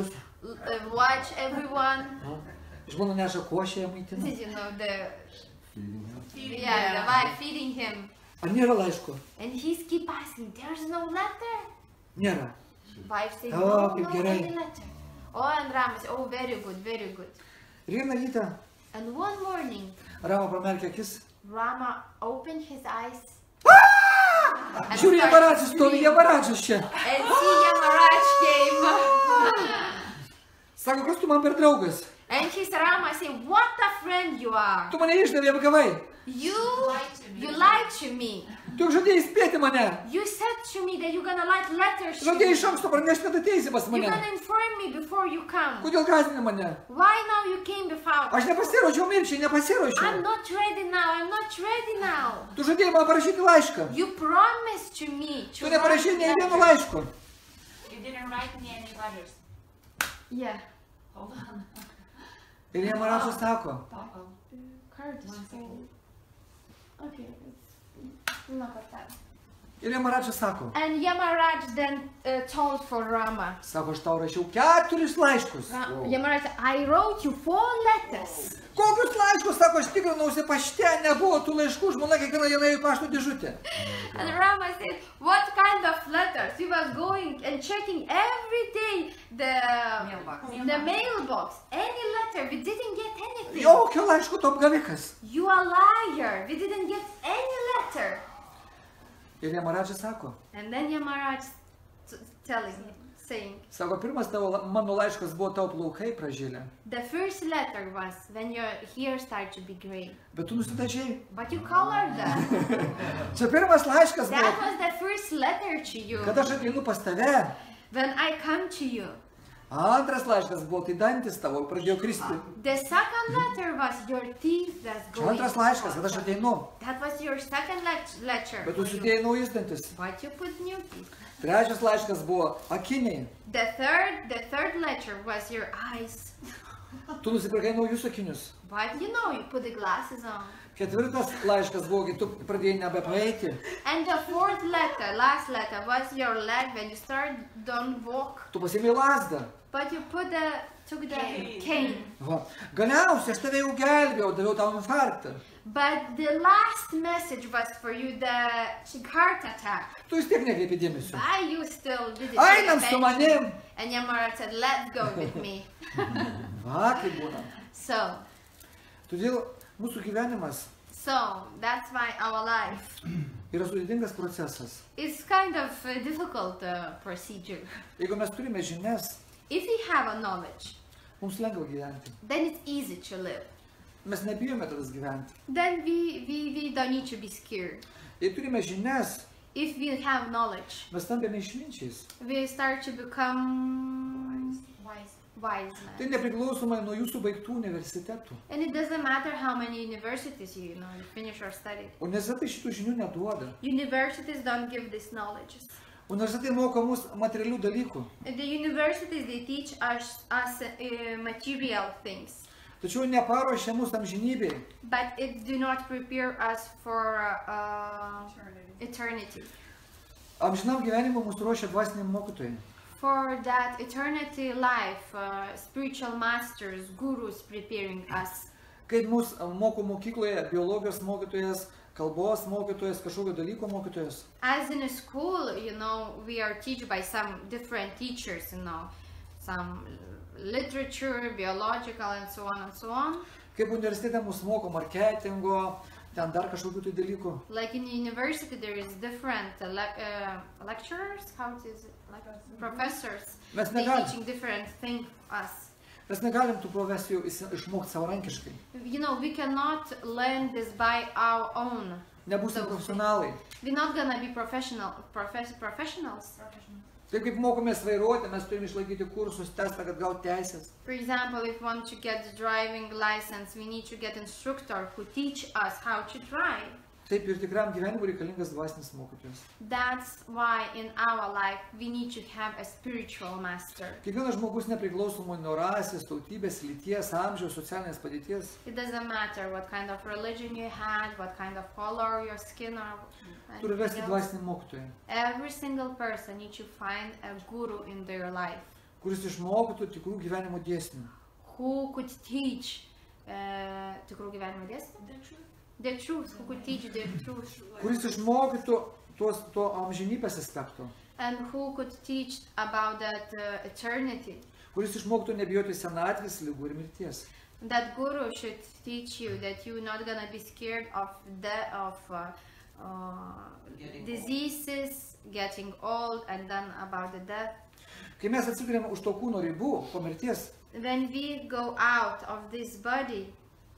uh, watch everyone. Žmona neša košę, ją maitina. You know, the, Feeding him. Feeding yeah, him. the wife feeding him. Ar nėra laiško? And he's keep asking, there's no letter? Nėra. Wife says, Oh, no, kaip no, gerai. any letter. Oh, and Rama says, oh, very good, very good. Ir vieną rytą And one morning, Rama pramerkė akis. Rama opened his eyes and Žiūri, started Jevaračius stovi, screaming. Jevaračius čia. And see Yamaraj came. Sako, kas tu man per draugas? And his Rama said, what a friend you are. Tu mane išdavė, apgavai. You, Lied to me. you lied to me. Tu žadėjai įspėti mane. You said to me that you're gonna write letters to Žadėjai me. iš anksto pranešti, kad ateisi pas You're mane. gonna inform me before you come. Kodėl gąsdini mane? Why now you came before? Aš nepasiruošiau mirčiai, I'm nepasiruošiau. not ready now. I'm not ready now. Tu žadėjai man parašyti laišką. You promised to me to Tu neparašei nei write vieno letters. laiško. You didn't write me any letters. Yeah. Hold on. Ir Jevaračius sako, Uh-oh. Card is One full. second. Okay. It's not like that. ir Jevaračius sako, And Yamaraj then uh, told for Rama. sako, aš tau rašiau keturis laiškus. Ra- Yamaraj said, I wrote you four letters. Kokius laiškus, sako, aš tikrinausi pašte, nebuvo tų laiškų, žmona kiekvieną dieną į pašto dėžutę. And Rama said, what kind of letters? He was going and checking every day the Mailbox. the mailbox. Any letter, we didn't get anything. Jokio laiško tu apgavikas. You a liar. We didn't get any letter. Ir Jevaračius sako, And then Yamaraj t- telling him, saying, sako, pirmas tavo, la- mano laiškas buvo tavo plaukai pražylę, the first letter was when your hair started to be gray, bet tu nusidažiai. but you colored them. Čia pirmas laiškas That buvo, was the first letter to you kad aš ateinu pas tave. when I come to you. Antras laiškas buvo, kai dantis tavo pradėjo kristi. The second letter was your teeth that's Čia going. antras laiškas, kad aš ateinu, That was your second let- letter. bet tu sudėjai naujus dantis. But you put new teeth. Trečias laiškas buvo akiniai. The third, the third letter was your eyes. Tu nusipirkai naujus akinius. But you know, you put the glasses on. Ketvirtas laiškas buvo, kai tu pradėjai nebepaeiti. And the fourth letter, last letter, was your leg when you started don't walk. Tu pasiėmė lasdą. But you put the took the Cane. cane. Va. Galiausiai aš tave jau gelbėjau, daviau tau infarktą. But the last message was for you the heart attack. Tu vis tiek nekreipi dėmesio. Why you still didn't Einam pay su attention? manim. And Yamara said, let's go with me. Va, kaip būna. So, Todėl mūsų gyvenimas so that's why our life yra sudėtingas procesas. is kind of a difficult uh, procedure. Jeigu mes turime žinias, If we have a knowledge, mums lengva gyventi. then it's easy to live. Mes nebijome tada gyventi. Then we, we, we don't need to be scared. Jei turime žinias, If we have knowledge, mes tampame išminčiais. we start to become wise. Wise Tai men. nepriklausomai nuo jūsų baigtų universitetų. And it doesn't matter how many universities you, you know you finish or study. Universitetai šitų žinių neduoda. Universities don't give this knowledge. Universitetai moko mus materialių dalykų. The universities they teach us us uh, material things, Tačiau neparuošia mus amžinybei. but it do not prepare us for uh, Eternity. eternity. Amžinam gyvenimui mus ruošia dvasiniai mokytojai. For that eternity life, uh, spiritual masters, gurus preparing us. Kaip mus moko mokykloje biologijos mokytojas, kalbos mokytojas, kažkokio dalyko mokytojas. As in a school, you know, we are taught by some different teachers, you know, some literature, biological, and so on and so on. Kaip universitete mus moko marketingo, ten dar kažkokių tai dalykų. Like in university, there is different uh, le- uh, lecturers, how it is, it? Like professors. Mes They negalim, teaching different things us. mes negalim tų profesijų įsi- išmokti savarankiškai. You know, we cannot learn this by our own. Nebūsim profesionalai. We're not gonna be professional, profes- professionals. Taip kaip mokomės vairuoti, mes turime išlaikyti kursus, testą, kad gauti teisės. For example, if we want to get the driving license, we need to get instructor who teach us how to drive. Taip ir tikram gyvenimui reikalingas dvasinis mokytojas. That's why in our life we need to have a spiritual master. Kiekvienas žmogus nepriklausomai nuo rasės, tautybės, lyties, amžiaus, socialinės padėties It doesn't matter what kind of religion you had, what kind of color your skin or turi anything rasti else. dvasinį mokytoją, Every single person needs to find a guru in their life kuris išmokytų tikrų gyvenimo dėsnių. who could teach uh, tikrų gyvenimo dėsnių? The truth. The truth, who could teach the truth. Kuris išmokytų tuos, to amžinybės aspekto. And who could teach about that uh, eternity. Kuris išmokytų nebijoti senatvės, ligų ir mirties. That guru should teach you that you're not gonna be scared of the of uh, uh, Getting diseases, getting old, and then about the death. Kai mes atsiduriame už to kūno ribų po mirties, When we go out of this body,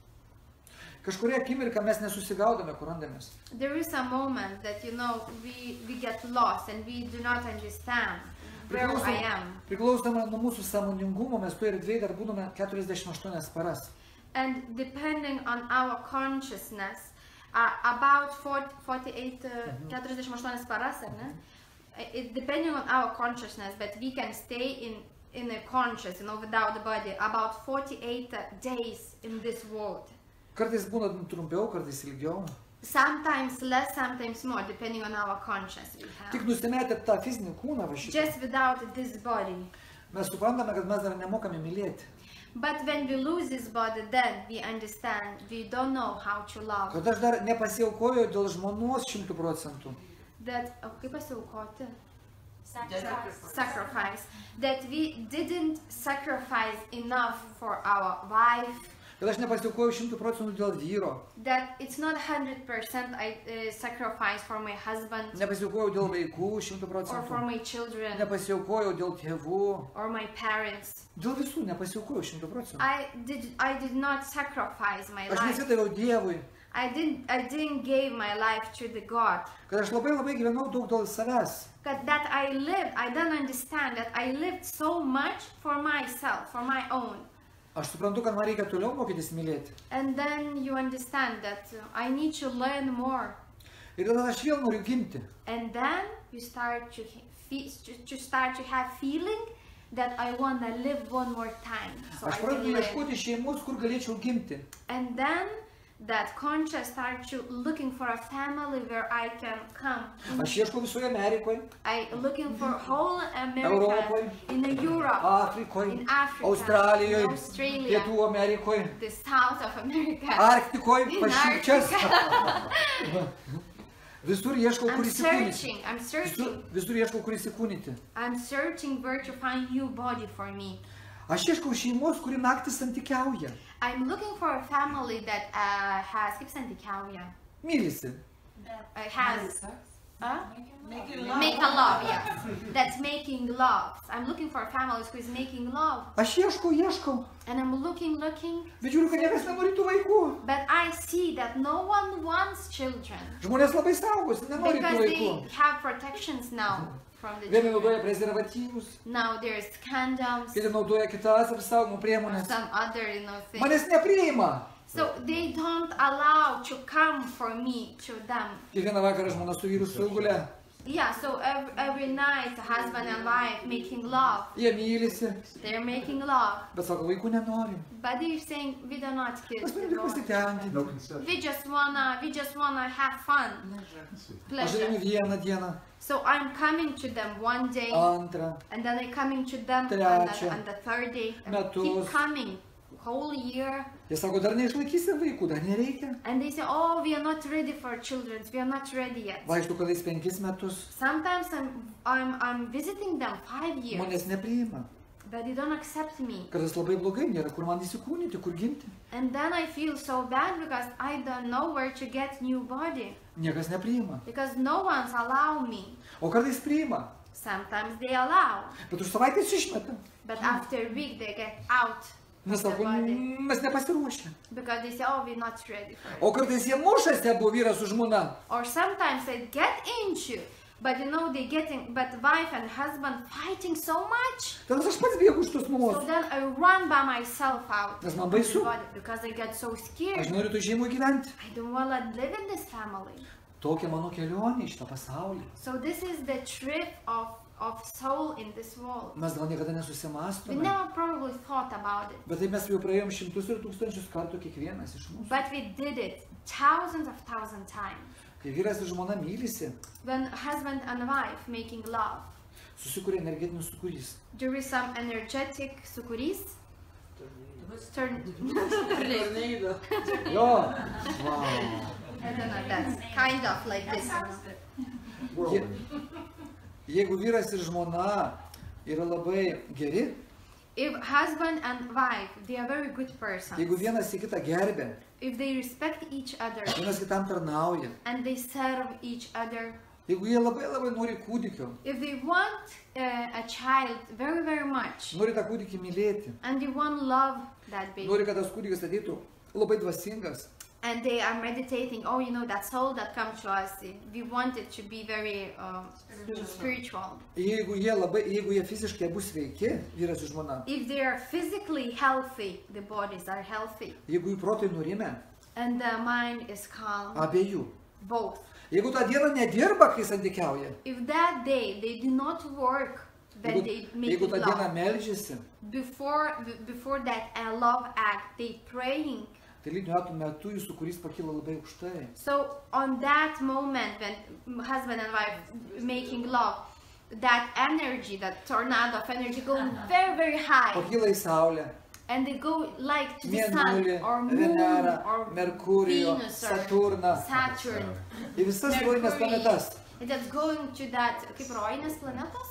kažkuria akimirka mes nesusigaudome, kur randamės. there is a moment that you know we we get lost and we do not understand where I am. Priklausomai nuo mūsų sąmoningumo mes toje erdvėje dar būtume keturiasdešimt aštuonias paras. And depending on our consciousness, uh, about forty, forty-eight, uh, forty-eight aštuonias paras, ar ne? It depending on our consciousness, but we can stay in in a conscious, you know, without the body, about forty-eight uh, days in this world. Kartais būna trumpiau, kartais ilgiau. Sometimes less, sometimes more, depending on our conscious we Tik have. nusimetę tą fizinį kūną, va šitą, Just without this body. mes suprantame, kad mes dar nemokame mylėti. But when we lose this body, then we understand we don't know how to love. Kad aš dar nepasiaukojau dėl žmonos šimtų procentų. That, o kaip pasiaukoti? Sacrifice. Sacrifice. That we didn't sacrifice enough for our wife. Kad aš nepasiaukojau šimtų procentų dėl vyro. That it's not one hundred percent I uh, sacrifice for my husband Nepasiaukojau dėl vaikų šimtų or for procentų. my children Nepasiaukojau dėl tėvų. or my parents. Dėl visų nepasiaukojau šimtų procentų. I did I did not sacrifice my Aš life. nesidaviau Dievui. I didn't I didn't give my life to the God. Kad aš labai labai gyvenau daug dėl savęs. That, that I lived, I don't understand that I lived so much for myself, for my own. Aš suprantu, kad man reikia toliau mokytis mylėti. And then you understand that uh, I need to learn more. Ir tada aš vėl noriu gimti. And then you start to fe- to, to start to have feeling that I want to live one more time. So I Aš can pradedu live. ieškoti šeimos, kur galėčiau gimti. And then that conscious start to looking for a family where I can come. Aš ieškau visoje Amerikoje, I looking for whole America, Europoje, in the Europe, Afrikoje, in Africa, Australijoje, in Australia, Pietų Amerikoje, the south of America. Arktikoje, In pašilčias. Arctica. Visur ieškau, kur I'm įsikūnyti. searching, I'm Visur, searching, visur ieškau, kur įsikūnyti. I'm searching where to find new body for me. Aš ieškau šeimos, kuri naktį santykiauja. I'm looking for a family that uh, has, kaip santykiauja, Mylisi. uh, has, uh, Making make a love, yes, that's making love. I'm looking for a family who is making love. Aš ieškau, ieškau. And I'm looking, looking, Bet žiūriu, kad niekas nenori tų vaikų. but I see that no one wants children Žmonės labai saugosi, nenori tų because vaikų. they have protections now from the Vieni children. naudoja prezervatyvus, Now there's condoms, kiti naudoja kitas apsaugimo priemonės. some other, you know, things. Manęs nepriima. So they don't allow to come for me to them. Kiekvieną vakarą žmona su vyru sugulė, Yeah, so every, every night, the husband and wife making love. jie mylisi, They're making love. bet sako, vaikų nenori. But they're saying we do not kiss Mes the norim tik boy. pasitenkinti. We just wanna, we just wanna have fun, Aš pleasure. einu vieną dieną, So I'm coming to them one day, antrą, and then I'm coming to them on Trečia. the, on the third day. And Metus. keep coming, whole year. jie sako, dar neišlaikysi vaikų, dar nereikia. And they say, oh, we are not ready for children. We are not ready yet. Vaikštų kadais penkis metus, Sometimes I'm, I'm, I'm visiting them five years, manęs nepriima. but they don't accept me. Kartais labai blogai, nėra kur man įsikūnyti, kur gimti. And then I feel so bad because I don't know where to get new body. Niekas nepriima. Because no one's allow me. O kartais priima, Sometimes they allow, bet už savaitės išmeta. but after a week they get out Nes of the sako, body "Mm, mes nepasiruošę. because they say, oh, we're not ready for it. O kartais jie mušasi abu vyras su žmona. Or sometimes they get into, but you know they getting, but wife and husband fighting so much. Tada aš pats bėgu iš tos So mamos. then I run by myself out Nes man of the baisu. body because I get so Aš scared. noriu tų šeimų gyventi. I don't want to live in this family. Tokia mano kelionė iš tą pasaulį. So this is the trip of, of soul in this world. Mes gal niekada We nesusimastome. never probably thought about it, Bet tai mes jau praėjom šimtus ir tūkstančius kartų kiekvienas iš mūsų. but we did it thousands of thousand times. Kai vyras ir žmona mylisi, When husband and wife making love, susikuria energetinis sūkurys. There is some energetic sukuris. Turn. Jo. Wow. I don't know, that's kind of like this. Je, jeigu vyras ir žmona yra labai geri, If husband and wife, they are very good persons. jeigu vienas į kitą gerbė, If they respect each other vienas kitam tarnauja, and they serve each other, jeigu jie labai labai nori kūdikio, if they want uh, a child very, very much nori tą kūdikį mylėti, and they want love that baby, nori, kad tas kūdikis ateitų labai dvasingas, and they are meditating, oh, you know, that soul that comes to us, we want it to be very uh, spiritual. jeigu jie, labai, jeigu jie fiziškai bus sveiki, vyras ir žmona, If they are physically healthy, the bodies are healthy, jeigu jų protai nurimę, and the mind is calm, abiejų. both. Jeigu tą dieną nedirba, kai santykiauja, If that day they do not work, then jeigu, they make jeigu it tą dieną love. meldžiasi, Before, b- before that uh, love act, they praying. tai lytinių metų metu jūsų kūrys pakyla labai aukštai. So on that moment when husband and wife making love, that energy, that tornado of energy go very, very high, Pakyla į Saulę, and they go like to the sun Mėnulį, or moon Venerą, or Merkurijų, Venus or Saturną, Saturn. į visas rojines Mercury. planetas. And that's going to that, kaip rojinės planetos?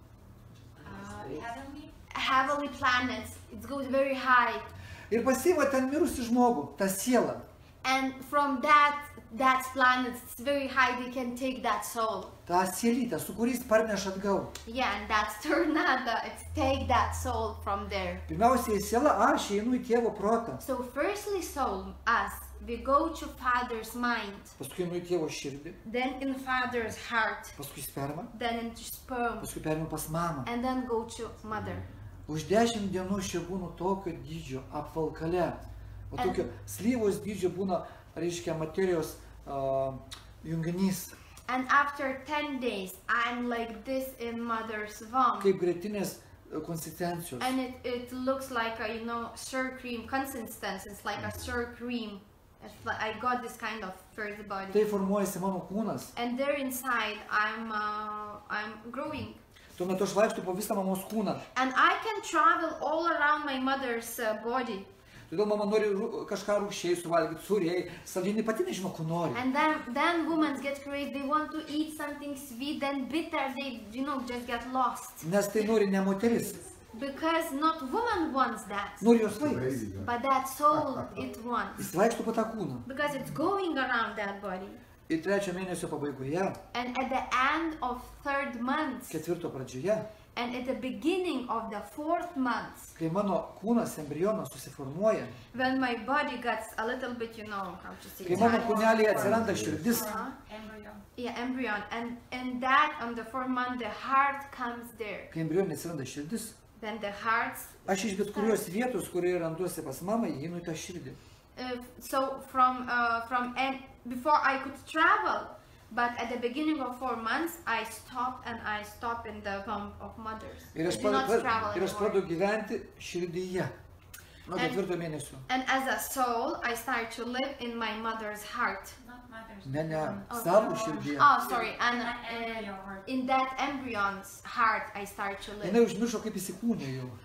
Uh, heavenly. Heavenly planets. It goes very high. Ir pasiima ten mirusi žmogų, tą sielą. And from that, that planet, it's very high, they can take that soul. tą sielytę, su kuriais parneša atgal. Yeah, and that's tornado, it's take that soul from there. Pirmiausiai siela, aš einu į tėvo protą. So firstly soul, us, we go to father's mind, Paskui einu į tėvo širdį, then in father's heart, paskui spermą, then into sperm, paskui perinu pas mamą. and then go to mother. Už dešimt dienų aš jau būnu tokio dydžio apvalkale. O tokio slyvos dydžio būna, reiškia, materijos uh, junginys. And after ten days, I'm like this in mother's womb. Kaip grėtinės uh, konsistencijos. And it, it looks like a, you know, sour cream consistency. It's like a sour cream. It's like I got this kind of first body. Tai formuojasi mano kūnas. And there inside, I'm, uh, I'm growing. Tuo metu aš vaikštu po visą mamos kūną. And I can travel all around my mother's uh, body. Todėl mama nori rū- kažką rūgščiai suvalgyti, sūriai, saldžiai, pati nežino, ko nori. And then, then women get crazy. They want to eat something sweet and bitter. They, you know, just get lost. Nes tai nori ne moteris, Because not woman wants that. nori jos vaikas. But that soul, it wants. Jis vaikšto po tą kūną. Because it's going around that body. Ir trečio mėnesio pabaigoje, And at the end of third month, ketvirto pradžioje, and at the beginning of the fourth month, kai mano kūnas, embrionas susiformuoja, when my body gets a little bit, you know, how to say kai mano it? kūnelėje atsiranda širdis, Uh-huh. Embryo. Yeah, embryon. And and that on the fourth month, the heart comes there. kai embrionė atsiranda širdis, Then the heart. aš iš bet kurios vietos, kurioje randuosi pas mamą, įeinu į tą širdį. Uh, so from uh, from and before I could travel, but at the beginning of four months, I stopped and I stopped in the womb of mothers. Ir aš I do not pradedu, travel ir aš anymore. pradedu gyventi širdyje. Nuo And- ketvirto mėnesio. And as a soul, I start to live in my mother's heart. Not mother's. Ne, ne, Oh. savo širdyje. Oh, sorry. And Not uh, embryo heart. in that embryon's heart, I start to live. Jinai užmiršo, kaip įsikūnė jau.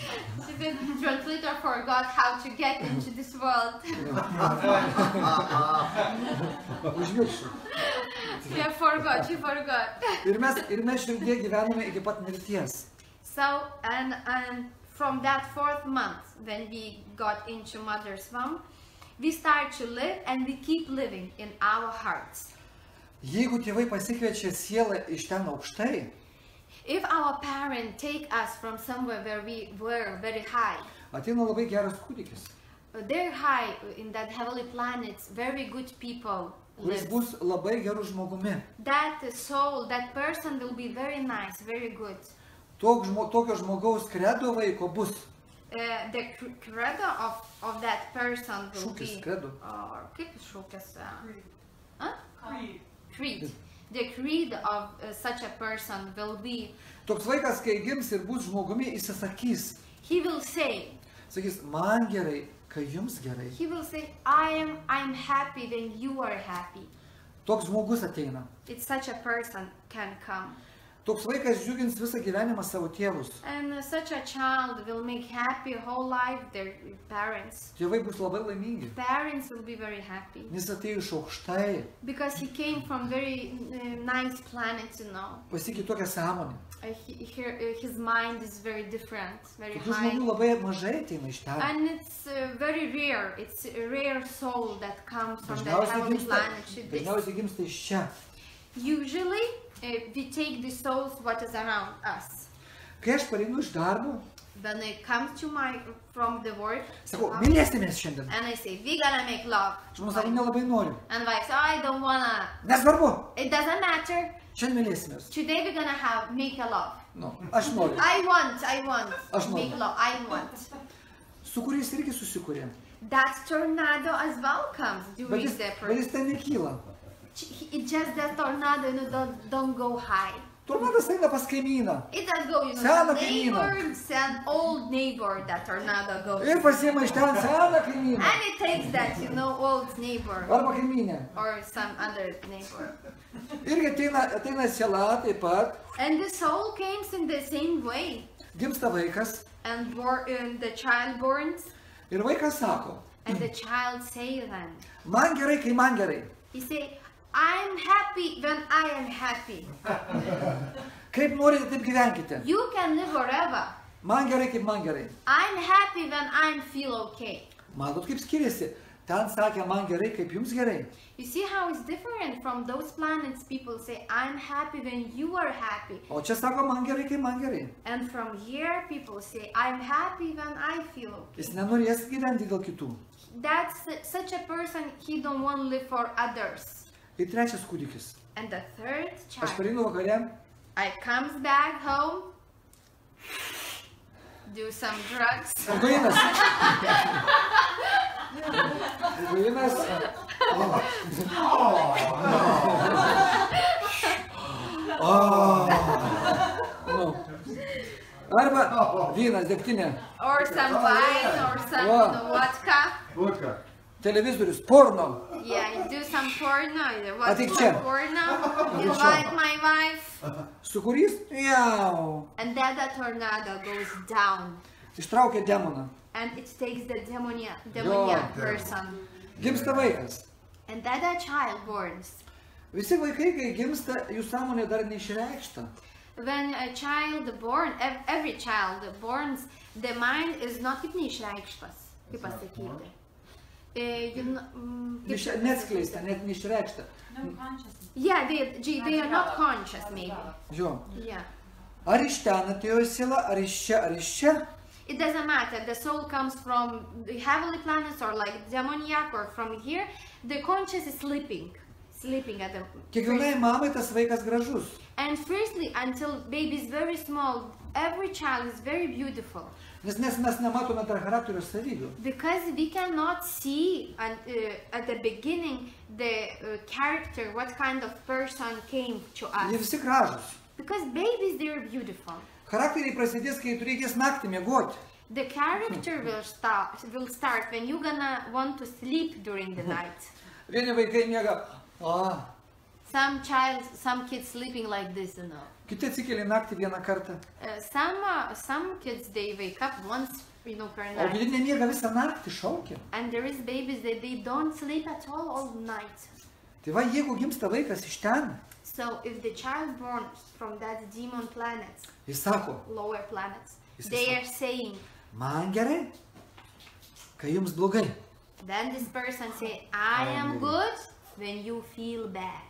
The translator forgot how to get into this world. Užmiršo. She forgot. She forgot. Ir mes, ir mes širdyje gyvename iki pat mirties. So, and and from that fourth month, when we got into mother's womb, we start to live and we keep living in our hearts. Jeigu tėvai pasikviečia sielą iš ten aukštai, If our parent take us from somewhere where we were very high, ateina labai geras kūdikis, uh, they're high in that heavenly planets, very good people kuris live. bus labai gerų žmogumi. That soul, that person will be very nice, very good. Tok, žmo, tokio žmogaus kredo vaiko bus. Uh, the cr- credo of, of that person will Šūkis, be... kredo. Or kaip šūkis? Uh, huh? Creed. Creed. The creed of uh, such a person will be, Toks vaikas, kai gims ir bus žmogumi, jis sakys, he will say, sakys, man gerai, kai jums gerai. he will say, I am, I'm happy when you are happy. Toks žmogus ateina. It's such a person can come. Toks vaikas džiugins visą gyvenimą savo tėvus. And uh, such a child will make happy whole life their parents. Tėvai bus labai laimingi. Parents will be very happy. Jis atėjo iš aukštai, Because he came from very uh, nice planet, you know. pasikeitė tokią sąmonę. Uh, he, he, uh, his mind is very different, very Tokių high. žmonių labai mažai ateina iš ten. And it's uh, very rare. It's a rare soul that comes from that Dažniausiai heavenly gimsta, planet. to this. dažniausiai gimsta iš čia. Usually, uh, we take the souls what is around us. Kai aš pareinu iš darbo, When it comes to my from the work, sakau, um, mylėsimės šiandien. and I say we gonna make love. Žmogus sako, nelabai noriu. And wife say, I don't wanna. Nesvarbu, It doesn't matter. šiandien mylėsimės. Today we're gonna have make a love. Nu, aš noriu. I want, I want Aš noriu. make love. I want. Su kuriais irgi susikūrė. That tornado as well comes Bet during jis, the bet prayer. jis ten nekyla. It just that tornado, you know, don't don't go high. Tornadas eina pas kaimyną. It does go, you know, Seną the kaimyną. neighbor, it's an old neighbor that tornado goes. Ir pasiima iš ten seną kaimyną. And it takes that, you know, old neighbor Arba kaimynę. or some other neighbor. Irgi ateina, ateina siela taip pat. And the soul comes in the same way. Gimsta vaikas. And, bor- and the child borns, Ir vaikas sako, and the child say then, man gerai, kai man gerai. he say, I'm happy when I am happy. Kaip norite, taip gyvenkite. You can live forever. Man gerai, kaip man gerai. I'm happy when I feel okay. Matot, kaip skiriasi. Ten sakė, man gerai, kaip jums gerai. You see how it's different from those planets people say, I'm happy when you are happy. O čia sako, man gerai, kaip man gerai. And from here people say, I'm happy when I feel okay. Jis nenorės gyventi dėl kitų. That's such a person, he don't want to live for others. Ir trečias kūdikis. And the third Aš child, pareinu vakare, I comes back home, do some drugs, Koka'inas. Koka'inas. Nu. Arba vynas, degtinė, or some wine, or some you Wow. know, vodka. Vodka. televizorius, porno. Yeah, you do some porno, you watch think some čia. porno, Ateik you čia. like my wife, Sukūrys, jau. and then the tornado goes down. Ištraukė demoną. And it takes the demonia, demonia Jo. person. Gimsta vaikas. And then the child borns. Visi vaikai, kai gimsta, jų sąmonė dar neišreikšta. When a child born, ev- every child borns, the mind is not kaip neišreikštas, kaip pasakyti. E, you know, mm, kaip Neiš- čia Neatskleista, pasakyti? net neišreikšta. No consciousness. Yeah, they, gee, they are not conscious maybe. Jo. Yeah. Ar iš ten atėjo siela, ar iš čia, ar iš čia. It doesn't matter, the soul comes from the heavenly planets or like demoniac or from here. The conscious is sleeping, sleeping at the Kiekvienai mamai tas vaikas gražus. And firstly, until baby is very small, every child is very beautiful. Nes, nes mes nematome dar charakterio savybių. Because we cannot see and, uh, at the beginning the uh, character, what kind of person came to Jie us. visi gražus. Because babies, they're beautiful. Charakteriai prasidės, kai turėkės naktį miegoti. The character will start, will start when you're gonna want to sleep during the night. Vieni vaikai miega, a, Some child, some kids sleeping like this, you know. kiti atsikėlė naktį vieną kartą. Uh, some, uh, some kids, they wake up once, you know, per O night. kiti nemiega visą naktį, šaukia. And there is babies that they don't sleep at all all night. Tai va, jeigu gimsta vaikas iš ten, So if the child born from that demon planets, jis sako, lower planets, Jis they tiesiog- are saying, man gerai, kai jums blogai. then this person say, I am good when you feel bad.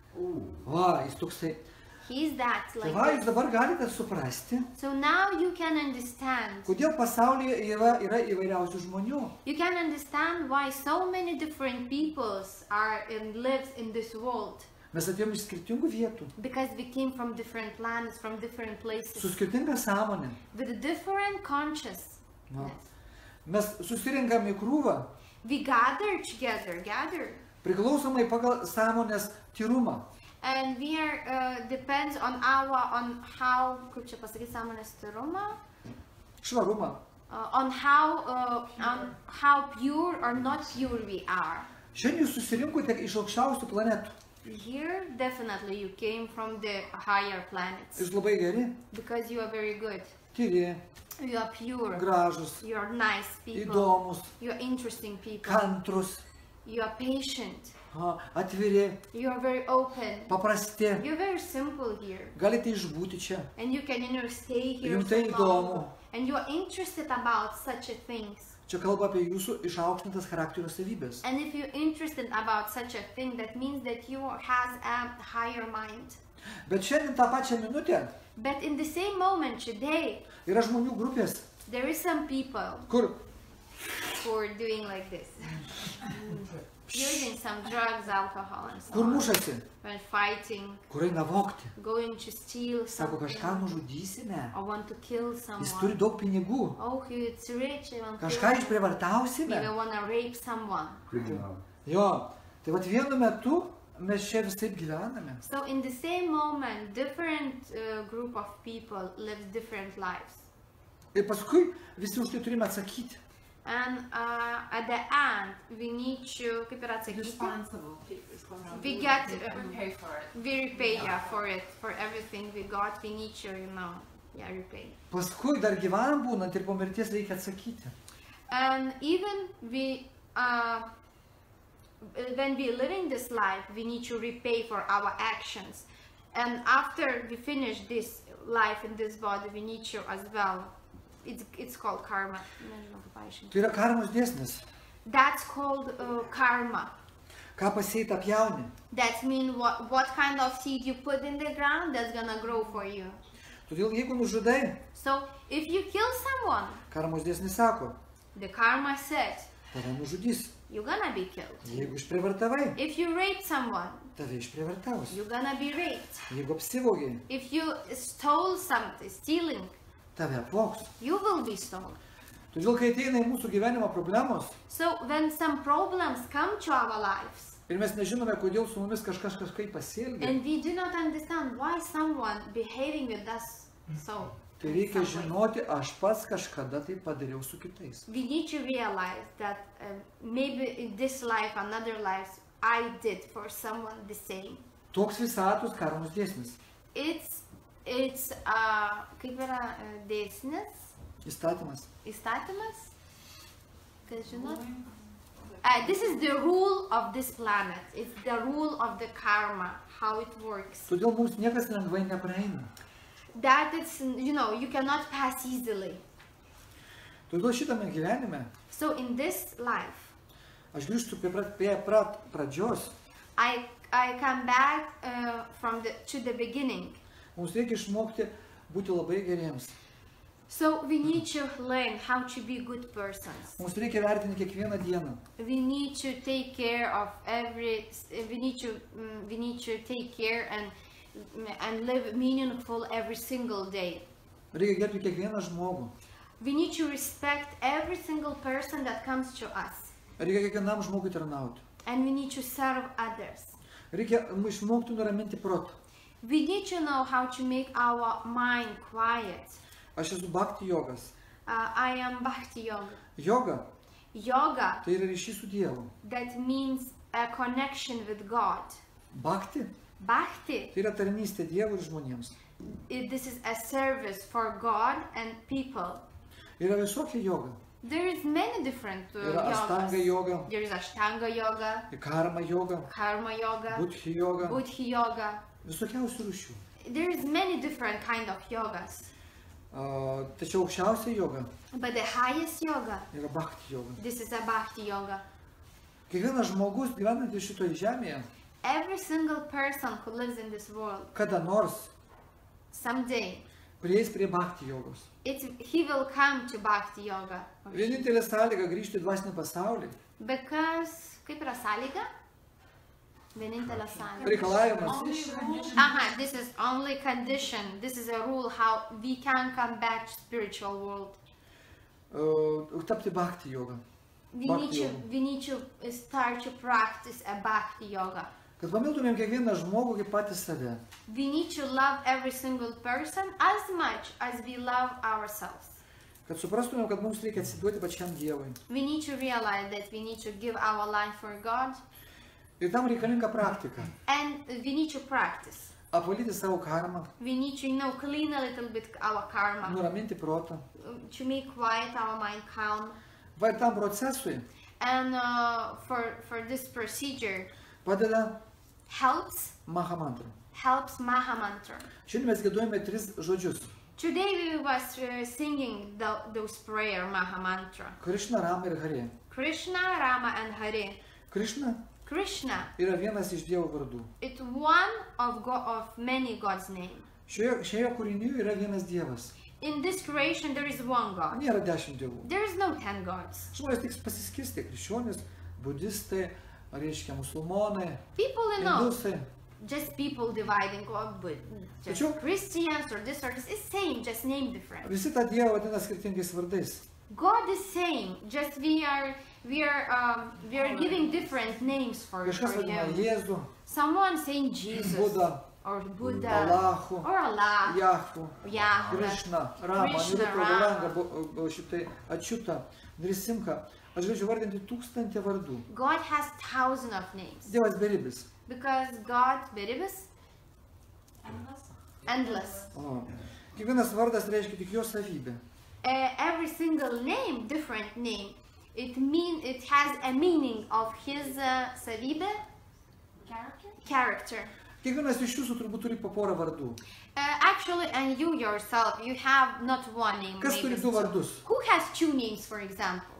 Va, jis toksai. He's that Tai like va, jūs this. dabar galite suprasti, So now you can understand. kodėl pasaulyje yra, yra įvairiausių žmonių. You can understand why so many different peoples are and lives in this world. Mes atėjom iš skirtingų vietų, Because we came from different planets, from different su places, skirtinga sąmonė. with different consciousness. Va. Mes susirinkam į krūvą, We gather together, gather. priklausomai pagal sąmonės tyrumą. And we are, uh, depends on our, on how, kaip čia pasakyti, sąmonės tyrumą, Švarumą. uh, on how, uh, on how pure or not pure we are. Šiandien jūs susirinkote iš aukščiausių planetų. Here, definitely you came from the higher planets Jūs labai geri, because you are very good. tyri, You are pure. gražus, You are nice people. įdomus, You are interesting people. kantrus, You are patient. a, atviri, You are very open. paprasti. You're very simple here. Galite išbūti čia. And you can, you know, stay here Jums so tai long. įdomu. And you are interested about such a things. Čia kalba apie jūsų išaukštintas charakterio savybės. And if you're interested about such a thing, that means that you has a higher mind. Bet šiandien tą pačią minutę But in the same moment today, yra žmonių grupės, there is some people kur who are doing like this. Using some drugs, alcohol and so kur on. mušasi, When fighting, kur eina vogti. going to steal Sako, something. kažką nužudysime. Or want to kill Jis someone. turi daug pinigų. Oh, he's rich, I want to Kažką kill him. išprievartausime. Maybe want to rape someone. Jo, tai vat vienu metu mes čia visaip gyvename. So in the same moment, different uh, group of people live different lives. Ir paskui visi už tai turime atsakyti. And uh, at the end, we need to, kaip ir atsakyti, Responsible. Responsible. we get, We uh, pay for it. we repay yeah, for it, for everything we got, we need to, you know, yeah, repay. Paskui dar gyvam būnant ir po mirties reikia atsakyti. And even we, uh, when we living this life, we need to repay for our actions. And after we finish this life in this body, we need to as well. It's, it's called karma. Nežinau, kaip paaiškinti. Tai yra karmos dėsnis. That's called uh, karma. Ką pasėjai, tą pjauni. That means what, what kind of seed you put in the ground, that's gonna grow for you. Todėl jeigu nužudai, So if you kill someone, karmos dėsnis sako, the karma said, tave nužudys. you're gonna be killed. Jeigu išprievartavai, If you rape someone, tave išprievartaus. you're gonna be raped. Jeigu apsivogiai, If you stole something, stealing, tave apvogs. you will be stolen. Todėl, kai ateina į mūsų gyvenimo problemos So when some problems come to our lives, ir mes nežinome, kodėl su mumis kažkas kažkaip pasielgia, and we do not understand why someone behaving with us so, tai reikia žinoti, aš pats kažkada tai padariau su kitais. we need to realize that uh, maybe in this life, another life, I did for someone the same. Toks visatos karmos dėsnis. It's, it's, uh, kaip yra uh, dėsnis, Įstatymas. įstatymas, kas žinot? Uh, this is the rule of this planet. It's the rule of the karma, how it works. Todėl mums niekas lengvai nepraeina. That it's, you know, you cannot pass easily. Todėl šitame gyvenime So in this life, aš grįžtu prie, pra- prie pra, pradžios. I, I come back uh, from the, to the beginning. Mums reikia išmokti būti labai geriems. So we need to learn how to be good persons. Mums reikia vertinti kiekvieną dieną. We need to take care of every, we need to, mm, we need to take care and, and live meaningful every single day. Reikia gerbti kiekvieną žmogų. We need to respect every single person that comes to us. Reikia kiekvienam žmogui tarnauti. And we need to serve others. Reikia išmokti nuraminti protą. We need to know how to make our mind quiet. Aš esu bhakti jogas. Uh, I am Bhakti Yoga. Joga Yoga, tai yra ryšys su Dievu. that means a connection with God. Bhakti Bhakti, tai yra tarnystė Dievui ir žmonėms. it, this is a service for God and people. Yra visokia joga. There is many different uh, Yra Astanga yogas. joga, There is Ashtanga Yoga, Karma joga, Karma Yoga, Buddhi joga, Buddhi Yoga. visokiausių rūšių. There is many different kind of yogas. Uh, tačiau aukščiausia joga But the highest yoga, yra bhakti joga. this is a Bhakti Yoga. Kiekvienas žmogus gyvenantis šitoje žemėje, Every single person who lives in this world, kada nors someday, prieis prie bhakti jogos. it's, he will come to Bhakti Yoga. Vienintelė sąlyga grįžti į dvasinį pasaulį. Because, kaip yra sąlyga? Vienintelė sąlyga. Reikalavimas Aha, this is only condition. This is a rule how we can come back to spiritual world. uh, tapti bhakti jogą. We Bhakti need to, yoga. we need to start to practice a Bhakti Yoga. Kad pamiltumėm kiekvieną žmogų kaip patį save. We need to love every single person as much as we love ourselves. Kad suprastumėm, kad mums reikia atsiduoti pačiam Dievui. We need to realize that we need to give our life for God. Ir tam reikalinga praktika. And we need to practice. Apvalyti savo karmą, We need to, you know, clean a little bit our karma, nuraminti protą. to make quiet our mind, calm. Va ir tam procesui And uh, for, for this procedure padeda helps, Maha mantra. helps Maha Mantra. Šiandien mes giedojame tris žodžius. Today we was uh, singing the, those prayer Maha Mantra. Krishna, Rama ir Hare. Krishna, Rama and Hare. Krishna Krishna, yra vienas iš Dievo vardų. it's one of, God, of many God's name. Šioje, šioje kūrinyje yra vienas Dievas. In this creation there is one God. Nėra dešimt dievų. There is no ten gods. Žmonės tik pasiskirstė krikščionys, budistai, reiškia musulmonai, People you know, hindusai. just people dividing God, but just Tačiau- Christians or this or this is same, just name different. Visi tą Dievą vadina skirtingais vardais. God is same, just we are we are um, we are giving different names for, Kažkas for vadina him. Jėzų, Someone saying Jesus Budą, or Buddha Allahu, or Allah, Jahvu, Yahweh. Krishna, Rama, Krishna, Nirupalanga, šitai Ačiuta, Nrisimcha. Aš galėčiau vardinti tūkstantį vardų. God has thousands of names Dievas beribis. because God beribis, Endless. endless. O. Kiekvienas vardas reiškia tik jo savybę. Uh, every single name, different name, it mean it has a meaning of his uh, savybė, Character? character. Kiekvienas iš jūsų turbūt turi po porą vardų. Uh, actually, and you yourself, you have not one name. Kas maybe turi du two. vardus? Who has two names, for example?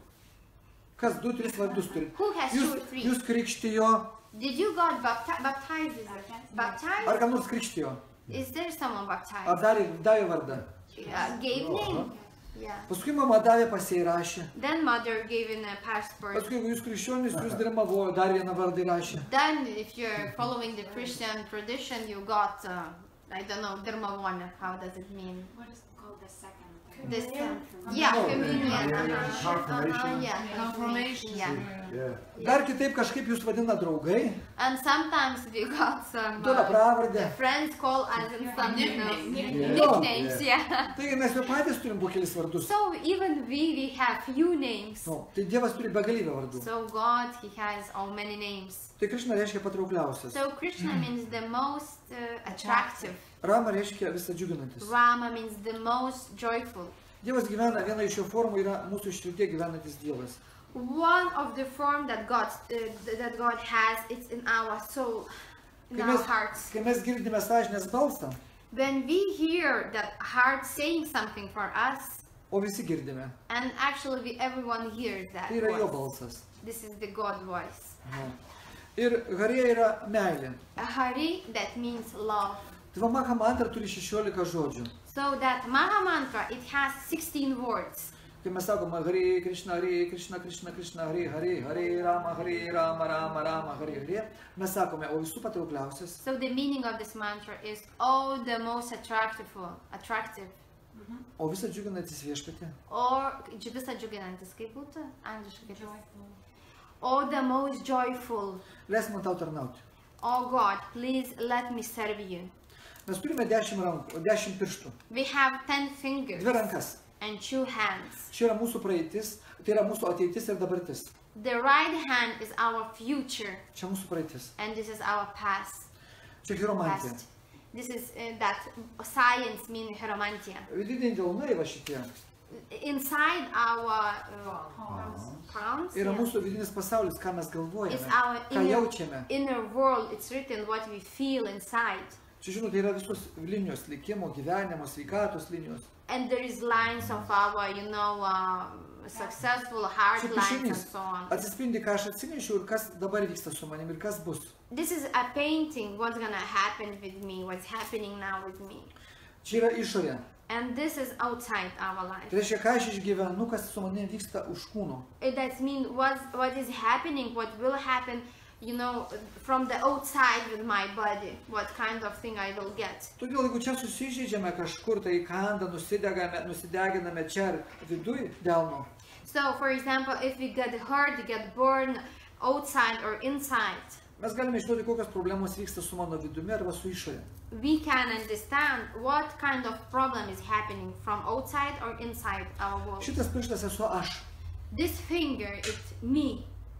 Kas du, tris vardus turi? Who has Jūs, two or three? jūs krikštijo, Did you got bapti- baptized? Is it? ar Baptized? kam nors krikštijo? Is there someone Ar baptized? davė, davė vardą? Uh, gave name? Yeah. Paskui mama davė pasirašę. Then mother gave in a passport. Paskui, jeigu jūs krikščionis, jūs dirmavojo, dar vieną vardą įrašė. Then, if you're following the Christian tradition, you got, uh, I don't know, Dharmavana. How does it mean? What is called the second thing? This, uh, yeah, Oh, communion. yeah, uh-huh. confirmation. Uh-huh, yeah, Confirmation. Yeah. Yeah. Dar kitaip kažkaip jūs vadina draugai, And sometimes we got some duoda uh, pravardę. friends call us in some Nicknames. nicknames. Yeah. Nicknames, yeah. Taigi mes jau patys turim po kelis vardus. So even we, we have few names. Nu, tai Dievas turi begalybę vardų. So God, He has all many names. Tai Krishna reiškia patraukliausias. So Krishna means the most uh, attractive. Rama reiškia visą džiuginantis. Rama means the most joyful. Dievas gyvena, viena iš jo formų yra mūsų širdie gyvenantis Dievas. One of the form that God uh, that God has, it's in our soul, in Kai our mes, hearts. kai mes girdime sąžinės balsą, When we hear that heart saying something for us, o visi girdime, and actually we, everyone hears that tai yra jo voice. balsas. This is the God voice. Nu. Ir Harė yra meilė. A Hari, that means love. Tai va Maha mantra turi šešiolika žodžių. So that Maha Mantra, it has sixteen words. Kai mes sakome Hare Krishna, Hare Krishna, Krishna Krishna, Hare Hare, Hare Rama, Hare Rama, Rama Rama, Hare Hare, mes sakome, o visų patraukliausias So the meaning of this mantra is all the most attractive, attractive, o visą džiuginantis viešpatį. or dži- visa džiuginantis, kaip būtų angliškai. All the most joyful. Leisk man tau tarnauti. Oh God, please let me serve you. Mes turime dešimt rankų, dešimt pirštų, We have ten fingers dvi rankas. and two hands. Čia yra mūsų praeitis, tai yra mūsų ateitis ir dabartis. The right hand is our future, Čia mūsų praeitis. and this is our past. Čia chiromantija. past. This is uh, that science means heromantia. Vidiniai delnai va šitie. Inside our uh, palms, Yra yeah, mūsų vidinis pasaulis, ką mes is galvojame, our ką inner, jaučiame. inner world. It's written what we feel inside. Čia žinote, yra visos linijos, likimo, gyvenimo, sveikatos linijos. And there is lines of our, you know, um, successful heart Čia lines and piešinys so on. atsispindi, ką aš atsinešiau ir kas dabar vyksta su manim ir kas bus. This is a painting, what's gonna happen with me, what's happening now with me. Čia yra išorė. And this is outside our life. Tai reiškia, ką aš išgyvenu, kas su manim vyksta už kūno. It that means what, what is happening, what will happen, you know, from the outside with my body, what kind of thing I will get. Todėl, jeigu čia susižeidžiame kažkur, tai įkandą, nusidegame, nusideginame čia ar viduj delno, So, for example, if we get hurt, get burned outside or inside, mes galime žinoti, kokios problemos vyksta su mano vidumi arba su išorė. we can understand what kind of problem is happening from outside or inside our world. Šitas pirštas esu aš. This finger, it's me. Čia.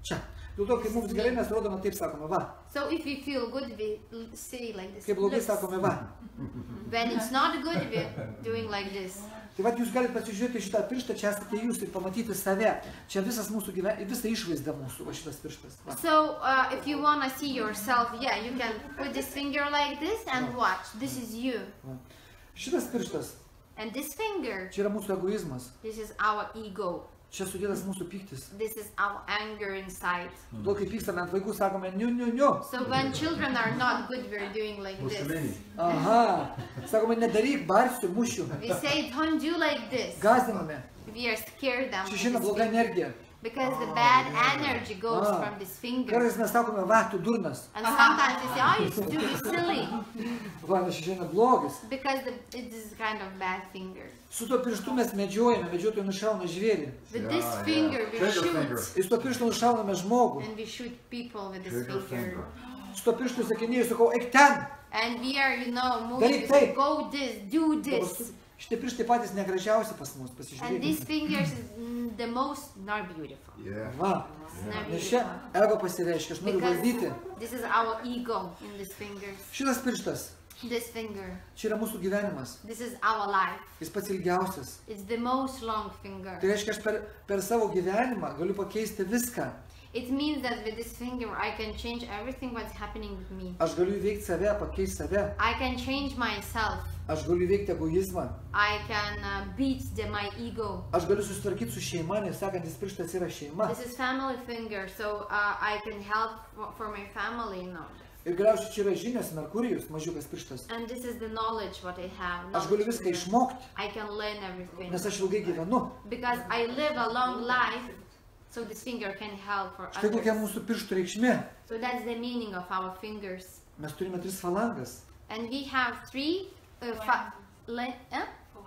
Dėl to, kai mums gerai, mes rodome taip sakome, va. So if we feel good, we l- say like this. Kai blogai lips. sakome, va. When it's not good, we're doing like this. Tai va, jūs galite pasižiūrėti šitą pirštą, čia esate jūs ir pamatyti save. Čia visas mūsų gyvenimas, visa išvaizda mūsų, va šitas pirštas. Va. So uh, if you want to see yourself, yeah, you can put this finger like this and watch. This is you. Va. Šitas pirštas, And this finger, čia yra mūsų egoizmas. this is our ego. Čia sudėtas mūsų pyktis. This is our anger inside. Todėl, kai pykstame ant vaikų, sakome, niu, niu, niu. So when children are not good, we're doing like this. Aha. Sakome, nedaryk, barsiu, mušiu. We say, don't do like this. Gazdiname. We are scared them Čia with šiandien this bloga finger. energija. Because the bad energy goes Ah. from this finger. Kartais mes sakome, va, tu durnas. And sometimes we say, oh, you stupid, silly. Va, nes šiandien blogis. Because the, it is kind of bad finger. Su tuo pirštu mes medžiojame, medžiotojai nušauna žvėrį. With this finger, we Trigger shoot. finger. Ir su tuo pirštu nušauname žmogų. And we shoot people with this Trigger finger. finger. Su tuo pirštu sakinėjau, sakau, eik ten. And we are, you know, moving, Daryk we say, taip. go this, do Dabar this. su- Šitie pirštai patys negražiausi pas mus, And these pasižiūrėkite. fingers is mm, the most not beautiful. Yeah. Va, It's not nes čia beautiful. ego pasireiškia, aš noriu valdyti. Because this is our ego in these fingers. Šitas pirštas, This finger, čia yra mūsų gyvenimas. this is our life. Jis pats ilgiausias. It's the most long finger. Tai reiškia, aš per, per savo gyvenimą galiu pakeisti viską. It means that with this finger I can change everything what's happening with me. Aš galiu įveikti save, pakeisti save. I can change myself. Aš galiu įveikti egoizmą. I can uh, beat the, my ego. Aš galiu susitvarkyti su šeima, nes sakantis pirštas yra šeima. This is family finger, so uh, I can help for, for my family, you know. Ir galiausiai čia yra žinios, Merkurijus, mažiukas pirštas. And this is the knowledge what I have. Aš galiu knowledge viską finger. išmokti, I can learn everything. nes aš ilgai gyvenu. Because I live a long life, so this finger can help for Štai kokia others. mūsų pirštų reikšmė. So that's the meaning of our fingers. Mes turime tris falangas. And we have three uh, fa- le- eh?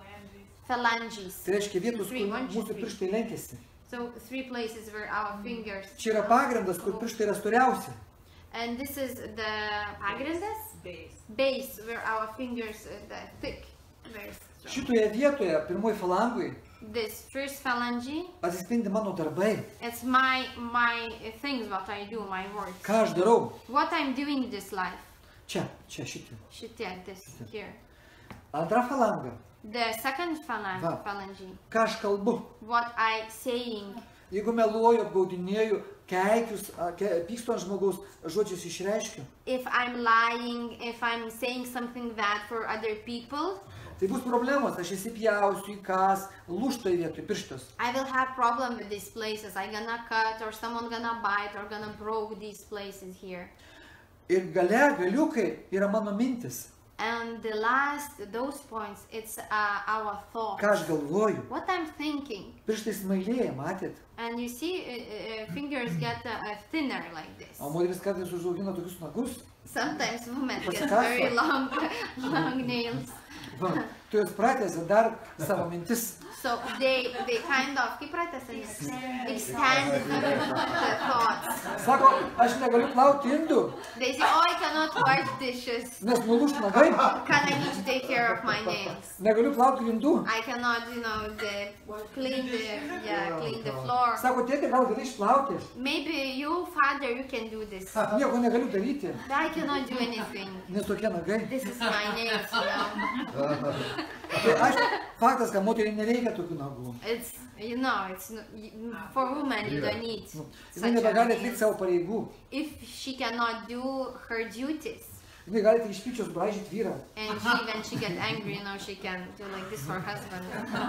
phalanges. Tai reiškia vietos, Three, kur one, two, mūsų three. pirštai lenkėsi. So three places where our fingers. Čia yra pagrindas, kur pirštai yra storiausi. And this is the pagrindas Base. base where our fingers uh, the thick. Very strong. Šitoje vietoje, pirmoji falangui, This first phalange, atsispindi mano darbai. it's my my uh, things what I do, my work. Ką aš darau? What I'm doing in this life. Čia, čia šitie. Šitie, this here. Antra falanga. The second phalange, Va. phalange. Ką aš kalbu? What I saying. Jeigu meluoju, apgaudinėju, keikius, a, ke, pykstu ant žmogaus, žodžius išreiškiu, If I'm lying, if I'm saying something bad for other people, tai bus problemos, aš įsipjausiu į kas, lūžtoje vietoje pirštas. I will have problem with these places. I gonna cut or someone gonna bite or gonna broke these places here. Ir gale, galiukai yra mano mintis, And the last, those points, it's uh, our thought. ką aš galvoju. What I'm thinking. Pirštai smailėja, matėt? And you see, uh, uh, fingers get uh, uh, thinner like this. O moteris kartais užaugina tokius nagus. Sometimes women get Pasikaso. very long, long nails. Va, tu jos pratęsi dar savo mintis. So they, they kind of, kaip pratęsia, extend the thoughts. Sako, aš negaliu plauti indų, They say, oh, I cannot wash dishes. nes nulūš nagai. Can I need to take care of my nails? Negaliu plauti indų. I cannot, you know, the, clean the, yeah, clean the floor. Sako, tėti, gal gali išplauti. Maybe you, father, you can do this. Nieko negaliu daryti, But I cannot do anything. nes tokie nagai. This is my nails, you know. Tai aš, faktas, kad moteriai nereikia tokių nagų. It's, you know, it's no- you- for women you don't need Jis such a nebegali atlikti nails. savo pareigų. If she cannot do her duties, Jis gali tik iš pyčios bražyti vyrą. and she, when she get angry, you know, she can do like this for her husband.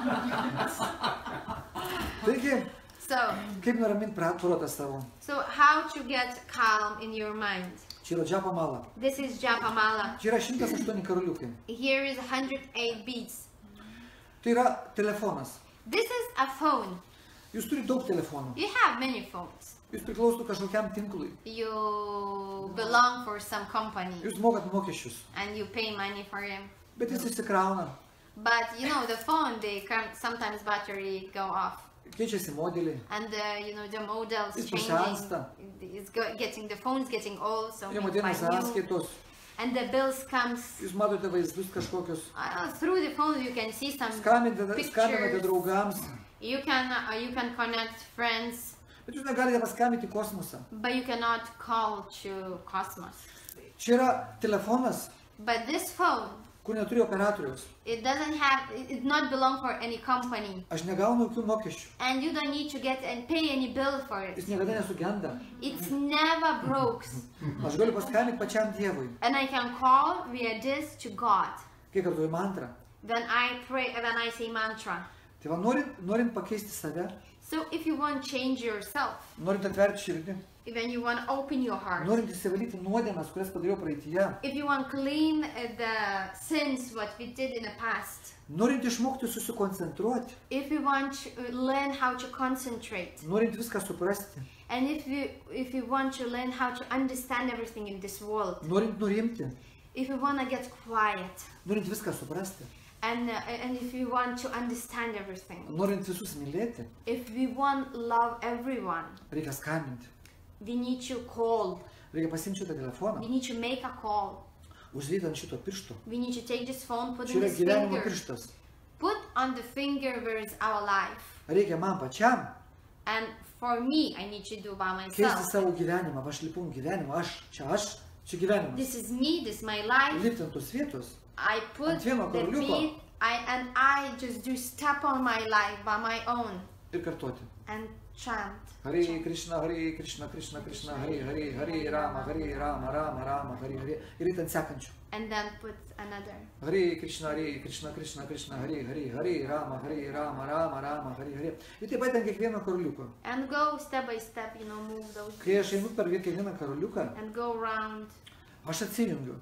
Taigi, So, kaip nuraminti protą savo? so how to get calm in your mind? Čia yra džapa mala. This is Japamala. Čia yra šimtas aštuoni karoliukai. Here is one hundred eight beads. Tai yra telefonas. This is a phone. Jūs turite daug telefonų. You have many phones. Jūs priklausot kažkokiam tinklui. You belong for some company Jūs mokat mokesčius. and you pay money for them. Bet jis išsikrauna. But you know the phone, they can sometimes battery go off, Keičiasi modelį. and the, you know the models It's changing. pasensta. It's go, getting the phone's getting old, so Jie we modina buy new. sąskaitos. And the bills comes Jūs matote vaizdus kažkokius. uh, through the phone. You can see some Skambinate, skambinate pictures. draugams. You can uh, you can connect friends. Bet jūs negalite paskambinti į kosmosą. but you cannot call to cosmos. Čia yra telefonas, But this phone, kur neturi operatoriaus. it doesn't have, it it not belong for any company. Aš negaunu jokių mokesčių. And you don't need to get and pay any bill for it. Jis niekada nesugenda. It's never broke. Aš galiu paskambinti pačiam Dievui. And I can call via this to God. Kai kartuoju mantrą. When I pray, when I say mantra. Tai va, norint, norint pakeisti save, So if you want to change yourself, norint atverti širdį, when you want to open your heart, norint įsivalyti nuodėmes, kurias padariau praeityje, if you want to clean uh, the sins what we did in the past, norint išmokti susikoncentruoti, if you want to uh, learn how to concentrate, norint viską suprasti, and if you if you want to learn how to understand everything in this world, norint nurimti, if you want to get quiet, norint viską suprasti, and uh, and if you want to understand everything, norint visus mylėti, if we want love everyone, reikia skambinti. we need to call, Reikia pasimti šitą telefoną, we need to make a call, uždėti ant šito piršto. we need to take this phone, put Čia in yra this gyvenimo finger, pirštas. put on the finger where is our life, Reikia man pačiam and for me I need to do by keisti myself. savo gyvenimą. Aš lipu ant gyvenimo, aš, čia aš, čia gyvenimas. This is me, this is my life. Lipti ant tos vietos. I put Ant vieno the karoliuko. feet, I and I just do step on my life by my own Ir kartuoti. and chant. Hare Krishna, Hare Krishna, Krishna Krishna, Hare Hare, Hare Rama, Hare Rama, Rama Rama, Hare Hare. Ir ant sekančių. And then put another. Hare Krishna, Hare Krishna, Krishna Krishna, Hare Hare, Hare Rama, Hare Rama, Rama Rama, Hare Hare. Ir taip pat ant kiekvieno karoliuko. And go step by step, you know, move those Kai aš einu per kiekvieną karoliuką, and go around. aš atsijungiu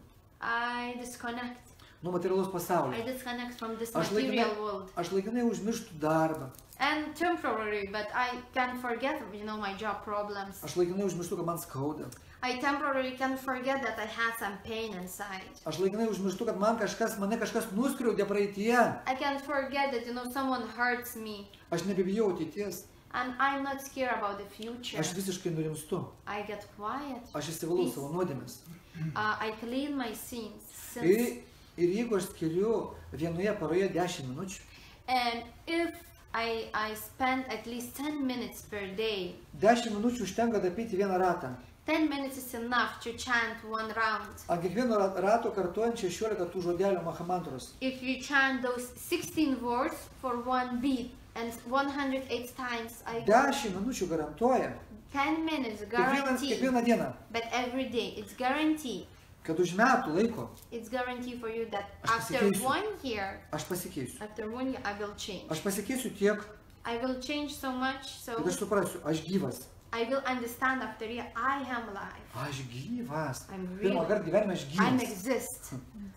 I disconnect. nuo materialaus I pasaulio. disconnect from this Aš material laikinai, world. aš laikinai užmirštu darbą. And temporary, but I can forget, you know, my job problems. Aš laikinai užmirštu, kad man skauda. I temporarily can forget that I had some pain inside. Aš laikinai užmirštu, kad man kažkas, mane kažkas nuskriaudė praeityje. I can forget that, you know, someone hurts me. Aš nebebijau ateities. And I'm not scared about the future. Aš visiškai nurimstu. I get quiet. Aš įsivalau savo nuodėmes. Uh, I clean my sins. sins. Ir, ir jeigu aš skiriu vienoje paroje dešimt minučių, And if I, I spend at least ten minutes per day, dešimt minučių užtenka dapyti vieną ratą. ten minutes is enough to chant one round. Ant kiekvieno ra- rato kartuojant šešiolika tų žodelių mahamantros. If you chant those sixteen words for one beat and one hundred eight times, I dešimt minučių garantuoja. ten minutes Kiekvieną, guarantee. kiekvieną dieną. But every day, it's guaranteed. Kad už metų laiko It's guaranteed for you that Aš after pasikeisiu. one year, aš pasikeisiu. after one year, I will change. Aš pasikeisiu tiek, I will change so much, so kad aš suprasiu, aš gyvas. I will understand after a year I am alive. Aš gyvas. I'm Pirmą real. kartą gyvenime aš I gyvas. exist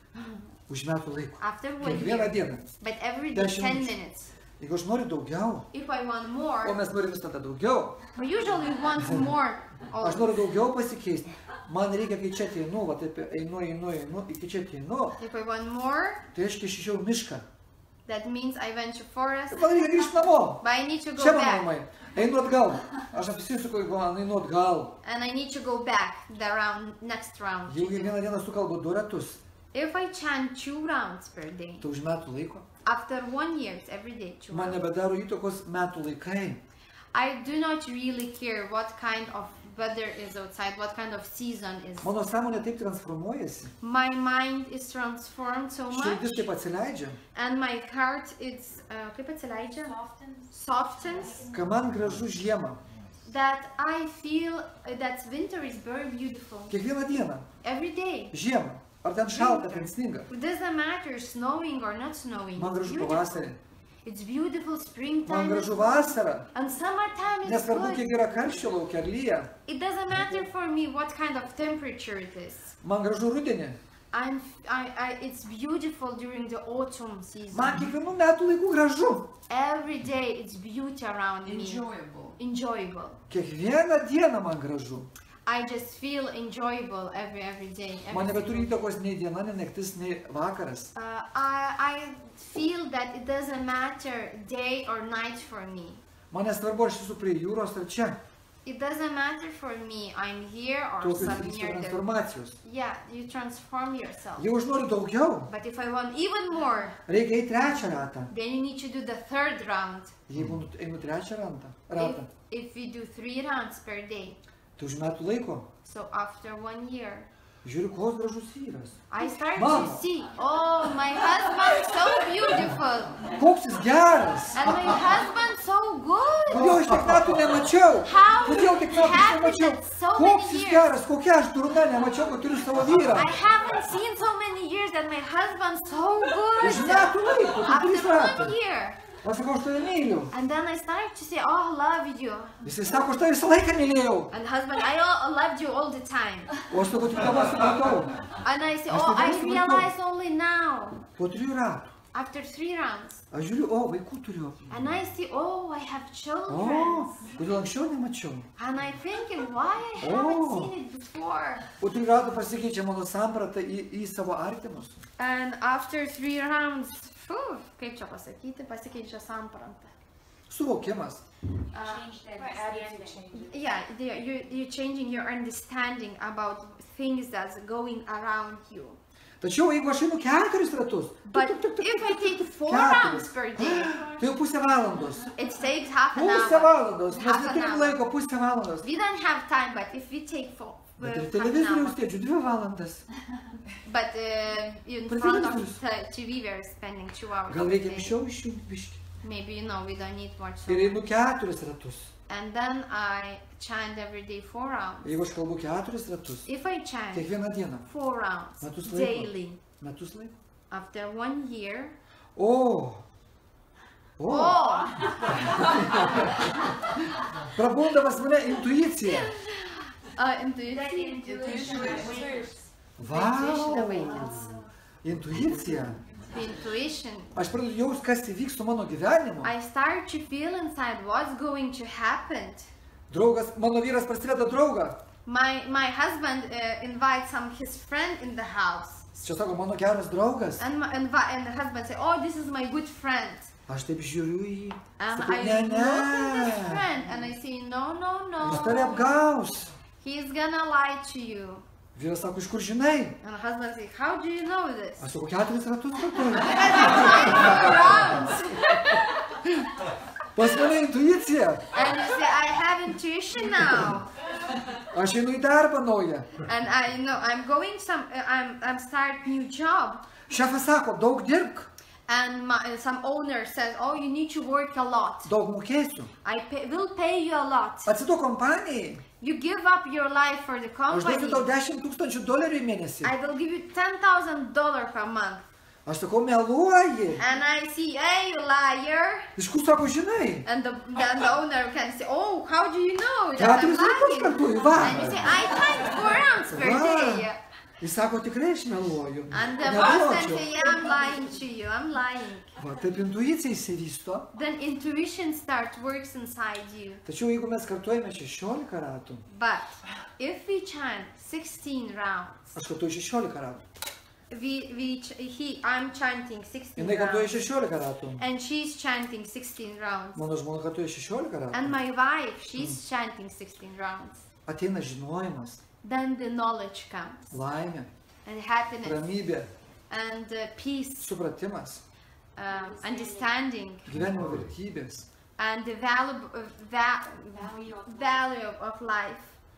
Už metų laiko. after one Kiekvieną year. dieną. But every day, Dešimt ten minučių. minutes. Jeigu aš noriu daugiau, If I want o more, mes norim visada daugiau, we usually want more. aš Or noriu daugiau pasikeisti, man reikia, kai čia ateinu, va taip einu, einu, einu, iki čia ateinu, if I want more, tai aš išiau mišką. that means I went to forest, Man reikia grįžti namo. but I need to go Čia mano back. namai. Einu atgal. Aš apsisuku, jeigu man einu atgal. And I need to go back the round, next round. Jeigu kiekvieną dieną sukalbu du ratus, If I chant two rounds per day, tai už metų laiko. after one year, it's every day two Man rounds. nebedaro įtakos metų laikai. I do not really care what kind of weather is outside, what kind of season is. Mano sąmonė taip transformuojasi. My mind is transformed so much, Širdis taip atsileidžia, and my heart is uh, kaip atsileidžia? Softens. softens, kad man gražu žiemą. that I feel uh, that winter is very beautiful Kiekvieną dieną. every day. Žiemą. Ar ten šalta, ten sninga. It doesn't matter snowing or not snowing. Man It's gražu beautiful. pavasarį. It's beautiful Man springtime. is gražu good. vasara. And summertime is Nesvarbu, good. kiek yra karščio laukia ar lyja. It doesn't matter for me what kind of temperature it is. Man gražu rudenį. I'm, I, I, it's beautiful during the autumn season. Man kiekvienų metų laikų gražu. Every day it's beauty around me. Enjoyable. Enjoyable. Kiekvieną dieną man gražu. I just feel enjoyable every every day. every Man nebeturi single- įtakos nei diena, nei naktis, nei vakaras. Uh, I, I feel that it doesn't matter day or night for me. Man nesvarbu, aš esu prie jūros ar čia. It doesn't matter for me, I'm here or Tokios some vyksta near there. transformacijos. Yeah, you transform yourself. Jeigu aš noriu daugiau, But if I want even more, reikia eiti trečią ratą. then you need to do the third round. Jeigu nu- einu trečią ratą, If, ratą, if we do three rounds per day, tai už metų laiko so after one year, žiūriu, koks gražus vyras. I start Mama. to see, oh, my husband so beautiful, Koks jis geras. and my husband so good. Kodėl aš tiek metų nemačiau? How Kodėl tiek it metų happened nemačiau? that so Koks many jis years? geras, kokia aš durna nemačiau, kad turiu savo vyrą. I haven't seen so many years that my husband so Už good. metų laiko, tu After trys one ratai. year. Aš sakau, aš tave myliu. And then I started to say, oh, I love you. Jisai sako, aš tave visą laiką mylėjau. And husband, I all, loved you all the time. O aš sakau, tik dabar supratau. And I say, Aš oh, tada I supratau. realize only now. Po trijų ratų. After three rounds. Aš žiūriu, o, vaikų turiu. And I see, oh, I have O, children. kodėl anksčiau nemačiau? And I thinking, why I haven't Oh. seen it before. Po trijų ratų pasikeičia mano samprata į, į savo artimus. And after three rounds, phew, kaip čia pasakyti, pasikeičia sampranta. Suvokimas. Change their understanding. Yeah, they- you, you're changing your understanding about things that's going around you. Tačiau jeigu aš einu keturis ratus, But tuk, tuk, tuk, if I tuk, tuk, take four keturis, rounds per day, tai jau pusę valandos. it takes half an Pusę hour. valandos. Mes Half an neturim hour. laiko, pusę valandos. We don't have time, but if we take four, uh, Bet ir half an televizorių hour. stėdžiu dvi valandas. But uh, in Per front of televizorius. the T V, we're spending two hours. Gal a reikia day. anksčiau išjungti biškį. Maybe you know we don't need much. so Ir einu much. keturis ratus. And then I chant every day four rounds. Jeigu aš kalbu keturis ratus, If I chant kiekvieną dieną, four rounds Metus laiko. daily, metus laiko. after one year, O. O. oh, Prabunda pas mane intuicija. uh, intuition, That intuition awakens. intuition Vau. awakens. Intuicija. Intuition. Aš pradedu jaust, kas įvyks su mano gyvenimu. I start to feel inside what's going to happen. Draugas, mano vyras prasiveda draugą. My my husband uh, invites some his friend in the house, Čia sako, mano geras draugas. and my, and, vi- and the husband say, "Oh, this is my good friend." Aš taip žiūriu į jį. And Sakau, I ne, look at this ne. friend and I say, "No, no, Jis tave no. apgaus. He's gonna lie to you." Vyras sako, iš kur žinai? And the husband say, "How do you know this?" Aš sakau, keturis ratus kartu. Rounds. Pas mane intuicija. And you say, "I have intuition now." Aš einu į darbą naują. And I know I'm going some. Uh, I'm I'm start new job. Šefas sako, daug dirbk, And my, uh, some owner says, "Oh, you need to work a lot. daug mokėsiu. I pay, will pay you a lot. Atsiduok kompanijai. You give up your life for the Aš duosiu tau company. dešimt tūkstančių dolerių į mėnesį. I will give you ten thousand dollars per month." Aš sakau, meluoji. And I see, "Hey, you liar!" Iš kur sako, žinai? And the then the owner can say, "Oh, how do you know that I'm Keturis ratus lying?" kartuoju, va. And you say, "I time four rounds per Va. day." Jis sako, tikrai aš meluoju. And the boss then Neduočiau. say, "Yeah, I'm lying to you. I'm lying." Va, taip intuicija įsivysto. Then intuition starts works inside you. Tačiau jeigu mes kartuojame šešiolika ratų, But if we chant sixteen rounds, aš kartuoju šešiolika ratų. we we ch- he I'm chanting sixteen Jinai kartuoja rounds, šešiolika ratų. and she's chanting sixteen rounds, Mano žmona kartuoja šešiolika and ratų. my wife she's chanting sixteen rounds. Ateina žinojimas, Then the knowledge comes, laimė, and happiness, ramybė, and uh, peace, supratimas, um, understanding, gyvenimo vertybės. and the value of va- Value of value of life.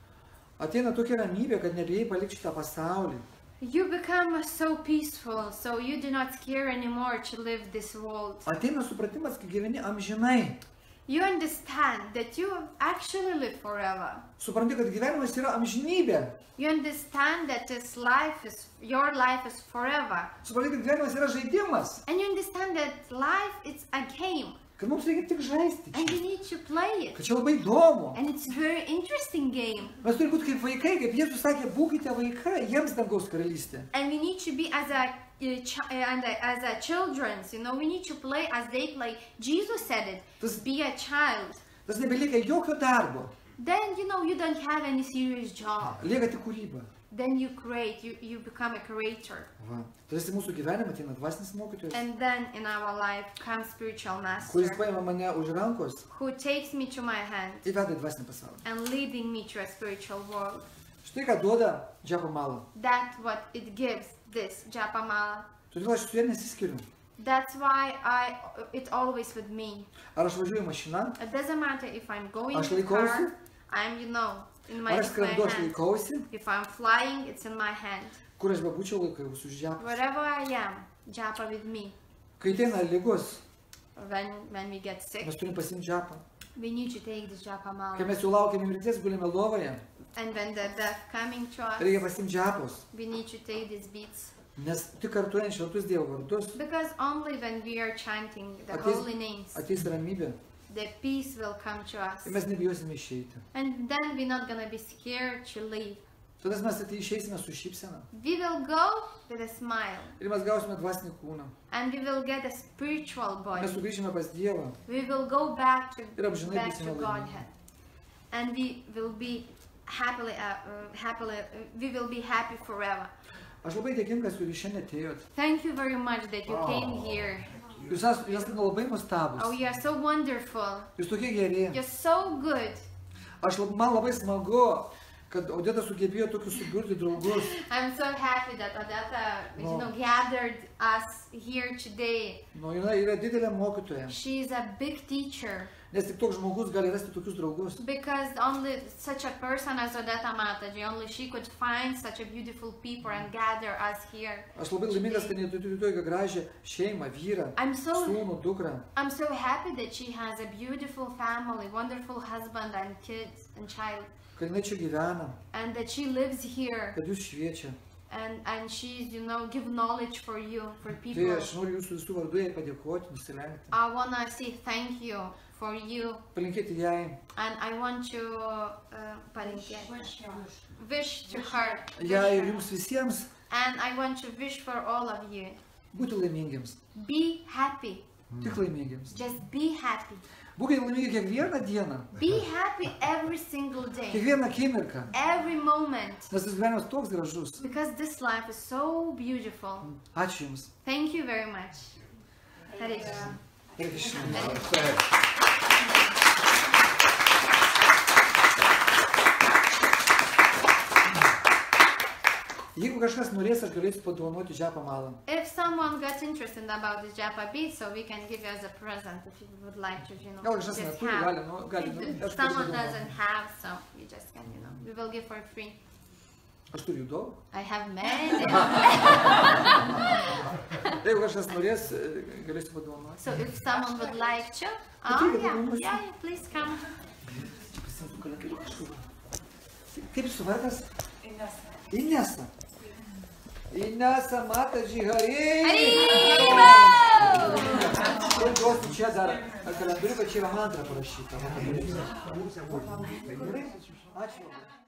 Ateina tokia ramybė, kad nebijai palikti šitą pasaulį. You become so peaceful, so you do not care anymore to live this world. Ateina supratimas, kai gyveni amžinai. You understand that you actually live forever. Supranti, kad gyvenimas yra amžinybė. You understand that this life is your life is forever. Supranti, kad gyvenimas yra žaidimas. And you understand that life is a game Kad mums reikia tik žaisti. and you need to play Kad it. čia labai įdomu. And it's a very interesting game. Mes turime būti kaip vaikai, kaip Jėzus sakė, būkite vaikai, jiems dangaus karalystė. And we need to be as a uh, ch- uh, and a, as a children, you know, we need to play as they play. Jesus said it. Tas, Be a child. tas nebelieka jokio darbo. Then you know you don't have any serious job. Lieka tik kūryba. then you create, you, you become a creator. Va. Tarsi mūsų gyvenime ateina dvasinis mokytojas, And then in our life comes spiritual kuris master paima mane už rankos who takes me to my hand ir veda į dvasinį pasaulį. and leading me to a spiritual world. Štai ką duoda džepo mala. That's what it gives, this Japamala. Todėl aš su juo nesiskiriu. That's why I, it's always with me. Ar aš važiuoju mašina, It doesn't matter if I'm going Aš in the laikausi. car, I'm, you know, in my, ar aš it's my skrendu, aš hand. laikausi, If I'm flying, it's in my hand. kur aš bebūčiau laikausi už džepą. Wherever I am, Japa with me. Kai ateina lygos, When, when we get sick, mes turim pasimti džepą. we need to take this Japa Kai Mala. mes jau laukiame mirties, gulime lovoje, And when the death coming to us, reikia pasimti džepos. we need to take these beats. Nes tik kartuojant šventus Dievo vardus, Because only when we are chanting the Ateis- holy names, ateis ramybė the peace will come to us. ir mes nebijosime išeiti. And then we're not gonna be scared to leave. Tada mes atei išeisime su šypsena We will go with a smile. ir mes gausime dvasinį kūną. And we will get a spiritual Mes body. sugrįžime pas Dievą We will go back to, ir amžinai back būsime to laimingi. Godhead. And we will be happily, uh, uh, happily, uh, we will be happy forever. Aš labai dėkingas, kad jūs šiandien atėjot. Thank you very much that you came here. Jūs esate jūs esate labai Oh, nuostabus. you are so wonderful. Jūs tokie geri. You're so good. Aš lab, man labai smagu, kad Odeta sugebėjo tokius suburti draugus. I'm so happy that Odeta, you No. know, gathered us here today. Nu, jinai yra didelė mokytoja. She is a big teacher. Nes tik toks žmogus gali rasti tokius draugus. Because only such a person as Odeta Mataji, only she could find such a beautiful people and gather us here. Aš labai laimingas, kad neturiu tokią gražią šeimą, vyrą, I'm so sūnų, dukrą. I'm so happy that she has a beautiful family, wonderful husband and kids and child, Kad jinai čia gyvena, and that she lives here kad jūs šviečia. and and she's, you know, give knowledge for you, for Tai people. aš noriu jūsų visų vardu jai padėkoti, nusilenkti. I wanna say thank you for you, Palinkėti jai. and I want to uh, palinkėti- wish to her, wish Jai ir her. jums visiems And I want to wish for all of you, būti laimingiams. be happy, Tik laimingiams. just be happy. Būkite laimingi kiekvieną dieną. Be happy every single day, Kiekvieną akimirką. every moment, Nes tas gyvenimas toks gražus. because this life is so beautiful. Ačiū Jums. Thank you very much. Hare Krishna. Hare Krishna. Jeigu kažkas norės, aš galėsiu padovanoti džepą malą. If someone got interested about this Japa bead, so we can give you as a present if you would like to, you know, Gal kažkas just neturi, have. gali, nu, gali, nu, If aš turiu someone daug. doesn't have, so you just can, you know, we will give for free. Aš turiu daug. I have many. Jeigu kažkas norės, galėsiu padovanoti. So if someone would like to, But oh you yeah, can yeah, yeah, please come. Pasimtu kalendorių kažkur. Kaip jūsų vardas? Inesa. Inesa Mataji Hari. Tuoj duosiu čia dar kalendorių, bet čia yra mantra parašyta. Gerai? Ačiū.